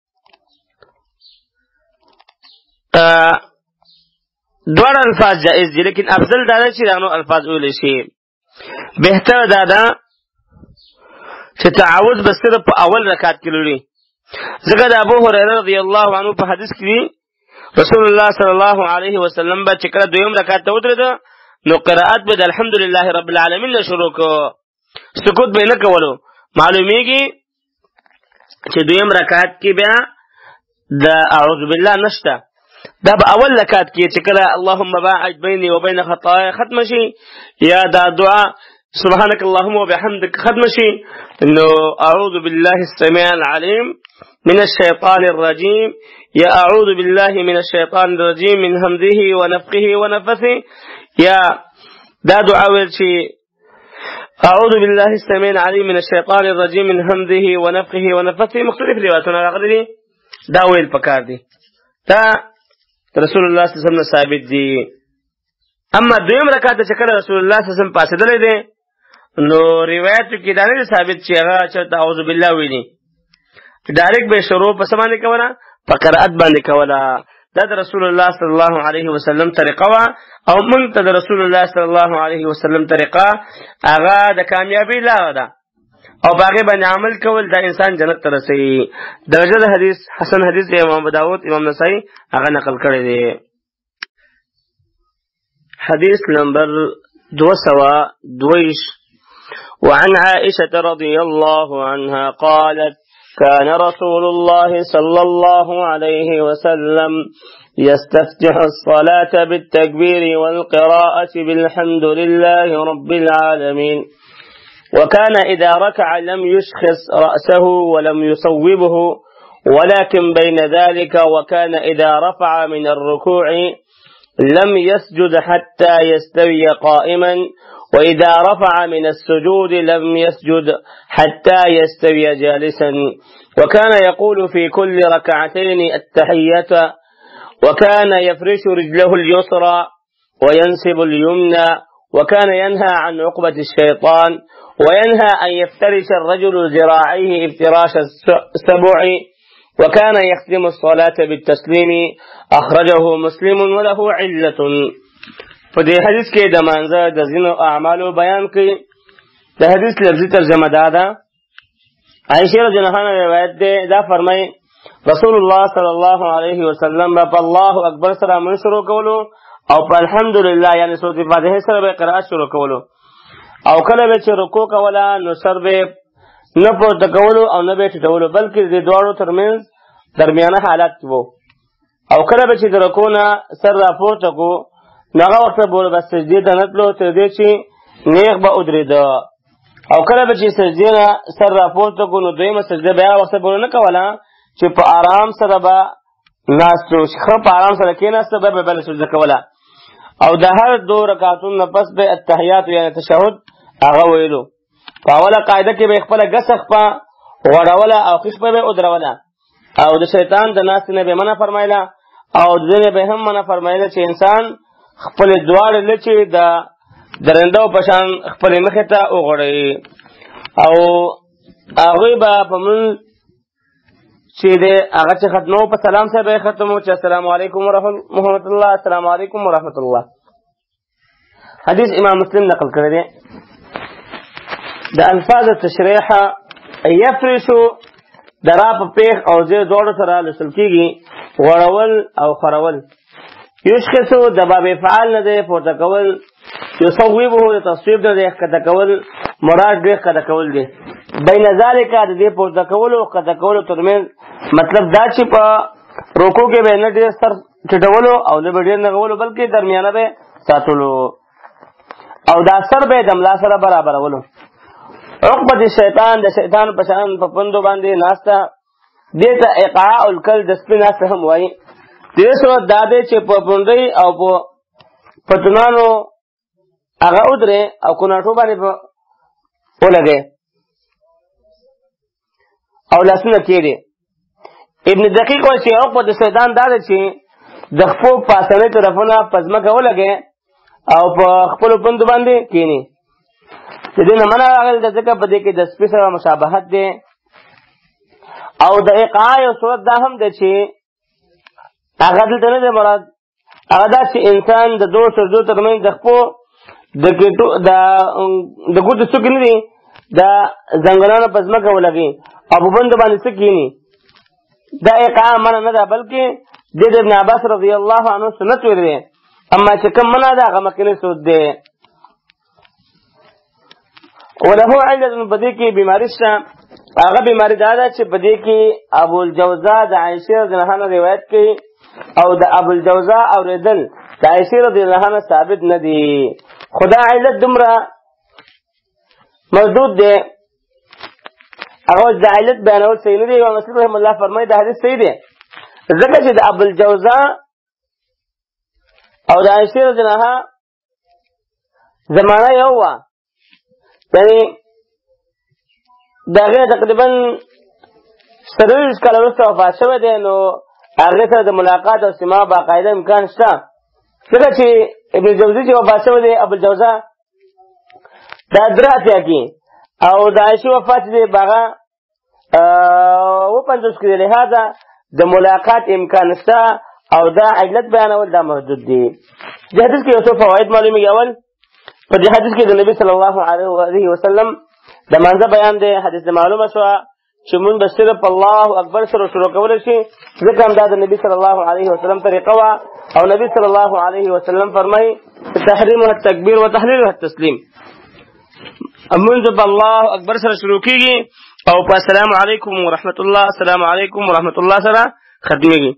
دواړه الفاظ جائز دي، لیکن افضل دا ده چې دغه الفاظ ویل شي. بهتر دا ده چې تعوذ به صرف په اول رکعت کې لري، ځکه د ابو هريره رضی الله عنه په حدیث کې رسول الله صلی الله علیه وسلم به چې کله دویم رکعت ته ودرېده نو قرائت به د الحمدلله رب العالمین نه شروع کو، سکوت به نه کولو. معلومیږي چې دویم رکعت کې بیا د اعوذ بالله نشته، دا په اول رکعت کې چې کله اللهم باعد بیني وبین خطایا ختم شي یا دا دعا سبحانك اللهم وبحمدك ختم شي انه اعوذ بالله السميع العليم من الشيطان الرجيم يا اعوذ بالله من الشيطان الرجيم من همزه ونفخه ونفثه يا دا دعاء شي اعوذ بالله السميع العليم من الشيطان الرجيم من همزه ونفخه ونفثه. مختلف روایتونه راغلي دا ویل پکار دي، دا رسول الله صلی الله علیه وسلم ثابت دي. اما دویم رکعت چې کله رسول الله صلی الله علیه وسلم پاسېدلی دی نو روایتو کې دا نه ثابت چې هغه چېرته اعوذ بالله ویلي، ډایرکټ به شروع په څه باندې کوله؟ په قرائت باندې کوله. دا د رسول الله صلی الله علیه وسلم طریقه وه، او موږ ته د رسول الله صلی الله علیه وسلم طریقه هغه د کامیابۍ لاره ده، او په هغې باندې عمل کول دا انسان جنت ته رسوي. درجه د حدیث حسن حدیث د امام ابو داود امام نسائی هغه نقل کړی دی. حديث نمبر دو سوا دويش. وعن عائشة رضي الله عنها قالت كان رسول الله صلى الله عليه وسلم يستفتح الصلاة بالتكبير والقراءة بالحمد لله رب العالمين، وكان إذا ركع لم يشخص رأسه ولم يصوبه ولكن بين ذلك، وكان إذا رفع من الركوع لم يسجد حتى يستوي قائما، وإذا رفع من السجود لم يسجد حتى يستوي جالسا، وكان يقول في كل ركعتين التحية، وكان يفرش رجله اليسرى وينسب اليمنى، وكان ينهى عن عقبة الشيطان، وينهى أن يفترش الرجل ذراعيه افتراش السبع، وكان يختم الصلاة بالتسليم. أخرجه مسلم وله علة. فدي حديث کې د مانځه د ځینو اعمالو بیان کوي. د حدیث لفظي ترجمه دا ده. عائشہ رضی الله عنها روایت ده، دا فرمایي رسول الله صلی الله علیه وسلم په الله اکبر سره من شروع کولو او په الحمدلله یعنی سورۃ فاتحه سره به قرأت شروع کولو، او کله به چې رکوع کوله نو سر به نه پورته کولو او نه به ټیټولو، بلکې د دواړو ترمنځ درمیانه حالت وو. او کله به چې د رکوع نه سر راپورته کو نو هغه وخت به بس سجدې ته نه تلو تر دې چې نیغ به ودرېده، او کله به چې سجدې نه سر راپورته کو نو دویمه سجده به هغه وخت به نه کوله چې په آرام سره به ناست و، ښه په آرام سره کېناسته به به بله سجده کوله. او د هر دو رکعتونو نه پس به التحیات یعنې تشهد هغه ویلو. په اوله قاعده کې به خپله ګسه خپه غوړوله او ښه شپه به ودروله، او د شیطان د ناستې نه به منع فرمایله، او د دې نه به هم منع فرمایله چې انسان خپلې دواړې لچې د درندو په شان خپلې مخې ته وغوړوي. او هغوی به په مونځ چې دی هغه چې ختمو په سلام سره به یې ختمو چې السلام علیکم ورحمت الله، السلام علیکم ورحمت الله. حدیث امام مسلم نقل کړی دی. د الفاظ تشریح یفرشو درا په پیخ او زه دوړو سره لسل کیږي غړول او خرول. یشخصو د باب فعال نه دی پورته کول، یصوبه د تصویب نه دی کته کول، مراد دی کته کول دی. بین ذالک د دې پورته کول او کته کول ترمن مطلب دا چې په روکو کې به نه ډیر سر ټټولو او نه ډیر نه غولو بلکې درمیانه به ساتلو او دا سر به د ملا سره برابرولو. عقبت شیطان د شیطان په شان په پندو باندې ناستا دیتا اقعاء الکل د سپی ناستا هم وایي. دې صورت دا دی چې په پندوی او په پتنانو هغه ودرې او کناټو باندې ولګې او لاسونه کېږدي. ابن دقیق وایي چې عقبت شیطان دا دی چې د خپو پاسنۍ طرفونه په ځمکه ولګې او په خپلو پندو باندې کېني. د دې نه منع راغلی ده ځکه په دې کې د سپي سره مشابهت دی. او د اقعاء یو صورت دا هم دی چې هغه دلته نه دی مراد، هغه دا چې انسان د دوو سجدو ترمنځ د خپو د ګوتو د ګوتو څوکې نه دي د ځنګلانو په ځمکه ولګي او په بندو باندې څه کښېني. دا اقعاء منع نه ده بلکې دې د ابن عباس رضی الله عنه سنت ویلی دی، اما چې کوم منع ده هغه مخکینی سود دی. وله علت په دې کې بیماری شته، هغه بیماری دا ده چې په دې کې ابوالجوزا د عایشې رضی الله عنها روایت کوي او د ابوالجوزا اورېدل د عایشې رضی الله عنها ثابت نه دي. خو دا علت دومره مردود دی، هغه د علت بیانول صحیح نه دی. امام مسلم رحمه الله فرمایي دا حدیث صحیح دی ځکه چې د ابوالجوزا او د عایشې رضی الله عنها زمانه یو وه، یعنی د هغې تقریبا څلوېښت کاله وروسته وفات شوی دی، نو هغې سره د ملاقات او سماع باقاعده امکان شته. ځکه چې ابن جوزي چې وفات شوی دی ابوالجوزا دا درې اتیا کې او د عایشې وفات دی په هغه اوه پنځوس کې دی، لهذا د ملاقات امکان شته او دا علت بیانول دا محدود دی. دې حدیث کې یو څو فواید معلومېږي. اول په دې حدیث کې د نبي صلی الله علیه وسلم د مانځه بیان دی. حدیث معلومه شوه چې مونږ به صرف الله اکبر سره شروع کولی شي ځکه همدا د نبي صلی الله علیه وسلم طریقه وه او نبي صلی الله علیه وسلم فرمایي تحریمها التکبیر و تحلیلها التسلیم. مونږ به الله اکبر سره شروع کېږي او په السلام علیکم ورحمت الله السلام علیکم ورحمت الله سره ختمېږي.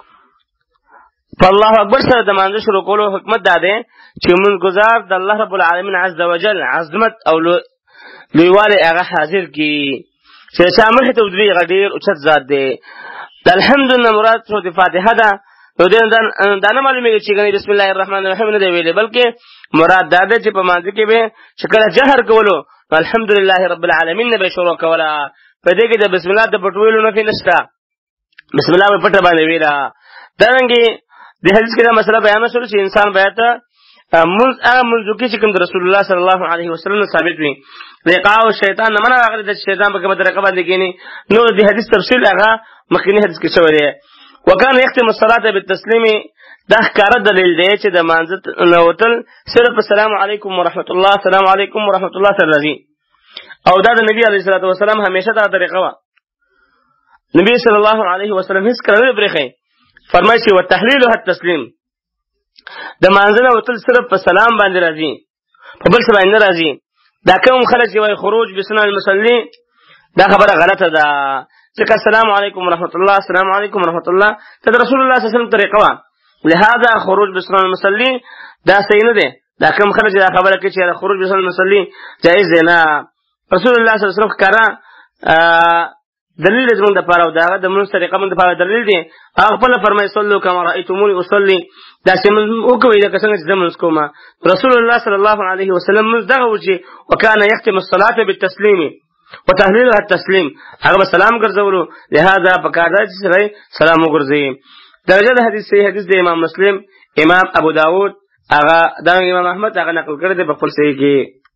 په الله اکبر سره د مانځه شروع کولو حکمت دا دی چې مونږ ګزار د الله رب العالمین عز وجل عظمت او لویوالی هغه حاضر کړي چې د چا مخې ته ودرېږي هغه ډېر اوچت ذات دی. د الحمد نه مراد سورت فاتحه ده. نو دې دا نه معلومېږي چې ګنې بسم الله الرحمن الرحیم نه دی ویلی، بلکې مراد دا دی چې په مانځه کې به چې کله جهر کولو نو الحمدلله رب العالمین نه به شروع کوله. په دې کې د بسم الله د پټ ویلو نفي نشته، بسم الله به پټه باندې ویله. دارنګې د حدیث کې دا مسله بیان شوه چې انسان باید منځ هغه منځو کې چې کوم د رسول الله صلی الله علیه وسلم ثابت وي. د اقعاء شیطان نه منع راغلی ده چې شیطان په کومه طریقه باندې کښېني. نو د حدیث تفصیل هغه مخکیني حدیث کې شوی دی. وکان یختم الصلاة بالتسلیم دا ښکاره دلیل دی چې د مانځه نه وتل صرف السلام علیکم ورحمت الله السلام علیکم ورحمت الله سره راځي او دا د نبي علیه الصلاة وسلام همیشه دا طریقه وه. نبي صلی الله علیه وسلم هېڅ کله نه پرېښی. فرمایي چې وتحلیلها التسلیم د مانځه نه وتل صرف په سلام باندې راځي، په بل څه باندې نه راځي. دا کوم خلک چې وایي خروج بسنن المصلي دا خبره غلطه ده ځکه السلام علیکم ورحمت الله السلام علیکم ورحمت الله ته د رسول الله صلی الله علیه وسلم طریقه وه. لهذا خروج بسنن المصلي دا صحیح نه دی. دا کوم خلک چې دا خبره کوي چې خروج بسنن المصلي جایز دی، نه. رسول الله صلی الله علیه وسلم ښکاره دلیل دی زموږ دپاره او د هغه د مونځ طریقه مونږ دپاره دلیل دی. هغه خپله فرمایي صلو کما رأیتموني اصلي، داسې مونځ وکوئ لکه څنګه چې زه مونځ کوم. رسول الله صلی الله علیه وسلم مونځ دغه و چې وکانه یختم الصلاة بالتسلیم وتحلیلها التسلیم، هغه به سلام ګرځولو. لهذا پکار ده چې سړی سلام وګرځوي. درجه د حدیث صحیح حدیث د امام مسلم، امام ابو داود، هغه دارنګه امام احمد هغه نقل کړی دی په خپل صحیح کې.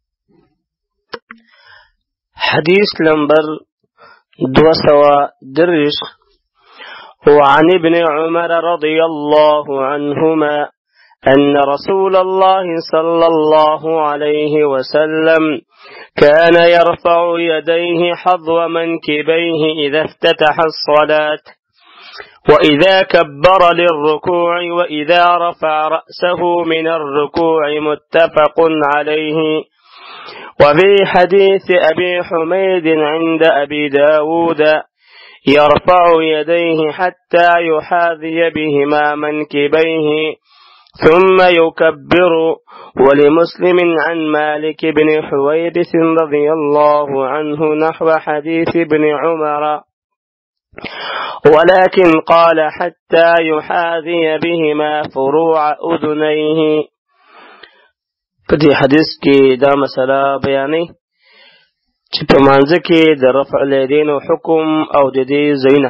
حدیث نمبر دو سوا درش وعن ابن عمر رضي الله عنهما أن رسول الله صلى الله عليه وسلم كان يرفع يديه حظو منكبيه إذا افتتح الصلاة وإذا كبر للركوع وإذا رفع رأسه من الركوع متفق عليه. وفي حديث أبي حميد عند أبي داود يرفع يديه حتى يحاذي بهما منكبيه ثم يكبر. ولمسلم عن مالك بن حويرث رضي الله عنه نحو حديث ابن عمر ولكن قال حتى يحاذي بهما فروع أذنيه. پدې حدیث کې دا مسله بیانې چې په مانځ کې د رفع الیدین حکم او د دې ځایونه.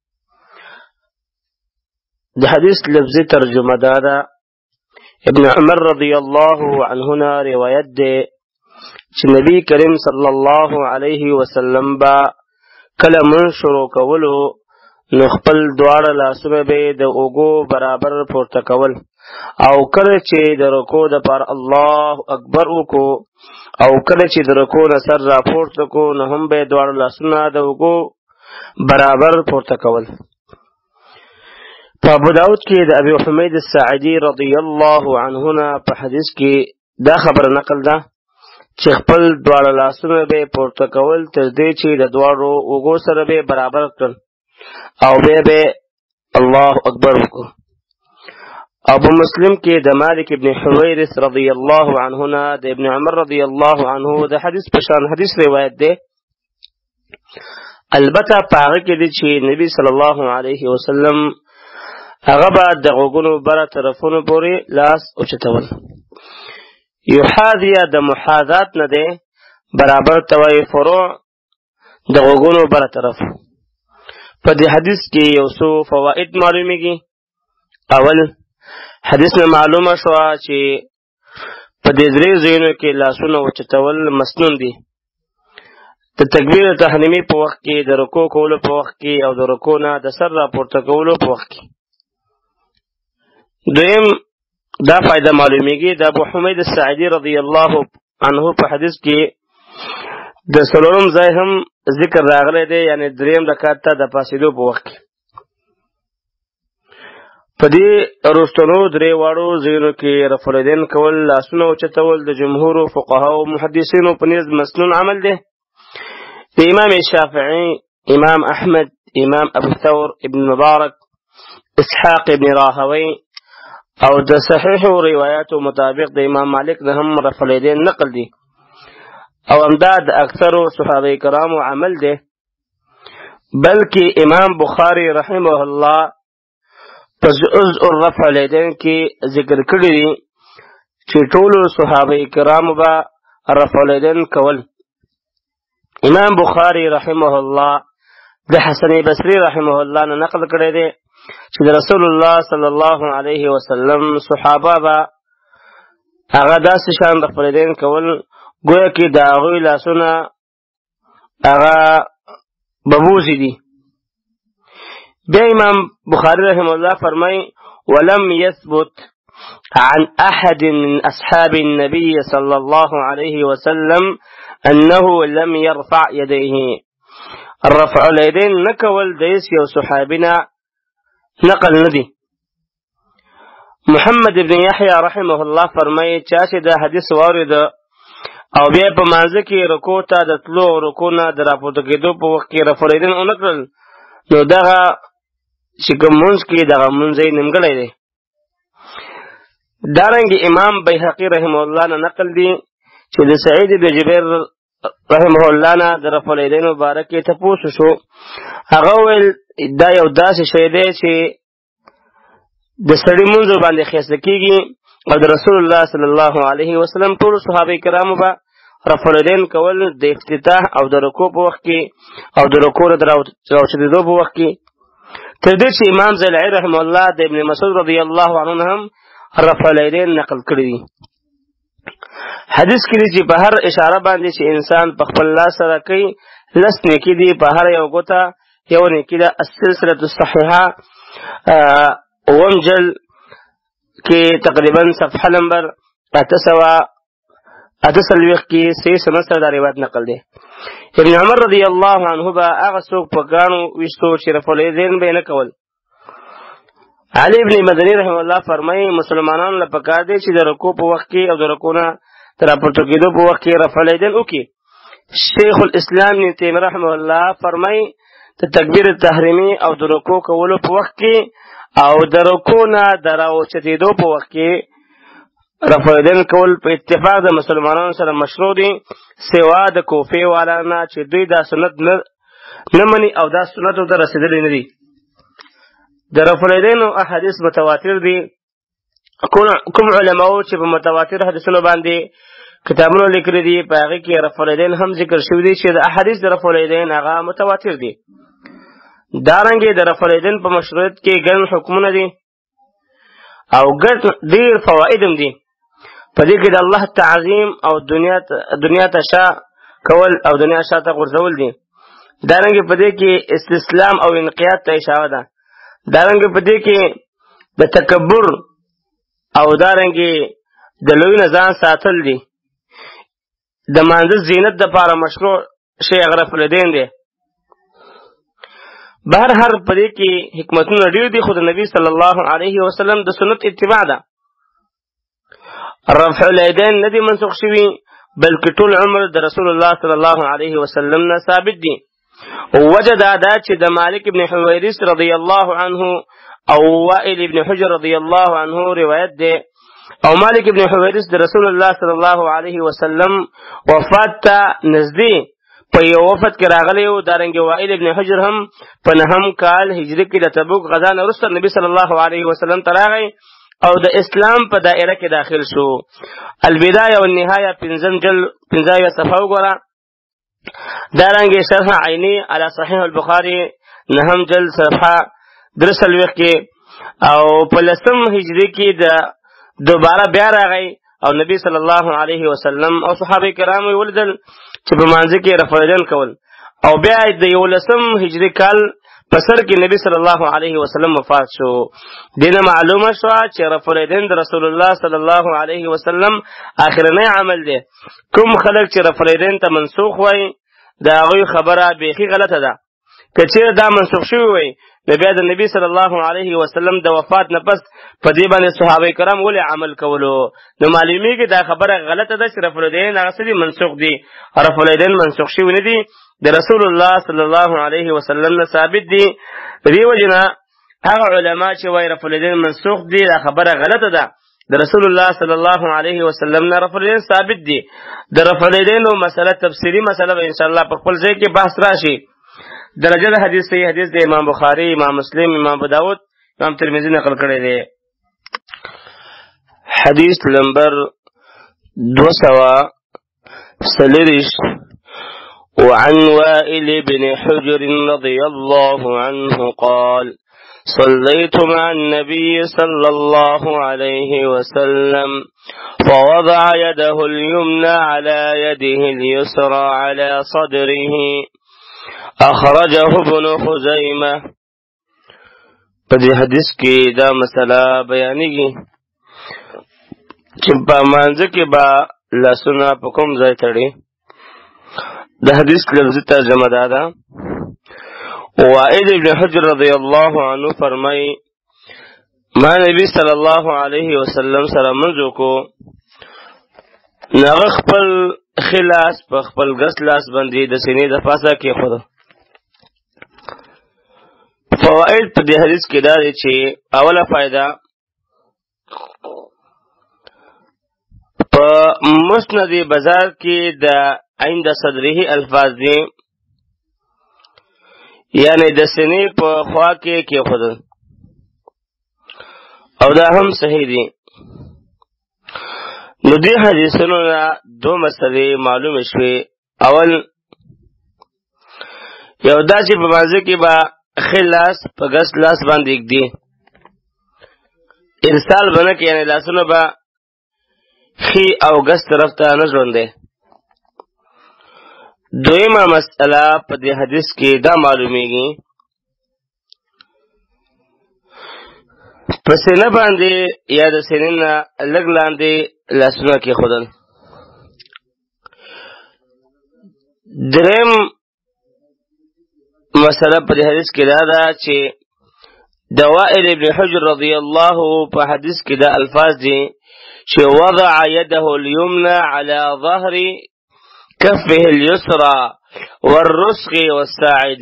د حدیث لفظي ترجمه دا ده ابن عمر رضی الله عنهنا روایت ده چې نبی کریم صلی الله علیه وسلم با کله من شروع کولو نو خپل دواړه لاسونه به د اوږو برابر پورته کول او کله چې د رکوع دپاره الله اکبر وکړو او کله چې د رکوع نه سر راپورته کړو نو هم به یې دواړه لاسونه د اوږو برابر پورته کول. په ابو داود کې د ابي حمید الساعدي رضی الله عنهنا په حدیث کې دا خبره نقل ده چې خپل دواړه لاسونه به پورته کول تر دې چې د دواړو اوږو سره به برابر کړل او بیا به الله اکبر وکړو. ابو مسلم کې د مالک ابن حویرث رضی الله عنهنا د ابن عمر رضی الله عنه د حدیث په شان حدیث روایت ده. البته په هغه کې دی چې نبی صلی الله علیه وسلم هغه به د غوږونو بره طرفونو پورې لاس اوچتول. یحاذیه د محاذات نه دی برابر ته وایي فروع د غوږونو بره طرف. په دې حدیث کې یو څو فواید معلومیږي. اول حدیث نه معلومه شوه چې په دې درې ځایونو کې لاسونه اوچتول مسنون دي. د تکبیر تحریمي په وخت کې، د رکوع کولو په وخت کې او د رکوع نه د سر راپورته کولو په وخت کې. دویم دا فائدہ معلومیږي د ابو حمید الساعدي رضی الله عنه په حدیث کې د څلورم ځای هم ذکر راغلی دی، یعنی دریم رکعت ته د پاسېدو په وخت کې. په دې وروستنو درې واړو ځایونو کې رفع الیدین کول، لاسونه اوچتول د جمهورو فقهاو محدثینو په نیز مسنون عمل دی. د امام شافعي، امام احمد، امام ابو ثور، ابن مبارک، اسحاق ابن راهوی او د صحیحو روایاتو مطابق د امام مالک نه هم رفع الیدین نقل دي او همدا د اکثرو صحابه کرامو عمل دی. بلکې امام بخاری رحمه الله په جزء الرفع الیدین کې ذکر کړی دي چې ټولو صحابه کرامو به رفع الیدین کول. امام بخاری رحمه الله د حسن بصری رحمه الله نه نقل کړی دی چې د رسول الله صلی الله علیه وسلم صحابه به هغه داسې شان رفع الیدین کول گویا کې د هغوی لاسونه هغه ببوزي دي. بیا امام بخاری رحمه الله فرمای ولم يثبت عن احد من اصحاب النبي صلى الله عليه وسلم انه لم يرفع يديه. الرفع الیدین نکول د هیڅ یو صحابینا نقل ندی. محمد ابن یحیی رحمه الله فرمای چا چې دا حدیث واورید او بیا په مانځه کې رکوع ته د تلو او رکوع نه د راپورته کېدو په وخت کې رفع الیدین ونه کړل نو دغه چې کوم مونځ کې دغه مونځ یې نیمګړی دی. دارنګې امام بیهقي رحمه الله نه نقل دی چې د سعید بن جبیر رحمه الله نه د رفع الیدین مبارک یې تپوس شو. هغه ویل دا یو داسې شی دی چې د سړي مونځ باندې اخیسته کېږي او د رسول الله صلی الله علیه وسلم ټولو صحابه کرامو به رفع الیدین کول د افتتاح او د رکوع په وخت کې او د رکوع د راوچتېدو په وخت کې، تر دې چې امام زیلعي رحمه الله د ابن مسعود رضی الله عنه هم رفع الیدین نقل کړي دي. حدیث کې دی چې په هر اشاره باندې چې انسان په خپل لاس سره کوي لس نیکي دي، په هر یو ګوته یو نیکي ده. السلسله الصحیحه اووم جل کې تقریبا صفحه نمبر اته سوه اته څلوېښت کې صحیح سند سره دا روایت نقل دی. ابن عمر رضی الله عنه به هغه څوک په ګاڼو ویشتو چې رفع الیدین به یې نه کول. علي ابن مدني رحمه الله فرمایي مسلمانانو له پکار دی چې د رکوع په وخت کې او د رکوع نه تر راپورته کېدو په وخت کې رفع الیدین وکړي. شیخ الاسلام ابن تیمیه رحمه الله فرمایي د تکبیر تحریمي او د رکوع کولو په وخت کې او د رکوع نه د راوچتېدو په وخت کې رفع الیدین کول په اتفاق د مسلمانانو سره مشروع دي، سوا د کوفې والا نه چې دوی دا سنت نه مني او دا سنت ته رسېدلي نه دي. د رفع الیدین احادیث متواتر دي. کوم علماو چې په متواتر حدیثونو باندې کتابونو لیکلي دي په هغې کې رفع الیدین هم ذکر شوي دي چې د احادیث د رفع الیدین هغه متواتر دي. دارنګې د رفع الیدین په مشروعیت کې ګڼ حکمونه دي او ګڼ ډېر فواید هم دي. په دې کې د الله تعظیم او دنیا دنیا ته شا کول او دنیا شاته غورځول دي. دارنګې په دې کې استسلام او انقیاد ته اشاره ده. دارنګې په دې کې د تکبر او دارنګې د لوی نه ځان ساتل دي. د مانځه زینت دپاره مشروع شی هغه رفع الیدین دی. بهر هر په دې کې حکمتونه ډېر دي، خو د نبي صلی الله علیه وسلم د سنت اتباع ده. رفع الیدین نه دي منسوخ شوي بلکې ټول عمر د رسول الله صلی الله علیه وسلم نه ثابت دي. وجه دا ده چې د مالک ابن حویرث رضی الله عنه او وائل ابن حجر رضی الله عنه روایت دی او مالک ابن حویرث د رسول الله صلی الله علیه وسلم وفات ته نږدې په یو وفد کې راغلی و. دارنګې وائل ابن حجر هم په نهم کال هجري کې د تبوک غزا نه وروسته نبي صلی الله علیه وسلم ته راغی او د اسلام په دائره کې داخل شو. البدایه والنهایه پنځم جل پنځه صفحه وګوره. دارنګې شرح عینی علی صحیح البخاري نهم جل صفحه درې څلوېښت کې او په لسم هجري کې د دوباره بیا راغی او نبی صلی الله علیه وسلم او صحابه کرام یې ولیدل چې په مانځه کې رفع الیدین کول او بیا د یولسم هجري کال په سر کې نبی صلی الله علیه وسلم وفات شو. دینه معلومه شوه چې رفع الیدین د رسول الله صلی الله علیه وسلم آخرنی عمل دی. کوم خلک چې رفع الیدین ته منسوخ وایي د هغوی خبره بیخي غلطه ده. که چېرې دا منسوخ شوي وی نو بیا د نبي صلی الله علیه وسلم د وفات نه پس په دې باندې صحابه کرام ولې عمل کولو؟ نو معلومیږي دا خبره غلطه ده چې رفع الیدین هغه څه دي منسوخ دي. رفع الیدین منسوخ شوي نه دي، د رسول الله صلی الله علیه وسلم نه ثابت دي. په دې وجې نه هغه علما چې وایي رفع الیدین منسوخ دي دا خبره غلطه ده. د رسول الله صلی الله علیه وسلم نه رفع الیدین ثابت دي. د رفع الیدین مسله تفصیلي مسله به انشاءالله په خپل ځای کې بحث راشي. درجه د حدیث صحیح حدیث د امام بخاری، امام مسلم، امام ابو داود، امام ترمذی نقل کړی دی. حدیث نمبر دو سوه څلېرویشت وعن وائل بن حجر رضي الله عنه قال صليت مع النبي صلى الله عليه وسلم فوضع يده اليمنى على يده اليسرى على صدره اخرجه ابن خزیمه. په دې حدیث کې دا مسله بیانېږي چې په مانځه کې به لاسونه په کوم ځای تړي. د حدیث لفظي ترجمه دا ده. وائل ابن حجر رضی الله عنه فرمایي ما نبی صلی الله علیه وسلم سره منځ وکړو نو هغه خپل ښي لاس په خپل ګس لاس باندې د سینې د پاسه کېښوده. فوائد په دې حدیث کې دا دی چې اوله فائده په مسند بازار کې د عند صدره الفاظ دي، یعنی د سینې په خوا کې کېښودل او دا هم صحیح دي. نو دې حدیثونو نه دو مسلې معلومې شوې. اول یو دا چې په مانځه کې به ښي لاس په ګس لاس باندې ږدي، ارسال به نه کوي، یعنې لاسونه به ښي او ګس طرف ته نه ژوندی. دویمه مسئله په دې حدیث کې دا معلومیږي په سینه باندې یا د سینې نه لږ لاندې لاسونه کېښودل. دریم مسله په دې حدیث کې دا ده چې د وائل ابن حجر رضی الله په حدیث کې دا الفاظ دي چې وضع يده اليمنى على ظهر كفه اليسرى والرسغ والساعد.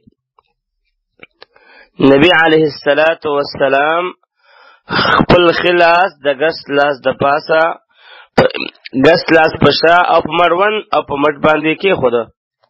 نبی علیه الصلاة والسلام خپل خلاص د ګس لاس د پاسه ګس لاس په شا او په مړوند او په مټ باندې کېښوده.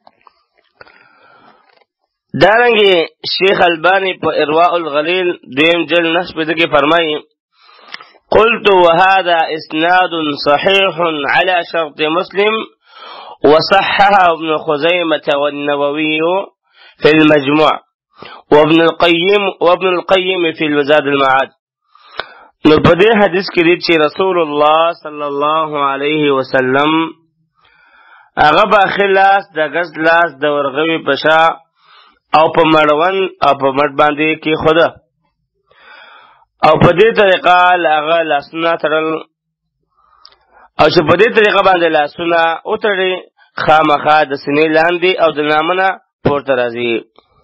دارنګې شیخ البانی په ارواء الغلیل دویم جلد نقش پدې کې فرمایي قلت وهذا اسناد صحيح على شرط مسلم وصححه ابن خزيمة والنووي في المجموع وابن القيم وابن القيم في الزاد المعاد. نو په دې حدیث کې دی چې رسول الله صلی الله علیه وسلم هغه به خلاص د ګس لاس د ورغوي په شا او په مړوند او په مټ باندې کېښوده او په دې طریقه هغه لاسونه تړل او چې په دې طریقه باندې لاسونه وتړي خامخا د سینې لاندې او د نامه پورته راځي.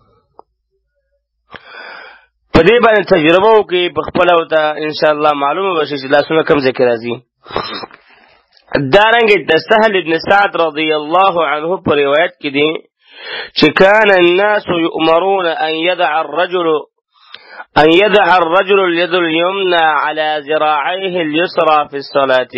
په دې باندې تجربه وکړي په خپله ورته انشاءالله معلومه به شي چې لاسونه کوم ځای کې راځي. دارنګې د سهل ابن سعد رضی الله عنه په روایت کې دي چې كان الناس يؤمرون أن يدع الرجل أن يدع الرجل اليد اليمنى على ذراعيه اليسرى في الصلاة.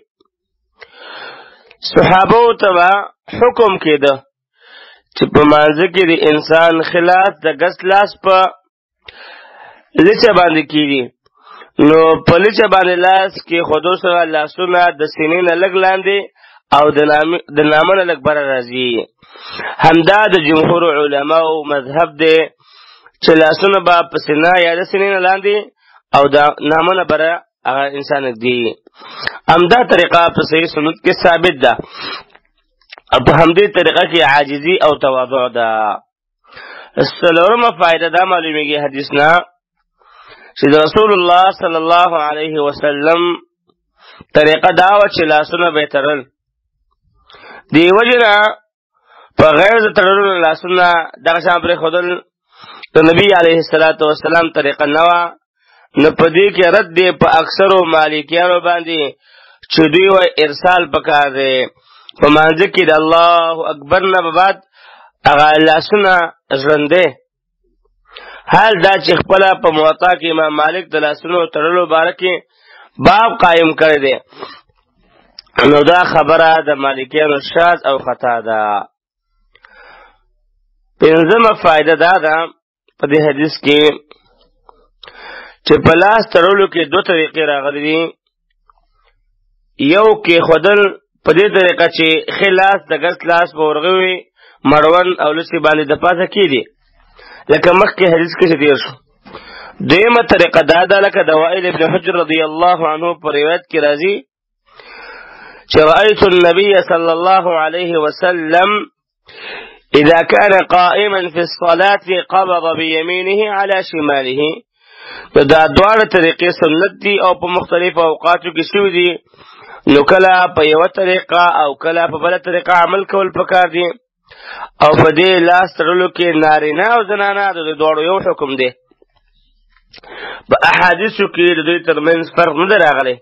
صحابو تبا حکم کېده چې په مانځه کې د انسان خلاص د ګس لاس په لچه باندې کېږي نو په لچه باندې لاس کې خودو سره لاسونه د سینې نه لږ لاندې او د نامه نه لږ بره راځي. همدا د جمهور علماو مذهب دی چې لاسونه به په سینه یا د سینې نه لاندې او د نامه نه بره هغه انسان ږدي. همدا طریقه په صحیح سنت کې ثابت ده او په همدې طریقه کې عاجزي او تواضع ده. څلورمه فائده دا معلومیږي حدیث نه چې د رسول الله صلی الله علیه وسلم طریقه دا وه چې لاسونه به یې تړل. دې وجې نه په غیر د تړلو لاسونه دغه شان پرېښودل د نبي علیه الصلاة والسلام طریقه نه وه. نو په دې کې رد دی په اکثرو مالکیانو باندې چې دوی وایي ارسال پکار دی. په مانځه کې د الله اکبر نه به بعد هغه لاسونه ژرندې. حال دا چې خپله په موطا کې امام مالک د لاسونو تړلو باره کې باب قایم کړی دی نو دا خبره د مالکیانو شاذ او خطا ده. پنځمه فائده دا ده په دې حدیث کې چې په لاس تړلو کې دوه طریقې راغلي دي. یو کېښودل په دې طریقه چې ښی لاس د ګس لاس په ورغوي مړوند او لڅې باندې د پاسه کېږي لکه مخکې حدیث کې چې تېر شو. دویمه طریقه دا ده لکه د وائل ابن حجر رضی الله عنه په روایت کې راځي چې رأيت النبي صلى الله عليه وسلم إذا كان قائما في الصلاة قبض بيمينه على شماله. دا دواړه طریقې سنت دي او په مختلفو اوقاتو کې شوي دي. نو کله په یوه طریقه او کله په بله طریقه عمل کول پکار دي او په دې لاس تړلو کې نارینه او زنانه د دواړو یو حکم دی. په احادیثو کې د دوی ترمنځ فرق نه دی راغلی.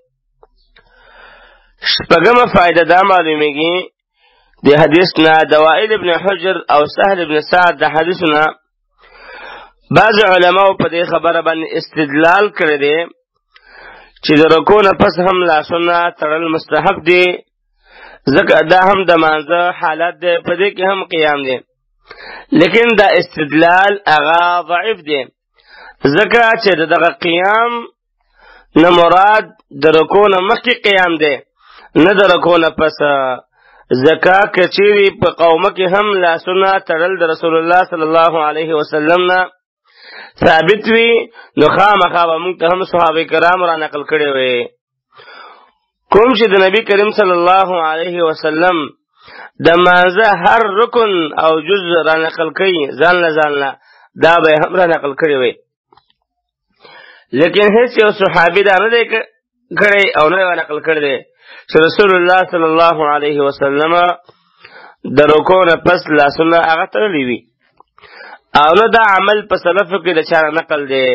شپږمه فائده دا معلومیږي د حدیث نه د وائل ابن حجر او سهل ابن سعد د حدیث نه بعض علماو په دې خبره باندې استدلال کړی دی چې د رکوع نه پس هم لاسونه تړل مستحب دي ځکه دا هم د مانځه حالت دی په دې کې هم قیام دی. لیکن دا استدلال هغه ضعیف دی ځکه چې دغه قیام نه مراد د رکوع نه مخکې قیام دی نه د رکوع نه پس. ځکه که چیرې په قومه کې هم لاسونه تړل د رسول الله صلی الله علیه وسلم نه ثابت وي نو خامخا به موږ ته هم صحابه کرام را نقل کړي وي. کوم چې د نبی کریم صلی الله علیه وسلم د مانځه هر رکن او جز را نقل کوي ځان له ځان له دا به هم را نقل کړي وي. لیکن هیڅ یو صحابي دا نه دی کړی او نه یې نقل کړی دی چې رسول الله صلی الله علیه وسلم د رکوع نه پس لاسونه هغه تړلي وي او نه دا عمل په سلفو کې د چا نقل دی.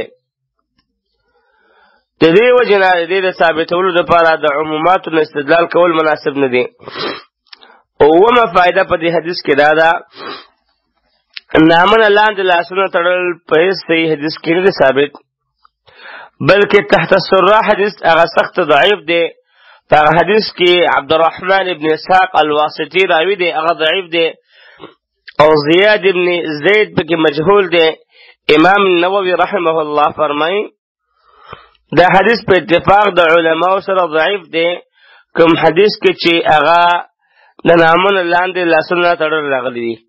د دې وجې نه د دې د ثابتولو دپاره د عموماتو نه استدلال کول مناسب نه دي. اومه فایده په دې حدیث کې دا ده نامنه لاندې لاسونه تړل په هېڅ صحیح حدیث کې نه دی ثابت، بلکې تحت السره حدیث هغه سخت ضعیف دی. په هغه حدیث کې عبدالرحمن ابن اسحاق الواسطي راوي دی، هغه ضعیف دی، او زیاد ابن زید پکې مجهول دی. امام نووي رحمه الله فرمایي دا حدیث په اتفاق د علماو سره ضعیف دی، کوم حدیث کې چې هغه د نامونو لاندې لاسونه تړل راغلي دي،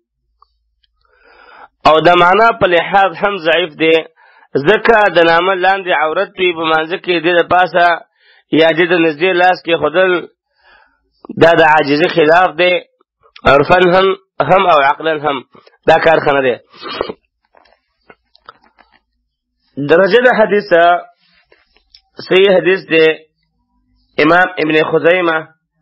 او د معنا په لحاظ هم ضعیف دی، ځکه د نامه لاندې عورت وي په مانځه کې د د پاسه یا د د نږدې لاس کې ښودل دا د عاجزي خلاف دی، عرفا هم هم او عقلا هم دا کار ښه نه دی. درجه د حدیثه صحیح حدیث دی. امام ابن خزیمه،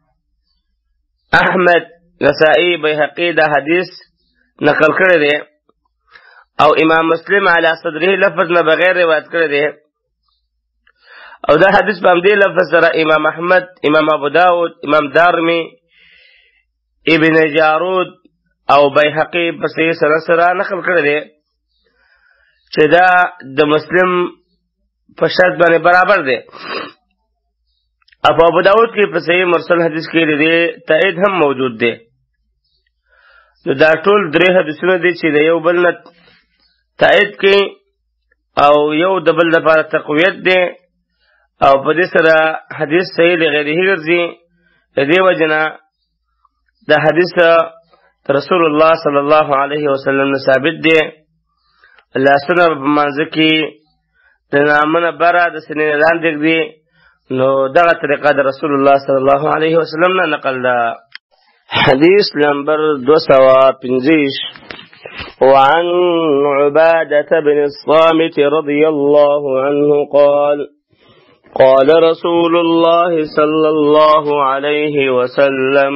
احمد، نسائی، بیهقی دا حدیث نقل کړی دی، او امام مسلم علی صدره لفظ نه بغیر روایت کړی دی، او دا حدیث په همدې لفظ سره امام احمد، امام ابو داود، امام دارمی، ابن جارود او بیهقی په صحیح سند سره نقل کړی دی چې دا د مسلم په شرط باندې برابر دی. ابو ابو داود کې په صحیح مرسل حدیث کې لري تایید هم موجود دی. نو دا ټول درې حدیثونه دي چې د یو بل نه تایید کوي او یو د بل لپاره تقویت دی، او په دې سره حدیث صحیح لغیره ګرځي. د دې وجه نه دا حدیث رسول الله صلی الله علیه وسلم نه ثابت دی. لاسونه په مانځه کې د نامنه بره د سینې نه لاندې ږدي، نو دغه طریقه د رسول الله صلی الله علیه وسلم نه نقل ده. حدیث نمبر دو سوه پنځه وعن عبادة بن الصامت رضي الله عنه قال قال رسول الله صلى الله عليه وسلم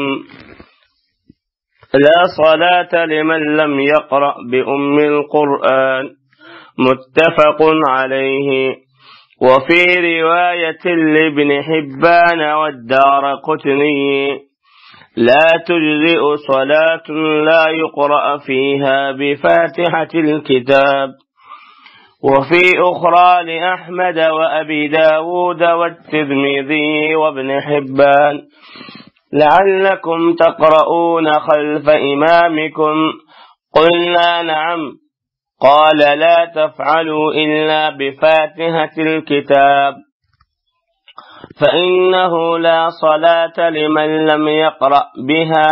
لا صلاة لمن لم يقرأ بأم القرآن متفق عليه. وفي رواية لابن حبان والدارقطني لا تجزئ صلاة لا يقرأ فيها بفاتحة الكتاب. وفي أخرى لأحمد وأبي داود والترمذي وابن حبان لعلكم تقرؤون خلف إمامكم. قلنا نعم. قال لا تفعلوا إلا بفاتحة الكتاب فإنه لا صلاة لمن لم يقرأ بها.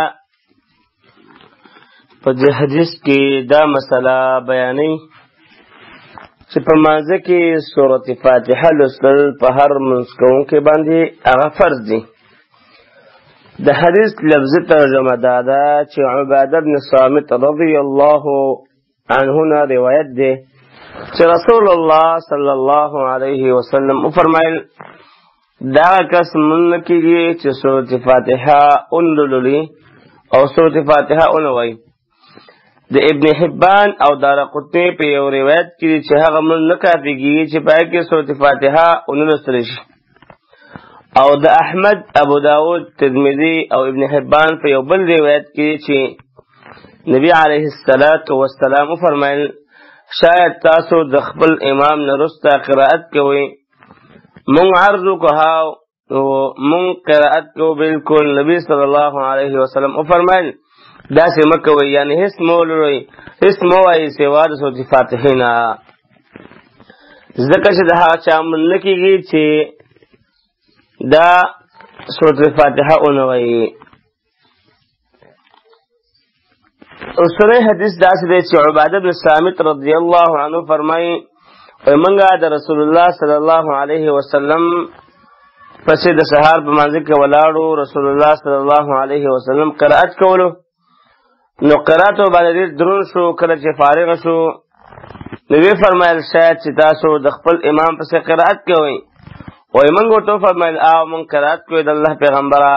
په دې حدیث کې دا مسله بیانوي چې په مانځه کې سورة فاتحه لوستل په هر منځ کوونکي باندې هغه فرض دي. د حدیث لفظي ترجمه دا ده چې عباده بن صامت رضی الله عنه نه روایت دی چې رسول الله صلی الله علیه وسلم فرمایل دا کس من کېږي چې سورة فاتحه اولولي او سورة فاتحه اولوي. د ابن حبان او دارقطني په یو روایت کې چې هغه من نه کافيږي چې پای کې سورة فاتحه اولولستل شي، او د احمد، ابو داود، ترمذی او ابن حبان په یو بل روایت کې چې نبی علیه الصلاة والسلام فرمایل شاید تاسو د خپل امام نه وروسته قرائت کوئ. مونږ عرض وکړو او مونږ قرائت کوو بالکل. نبی صلی الله علیه وسلم فرمایل داسې مه کوئ، یعنې هېڅ مه ولولئ، هېڅ مه وایئ سوا د سورة فاتحې نه، ځکه چې د هغه چا من نه کېږي چې دا سورة فاتحه ونه وایي. اوسنی حدیث داسې دی چې عباده بن صامت رضی الله عنه فرمایي منګه د رسول الله صلی الله علیه وسلم پسې د سهار په مانځه کې ولاړو، رسول الله صلی الله علیه وسلم قرائت کولو، نو قرائت باندې ډېر دروند شو. کله چې فارغ شو نو وی فرمایل شاید چې تاسو د خپل امام پسې قرأت کوئ. وای موږ ورته وفرمایل او موږ قرأت کوئ د الله پیغمبره،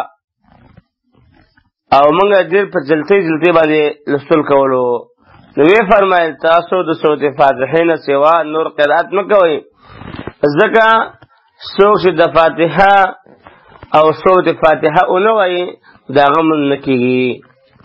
او موږ ډېر په جلتۍ جلتۍ باندې لوستل کولو. نو وی فرمایل تاسو د سورت فاتحې نه سوا نور قرأت مه کوئ، ځکه څوک چې د فاتحه او سورت فاتحه ونه وایي د هغه لمونځ نه کېږي.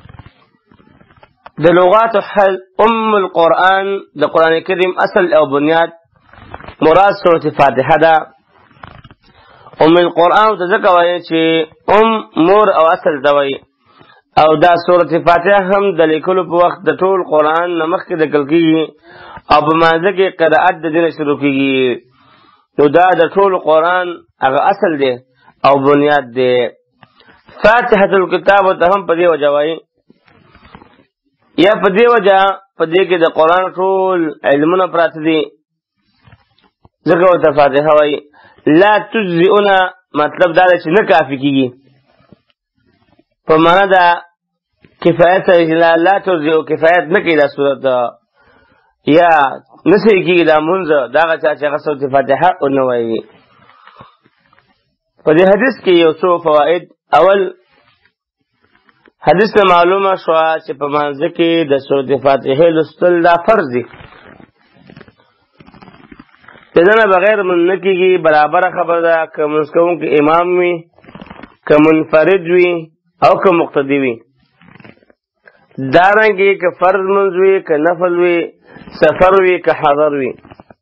د لغاتو حل ام القرآن د قرآن کریم اصل او بنیاد مراد سورت فاتحه ده. ام القرآن ته ځکه وایي چې ام مور او اصل ته وایي، او دا سورت فاتحه هم د لیکلو په وخت د ټول قرآن نه مخکې لیکل کېږي او په مانځه کې قرأت د دې نه شروع کېږي. نو دا د ټول قرآن هغه اصل دی او بنیاد دی. فاتحة الکتاب ته هم په دې وجه وایي، یا په دې وجه په دې کې د قرآن ټول علمونه پراته دي، ځکه ورته فاتحه وایي. لا تجزئنا مطلب دا دی چې نه کافي کېږي، په معنا دا کفایت سره لا تجزئ کفایت نه کوي دا صورت، یا نه صحیح کېږي دا مونځ د هغه چا چې هغه سورت فاتحه ونه وایي. په دې حدیث کې یو څو فواید. اول حدیث ته معلومه شوه چې په مانځه کې د سورت فاتحې لوستل دا فرض دي، د ده نه بغیر مونځ نه کېږي. برابره خبره ده که مونځ کوونکی امام وي، که منفرد وي او که مقتدي وي. دارنګې که فرض مونځ وي، که نفل وي، سفر وي، که حضر وي.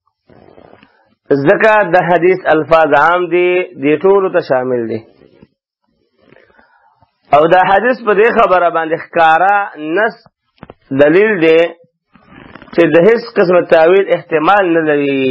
ځکه د حدیث الفاظ عام دي، دې ټولو ته شامل دي. او دا حدیث په دې خبره باندې ښکاره نص دلیل دی چې د هیڅ قسم تاویل احتمال نه لري.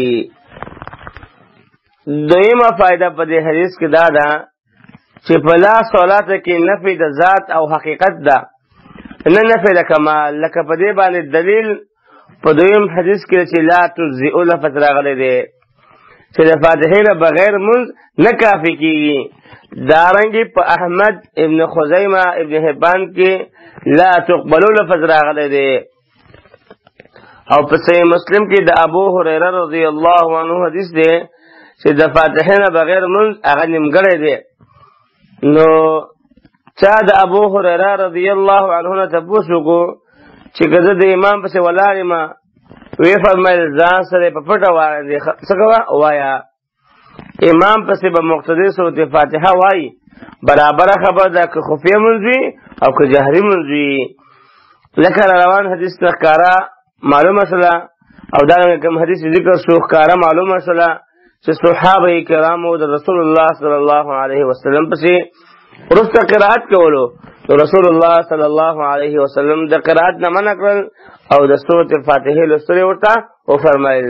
دویمه فائدہ په دې حدیث کې دا ده چې په لا صلاته کې نفي د ذات او حقیقت ده، نه نفي د کمال. لکه په دې باندې دلیل په دویم حدیث کې چې لا تجزئ لفظ راغلی دی چې د فاتحې نه بغیر مونځ نه کافي کېږي. دارنګې په احمد ابن خزیمه ابن حبان کې لا تقبلو لفظ راغلی دی، او په صحیح مسلم کې د ابو هریره رضی الله عنه حدیث دی چې د فاتحې نه بغیر مونځ هغه نیمګړی دی. نو چا د ابو هریره رضی الله عنه نه تپوس وکړو چې که زه د امام پسې ولاړ یم، وی فرمایل ځان سره په پټه وایه څه کوه وایه، امام پسې به مقتدي سورت فاتحه وایي. برابره خبر ده که خفیه مونځ وي او که جهري مونځ وي. لکه روان حدیث نه ښکاره معلومه شوله، او دارنګه کوم حدیث ذکر شو ښکاره معلومه شوله چې صحابه کرامو د رسول الله صلی الله علیه وسلم پسې وروسته قرأت کولو، نو رسول الله صلی الله علیه وسلم د قرأت نه منع کړل او د سورت فاتحې لوستل ورته وفرمایل.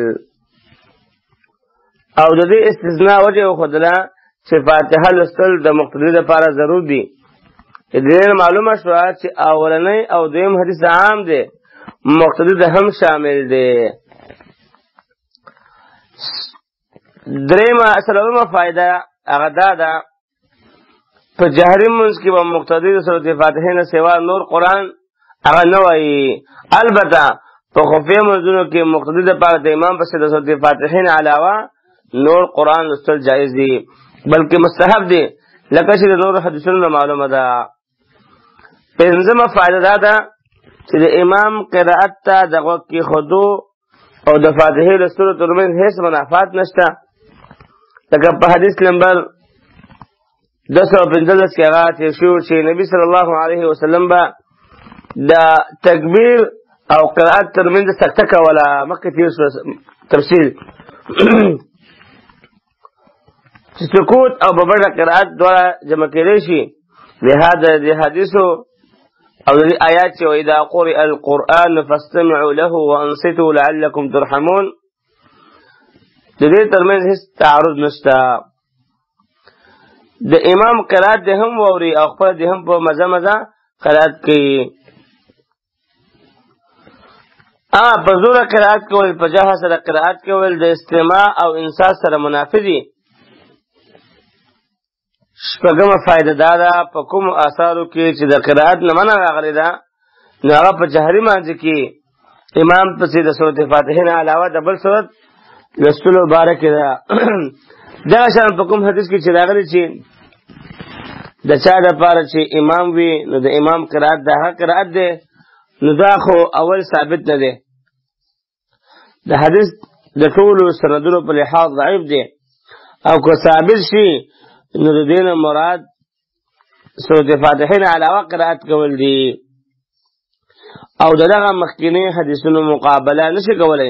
او د دې استثناء وجه وښودله چې فاتحه لوستل د مقتدي لپاره ضرور دي. د دې معلومه شوه چې اولنی او دویم حدیث عام دی، مقتدي ته هم شامل دی. درېیمه څلورمه فایده هغه دا ده په جهري مونځ کې به مقتدي د سورت فاتحې نه سوا نور قرآن هغه نه وایي. البته په خفیه مونځونو کې مقتدي دپاره د امام پسې د سورت فاتحې نه علاوه نور قرآن لوستل جایز دي، بلکې مستحب دي، لکه چې د نورو حدیثونو نه معلومه ده. پنځمه فایده دا ده چې د امام قرأت ته د غوږ کېښودو او د فاتحې لوستلو ترمنځ هېڅ منافات نشته. لکه په حدیث نمبر دو سوه پنځلس کې هغه تېر شوي چې نبي صلی الله علیه وسلم به د تکبیر او قرأت ترمنځ سکته کوله. مخکې تېر شو تفصیل چې سکوت او په بډه قرأت دواړه جمع کېدی شي. لهذا د حدیثو او د آیات چې واذا قرئ القرآن فاستمعوا له وانصتوا لعلكم ترحمون، د دې ترمنځ هیڅ تعارض نشته. د امام قرأت دې هم واوري او خپل دې هم په مزه مزه قرأت کوي. ا په زوره قرأت کول، په جهه سره قرأت کول د استماع او انصات سره منافي دي. شپږمه فائده دا ده په کوم آثارو کې چې د قرأت نه منع راغلی ده، نو هغه په جهري مانځه کې امام پسې د سورۃ فاتحه نه علاوه د بل سورۃ لوستلو بارک ده. دا شان په کوم حدیث کې چې راغلی چې د چا دپاره چې امام وي نو د امام قرائت د هغه قرائت دی نو دا خو اول ثابت نه دی. د حدیث د ټولو سندونو په لحاظ ضعیف دی او که ثابت شي نو د دې نه مراد سورۃ فاتحه نه علاوه قرائت کول دي او دغه مخکینی حدیثونو مقابله نشي کولای.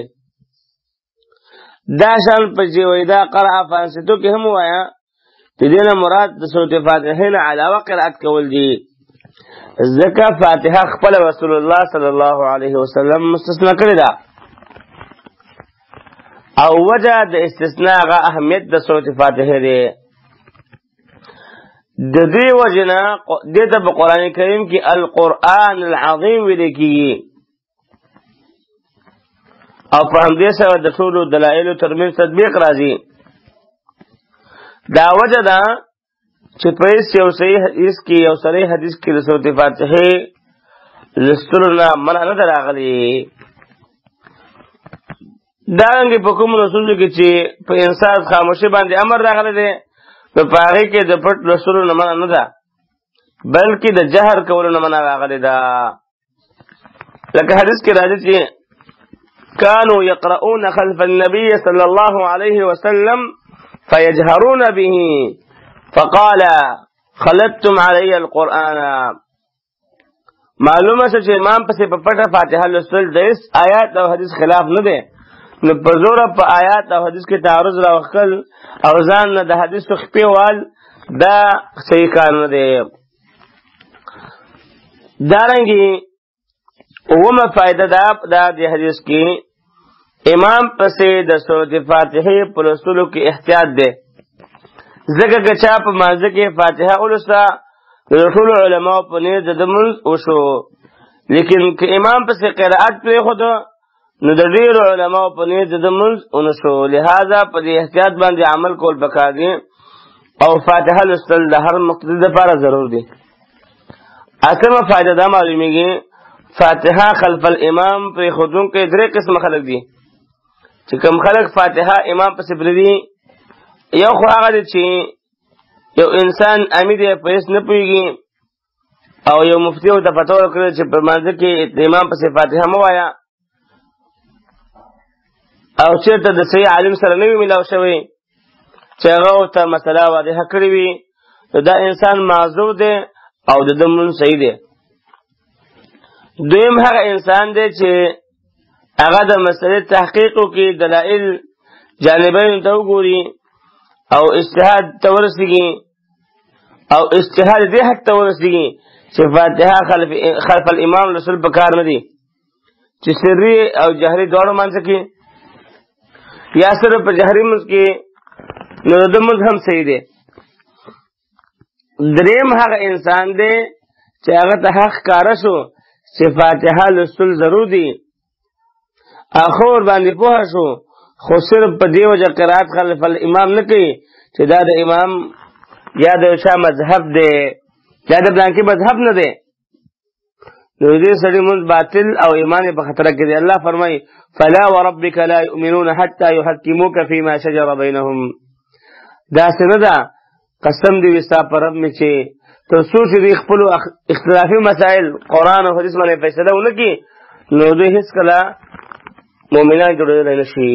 دا شان په چې وای دا قرأ فانصتو کې هم وایا د دې نه مراد د سورۃ فاتحه نه علاوه قرائت کول دي ځکه فاتحه خپل رسول الله صلی الله علیه وسلم مستثنا کړی ده او وجه د استثناء غا اهمیت د سورۃ فاتحه دی. د دې وجنه د ته په قران کریم کې القرآن العظیم ویل کیږي او په همدې سره د ټولو دلایلو ترمنځ تطبیق راځي. دا وجه ده چې په یو صحیح حدیث کې یو صحیح حدیث کې د سورۃ فاتحه لستلو نه منع نه راغلي. دا رنګه په کوم رسول کې چې په انسان خاموشي باندې امر راغلی دی نو په هغه کې د پټ لستلو نه منع نه ده بلکې د جهر کولو نه منع راغلی ده. لکه حدیث کې راځي چې كانوا يقرؤون خلف النبي صلى الله عليه وسلم فيجهرون به فقال خلدتم علي القرآن. معلومه شو چې امام پسې په پټه فاتحه لوستل د آیات او حدیث خلاف نه دی نو په زوره په آیات او حدیث کې تعارض راوخل او ځان نه د حدیث خپې وال دا صحیح کار نه دی. دارنګي اومه فائدہ دا دا د حدیث کې امام پسې د سورۃ فاتحه په لوستلو کې احتیاط دی ځکه که چا په مانځه کې فاتحه ولوسته د ټولو علماو په نیز د لمونځ وشو لیکن که امام پسې قرائت پرېښود نو د ډېرو علماو په نیز د لمونځ ونشو. لہذا په دې احتیاط باندې عمل کول پکار دی او فاتحه لوستل د هر مقتدي لپاره ضرور دی. اتمه فائدہ دا معلومیږي فاتحه خلف الامام پرېښودونکي درې قسمه خلک دي چې کوم خلک فاتحه امام پسې پرېږدي. یو خو هغه دی چې یو انسان امی دی په هېڅ نه پوهېږي او یو مفتي ورته پته ورکړې چې په لمانځه کې امام پسې فاتحه مه وایه او چېرته د صحیح عالم سره نه وي ملاو شوی چې هغه ورته مسله واضحه کړې وي نو دا انسان معذور دی او د ده لمونځ صحیح دی. دویم هغه انسان دی چې هغه د مسلې تحقیق وکړي دلایل جانبینو ته وګوري او اجتهاد ته ورسېږي او اجتهاد دې حد ته ورسېږي چې فاتحه خلف, خلف الامام لوستل پکار نه دي چې سري او جهري دواړو منځ کې یا صرف په جهري منځ کې نو د لمونځ هم صحیح دی. دریم هغه انسان دی چې هغه ته حق ښکاره شو چې فاتحه لوستل ضرور دي اخو ورباندې پوه شو خو صرف په دې وجه قرائت خلف الامام نه کوي چې دا د امام یا د شا مذهب دی یا د بلانکي مذهب نه دی نو دې سړي مونږ باطل او ایمان په خطر کې دی. الله فرمایي فلا وربك لا يؤمنون حتى يحكموك فيما شجر بينهم. دا څنګه ده قسم دې وستا پر رب مې چې تر څو چې خپل اختلافي مسائل قرآن او حدیث باندې فیصله ونه کړي نو دوی هیڅ کله مؤمنان جوړېدلی نه شي.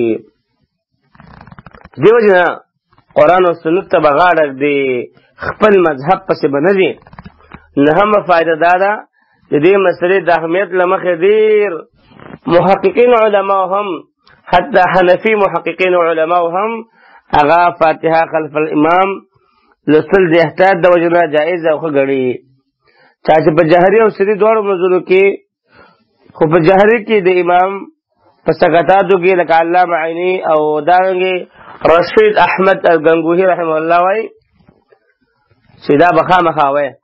دې وجې نه قرآن او سنت ته به غاړه ږدي خپل مذهب پسې به نه ځي. نهمه فایده دا ده د دې مسلې د اهمیت له مخې ډېر محققین علماو هم حتی حنفي محققین علماو هم هغه فاتحه خلف الامام لوستل د احتیاط د وجې نه جایز او ښه ګڼي. چا چې په جهري او سري دواړو منځونو کې خو په جهري کې د امام په سکتاتو کې لکه علامه عیني او دارنګې رشید احمد الګنګوهي رحمه الله وایي چې دا به خامخا وایي.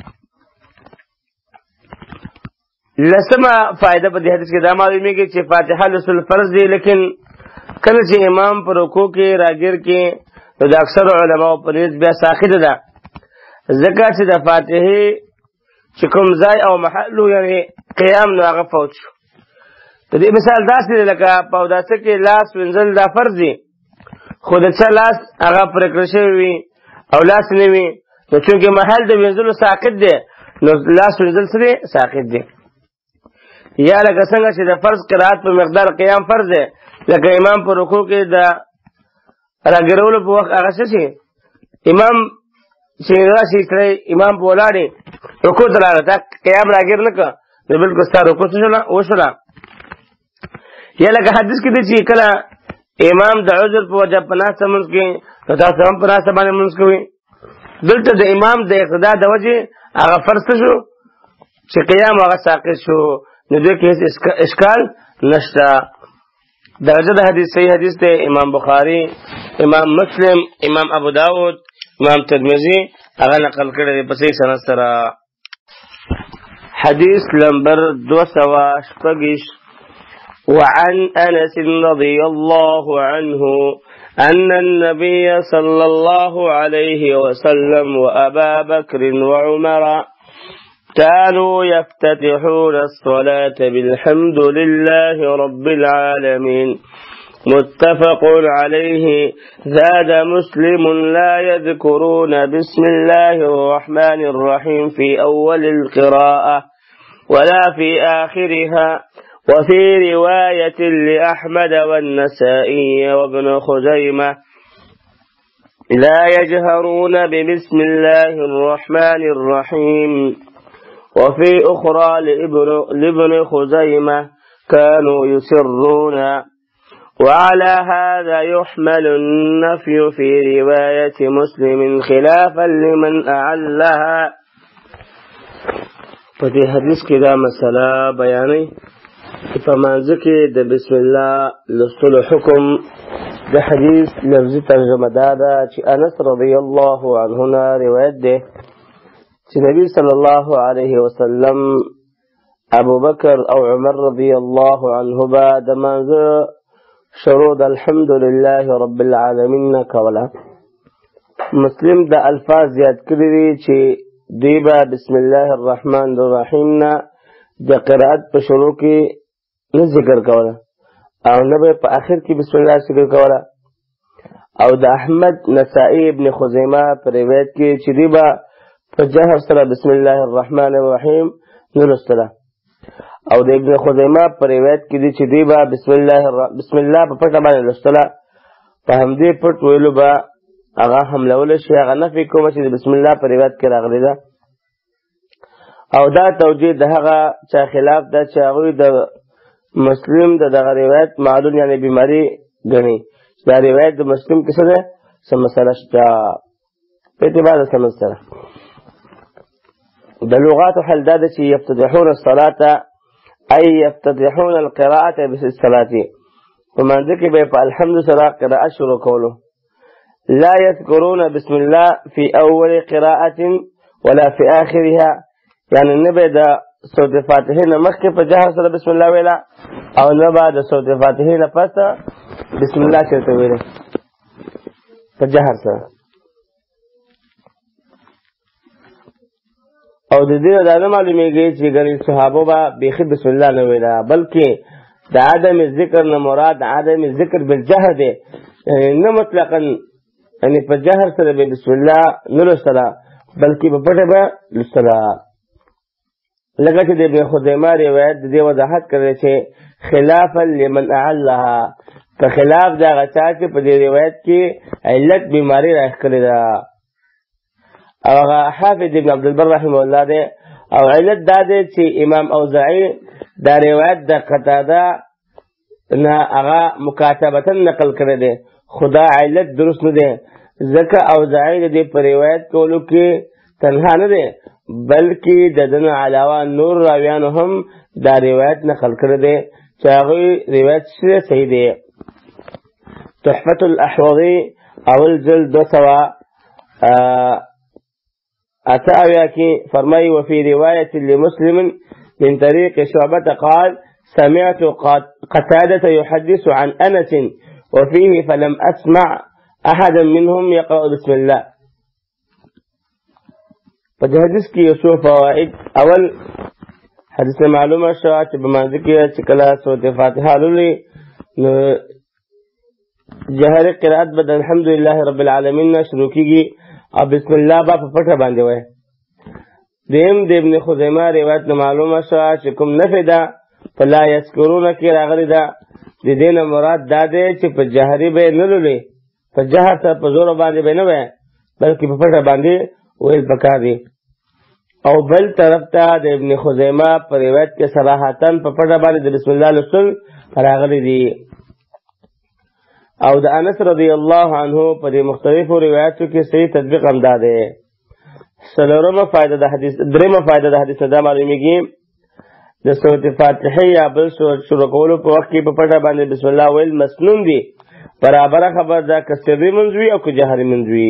لسمه فائده په دې حدیث کې دا معلومیږي چې فاتحه لوستل فرض دی لیکن کله چې امام په رکوع کې راګیر کې نو د اکثر علماو په نیز بیا ساقط ده ځکه چې د فاتحې چې کوم ځای او محل یعنې قیام نو هغه فوت شو. د د دې مثال داسې دی لکه په اوداسه کې لاس وینځل دا فرض دی، خو د چا لاس هغه پرې کړی شوی وي او لاس نه وي، نو چونکې محل د وینځلو ساقط دی نو لاس وینځل څه دی؟ ساقط دی. یا لکه څنګه چې د فرض قرائت په مقدار قیام فرض دی، لکه امام په رکوع کې د راګرولو په وخت هغه څه شي امام چې راشي کړی امام په ولاړې رکوع ته راغی تا قیام راګر نه کړه نو بلکل ستا رکوع څه شوله وشوله. یا لکه حدیث کې دی چې کله امام د عذر په وجه په ناسته لمونځ کوي نو تاسو هم په ناسته باندې لمونځ کوئ. دلته د امام د اقتدا د وجې هغه فرض شو چې قیام هغه ساقط شو، نو دې کې هیڅ اشکال نشته. درجه د حدیث صحیح حدیث دی، امام بخاری، امام مسلم، امام ابو داود، امام ترمذی هغه نقل کړی دی په صحیح سند سره. حدیث نمبر دو سوه شپږ وعن انس رضي الله عنه أن النبي صلى الله عليه وسلم وأبا بكر وعمر كانوا يفتتحون الصلاة بالحمد لله رب العالمين متفق عليه. زاد مسلم لا يذكرون بسم الله الرحمن الرحيم في أول القراءة ولا في آخرها. وفي رواية لأحمد والنسائي وابن خزيمة لا يجهرون ببسم الله الرحمن الرحيم. وفي أخرى لابن خزيمة كانوا يسرون. وعلى هذا يحمل النفي في رواية مسلم خلافا لمن أعلها. ففي حديث كذا مسألة بياني په مانځه کې د بسم الله لوستلو حکم. د حدیث لفظي ترجمه دا ده چې انس رضی الله عنه نه روایت دی چې نبی صلی الله علیه وسلم ابو بکر او عمر رضی الله عنه به د مانځه شروع د الحمد لله رب العالمین نه کوله. مسلم د الفاظ زیات کړي دي چې دوی به بسم الله الرحمن الرحیم نه د قرائت په شروع کې نه ذکر کوله او نه به په آخر کې بسم الله ذکر کوله. او د احمد نسائی ابن خزیمه په روایت کې چې دی به په جهر سره بسم الله الرحمن الرحیم نه لوستله، او د ابن خزیمه په روایت کې دی چې دی به بسم الله بسم الله په پټه باندې لوستله. په همدې پټ ویلو به هغه حملولی شي. هغه نفي کومه چې د بسم الله په روایت کې راغلی ده، او دا توجیه د هغه چا خلاف ده چې هغوی د مسلم د دغه روایت معلول یعنی بیماری ګڼي. دا روایت د مسلم کې څه ده؟ څه مسله شته په اعتبار د سند سره. د لغاتو حل دا ده چې یفتتحون الصلاة ای یفتتحون القراءة بالصلاة، په مانځه کې به په الحمد سره قراءت شروع کولو. لا یذکرون بسم الله فی اول قراءة ولا فی آخرها، یعنی نه به د سورة فاتحه نه مخکې په جهر سره بسم الله ویله او نه به د سورة فاتحه نه پسته بسم الله چېرته ویله په جهر سره. او د دې دا نه معلومیږي چې ګڼې صحابو به بیخي بسم الله نه ویله، بلکې د عدم ذکر نه مراد عدم ذکر بالجهر دی، یعنی نه مطلقا یعنی په جهر سره به بسم الله نه لوستله بلکې په پټه به لوستله. لکه چې د ابن خزیمه روایت د دې وضاحت کړی چې خلافا لمن اعلها، په خلاف د هغه چا چې په دې روایت کې علت بیماری راښکلې ده. او هغه حافظ ابن عبدالبر رحمه الله دی، او علت دا دی چې امام اوزاعي دا روایت د قتاده نه هغه مکاتبتا نقل کړی دی، خو دا علت درست نه دی ځکه اوزاعي د دې په روایت کولو کې تنها نه دی بلکې د دنه علاوه نور راویانو هم دا روایت نقل کړی دی چې هغوی روایت صحیح دی. تحفة الاحوضي اول جلد دو سوا اتاویا کی فرمائی وفي رواية لمسلم من طريق شعبة قال سمعت قتادة يحدث عن أنس وفيه فلم أسمع أحدا منهم يقرأ بسم الله. په حدیث کې یو څو فواید. اول حدیث معلومه شوه چې په مانځه کې چې کله سورة فاتحه لولي نو جهر قرأت به د الحمدلله رب العالمین نه شروع کیږي او بسم الله به په پټه باندې وایي. دیم د ابن خزیمه روایت نه معلومه شوه چې کوم نفی ده په لا یذکرونه کې راغلی ده، د دې نه مراد دا دی چې په جهري به نه لولي، په جهر سره په زور باندې به نه وایي بلکې په پټه باندې ویل پکار دي. او بل طرف ته د ابن خزیمه په روایت کې صراحتاً په پټه باندې د بسم الله لوستل راغلي دي. او د انس رضی الله عنه په دې مختلفو روایتو کې صحیح تطبیق هم دا دی. څلورمه فائدہ د حدیث درېمه فائدہ د حدیث دا معلومیږي د سورۃ فاتحه یا بل شروع کولو په وخت کې په پټه باندې بسم الله ویل مسنون دي، برابر خبر دا که سري منځوي او که جهري منځوي.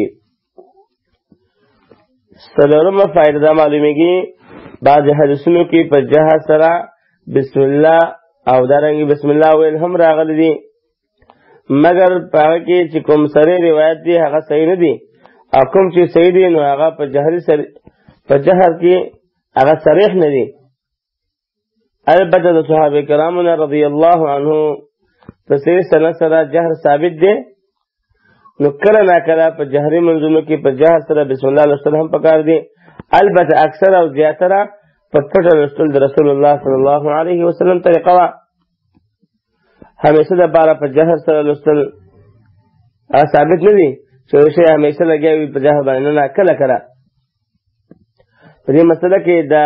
څلورمه فائدہ دا معلومیږي بعض حدیثونو کې په جهر سره بسم الله او دارنګ بسم الله ویل هم راغلي دي، مگر پاگه کی چی کم سری روایت دی هغه صحیح ندی او کم چی صحیح دی نو هغه پا جهری سر پا جهر کی هغه صریح ندی. البته د صحابه کرامنا رضی الله عنه پسې سره سره جهر ثابت دی، نو کله نا کله په جهری منځونو کې په جهر سره بسم الله لوستل هم پکار دی. البته اکثر او زیاتره په پټه لوستل د رسول الله صلی الله علیه وسلم طریقه وه. همیشه د باره په جهر سره لوستل هغه ثابت نه دي چې یو شی همیشه لګیا وي په جهر باندې، نه کله کله. په دې مسله کې د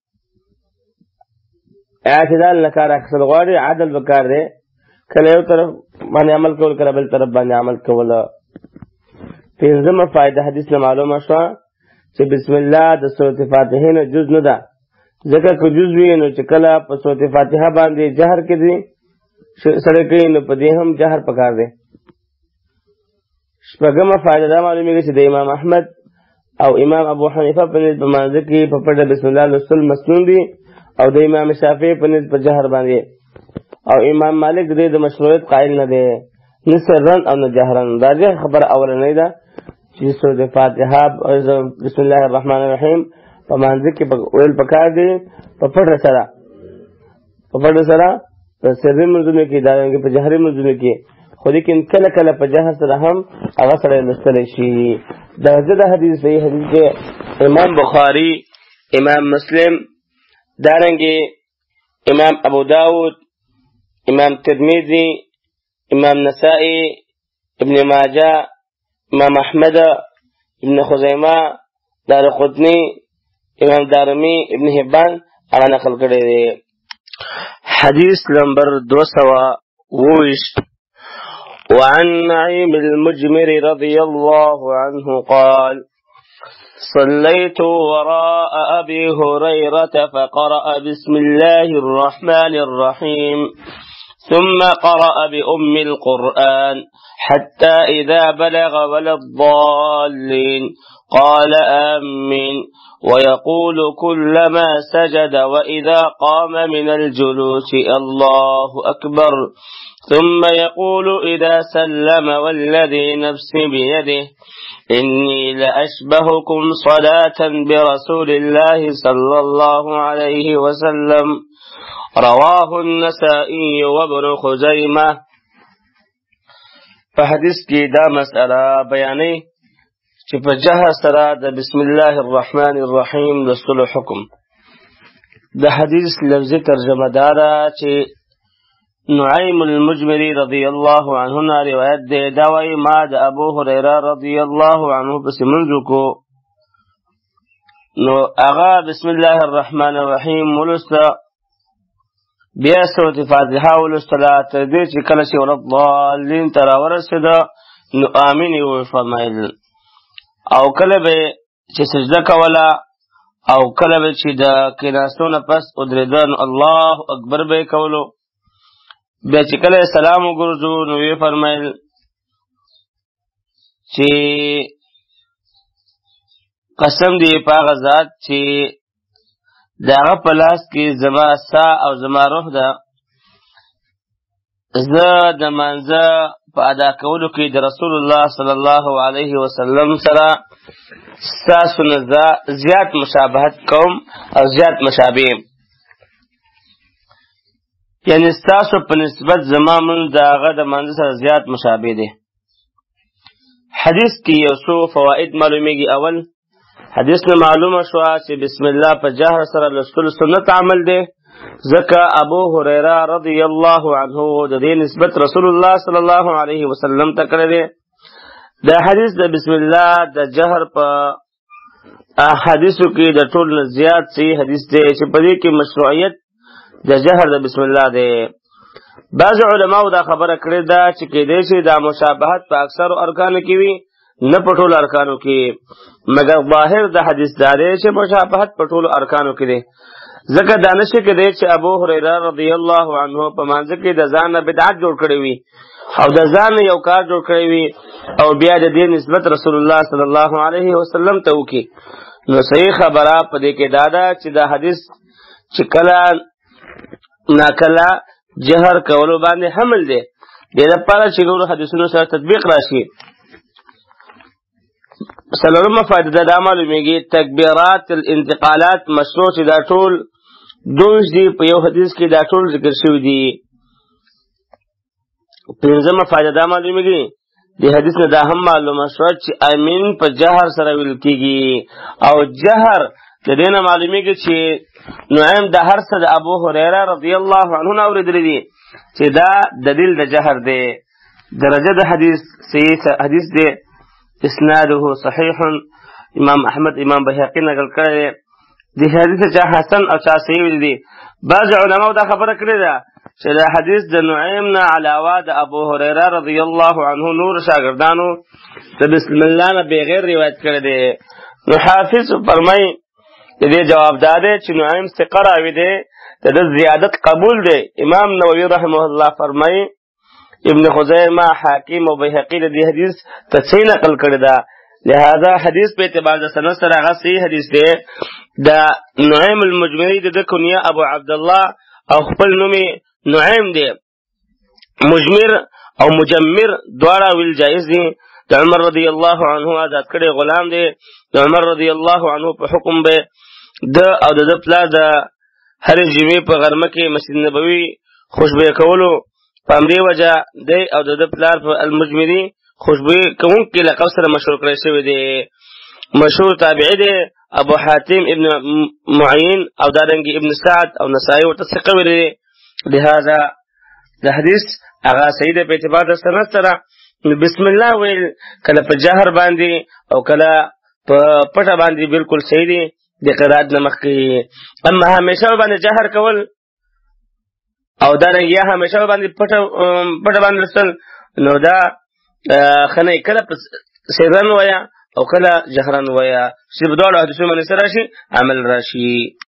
اعتدال نه کار اخیستل غواړي، عدل به کار دی، کله یو طرف باندې عمل کول کله بل طرف باندې عمل کول. پنځمه فائدہ حدیث نه معلومه شوه چې بسم الله د سورۃ فاتحه نه جز نه ده، ځکه که جز وي نو چې کله په سورۃ فاتحه باندې جهر کې دي سره کوي نو په دې هم جهر پکار دی. شپږمه فائدہ دا معلومیږي چې د امام احمد او امام ابو حنیفه په نسبت په مانځه کې په پټه بسم الله لوستل مسنون دي، او د امام شافعي په نسبت په جهر باندې، او امام مالک د دې د مشروعیت قائل نه دی، نه سرن او نه جهرن. دا خبره اولنۍ ده چې سورۃ فاتحه بسم الله الرحمن الرحیم په مانځه کې ویل پکار دي په پټه سره په پټه سره په سري منځونو کې، دارنګه په جهري منځونو کې، خو لیکن کله کله په جهر سره هم هغه سره لوستلی شي. دا د حدیث صحیح حدیث دی. امام بخاری، امام مسلم، دارنګه امام ابو داود، امام ترمذی، امام نسائی، ابن ماجه، امام احمد، ابن خزیمه، دارقطنی، امام دارمی، ابن حبان هغه نقل کړی دی. حديث نمبر دو سوا ووش. وعن نعيم المجمر رضي الله عنه قال: صليت وراء أبي هريرة فقرأ بسم الله الرحمن الرحيم ثم قرأ بأم القرآن حتى إذا بلغ ولا الضالين قال آمين، ويقول كلما سجد وإذا قام من الجلوس الله أكبر، ثم يقول إذا سلم والذي نفسي بيده إني لأشبهكم صلاة برسول الله صلى الله عليه وسلم. رواه النسائي وابن خزيمة. فحديث کی دا مسئلہ بیانی چې په جهر سره د بسم الله الرحمن الرحیم لوستلو حکم. د حدیث لفظي ترجمه دارا چې نعیم المجمری رضی الله عنه نه روایت دی، دا وایي ما د ابو هریره رضی الله عنه پسې منځو کو نو هغه بسم الله الرحمن الرحیم ولوسته، بیا سورۃ فاتحه ولوستله، تر دې چې کله چې ولضالین ته راورسېده نو آمین یې وفرمایل، او کله به چې سجده کوله او کله به چې د کېناستو نه پس ودرېده نو الله اکبر به یې کولو. بیا چې کله سلام وګرځو نو ویې فرمایل چې قسم دی په هغه ذات چې د هغه په لاس کې زما ساه او زما روح ده، زه د منځه په ادا کولو کې د رسول الله صلی الله علیه وسلم سره ستاسو نه زیات مشابهت کوم او زیات مشابه. یعنی ستاسو په نسبت زما مونځ د هغه د مانځه سره زیات مشابه دی. حدیث کې یو څو فواید معلومیږي. اول حدیث نه معلومه شوه چې بسم الله په جهر سره لوستل سنت عمل دی، ځکه ابو هريره رضی الله عنه د دې نسبت رسول الله صلی الله علیه وسلم ته کړی دی. دا حدیث د بسم الله د جهر په حدیثو کې د ټول نه زیات صحیح حدیث دی چې په دې کې مشروعیت د جهر د بسم الله دی. بعض علماو دا خبره کړې ده چې کېدای شي دا مشابهت په اکثرو ارکانو کې وي، نه په ټولو ارکانو کې، مګر ظاهر د حدیث دا دی چې مشابهت په ټولو ارکانو کې دی. ځکه دا نشي کېدای چې ابو هريره رضی الله عنه په مانځه کې د ځان نه بدعت جوړ کړی وي او د ځان نه یو کار جوړ کړی وي او بیا د دې نسبت رسول الله صلی الله علیه وسلم ته وکړي. نو صحیح خبره په دې کې دا ده چې دا حدیث چې کله ناکله جهر کولو باندې حمل دی، دې لپاره چې نورو حدیثونو سره تطبیق راشي. څلورمه فائده دا معلومیږي تکبیرات الانتقالات مشروع چې دا ټول دوش دي په یو حدیث کې دا ټول ذکر شوي دي. پنځمه فائده دا معلومیږي د حدیث نه دا هم معلومه شوه چې امین په جهر سره ویل کېږي او جهر د دې نه معلومیږي چې نعیم د هر څه د ابو هريره رضی الله عنه نه اورېدلی دي چې دا دلیل د جهر دی. درجه د حدیث صحیح حدیث دی، اسناده صحیح، امام احمد امام بهقي نقل کړی دی. د حدیث چا حسن او چا صحیح ویل دي. بعض علماو دا خبره کړې ده چې دا حدیث د نعیم نه علاوه د ابو هريره رضی الله عنه نور شاګردانو د بسم الله نه بغیر روایت کړی دی. نو حافظ فرمایي د دې جواب دا دی چې نعیم ثقه راوي دی، د ده زیادت قبول دی. امام نووي رحمه الله فرمایي ابن خزیمه حاکم او بهقي د دې حدیث تصحیح نقل کړی ده، لہذا حدیث په اعتبار د سند سره هغه صحیح حدیث دی. د نعیم المجمری د ده کنیه ابو عبدالله او خپل نوم نعیم دی. مجمر او مجمر دواړه ویل جایز دي. د عمر رضی الله عنه آزاد کړی غلام دی. د عمر رضی الله عنه په حکم به د او د ده پلار د هرې جمعې په غرمه کې مسجد نبوي خوشبویه کولو په همدې وجه دی او د ده پلار په المجمري خوشبویه کوونکي لقب سره مشهور کړی شوی دی. مشهور تابعي دی ابو حاتم ابن معین او دارنګي ابن سعد او نسائی ورته ثقه ویلي دی. لهذا د حدیث هغه صحیح دی په اعتبار د سند سره. بسم الله ویل کله په جهر باندې او کله په پټه باندې بالکل صحیح دی د قرات نه مخکې. اما همیشه باندې جهر کول او دارنګ یا همیشه باندې پټه پټه باندې لوستل نو دا خنه کله په سرن ویا او کله جهرن ویا چې په دواړو حدیثونو باندې سره راشي عمل راشي.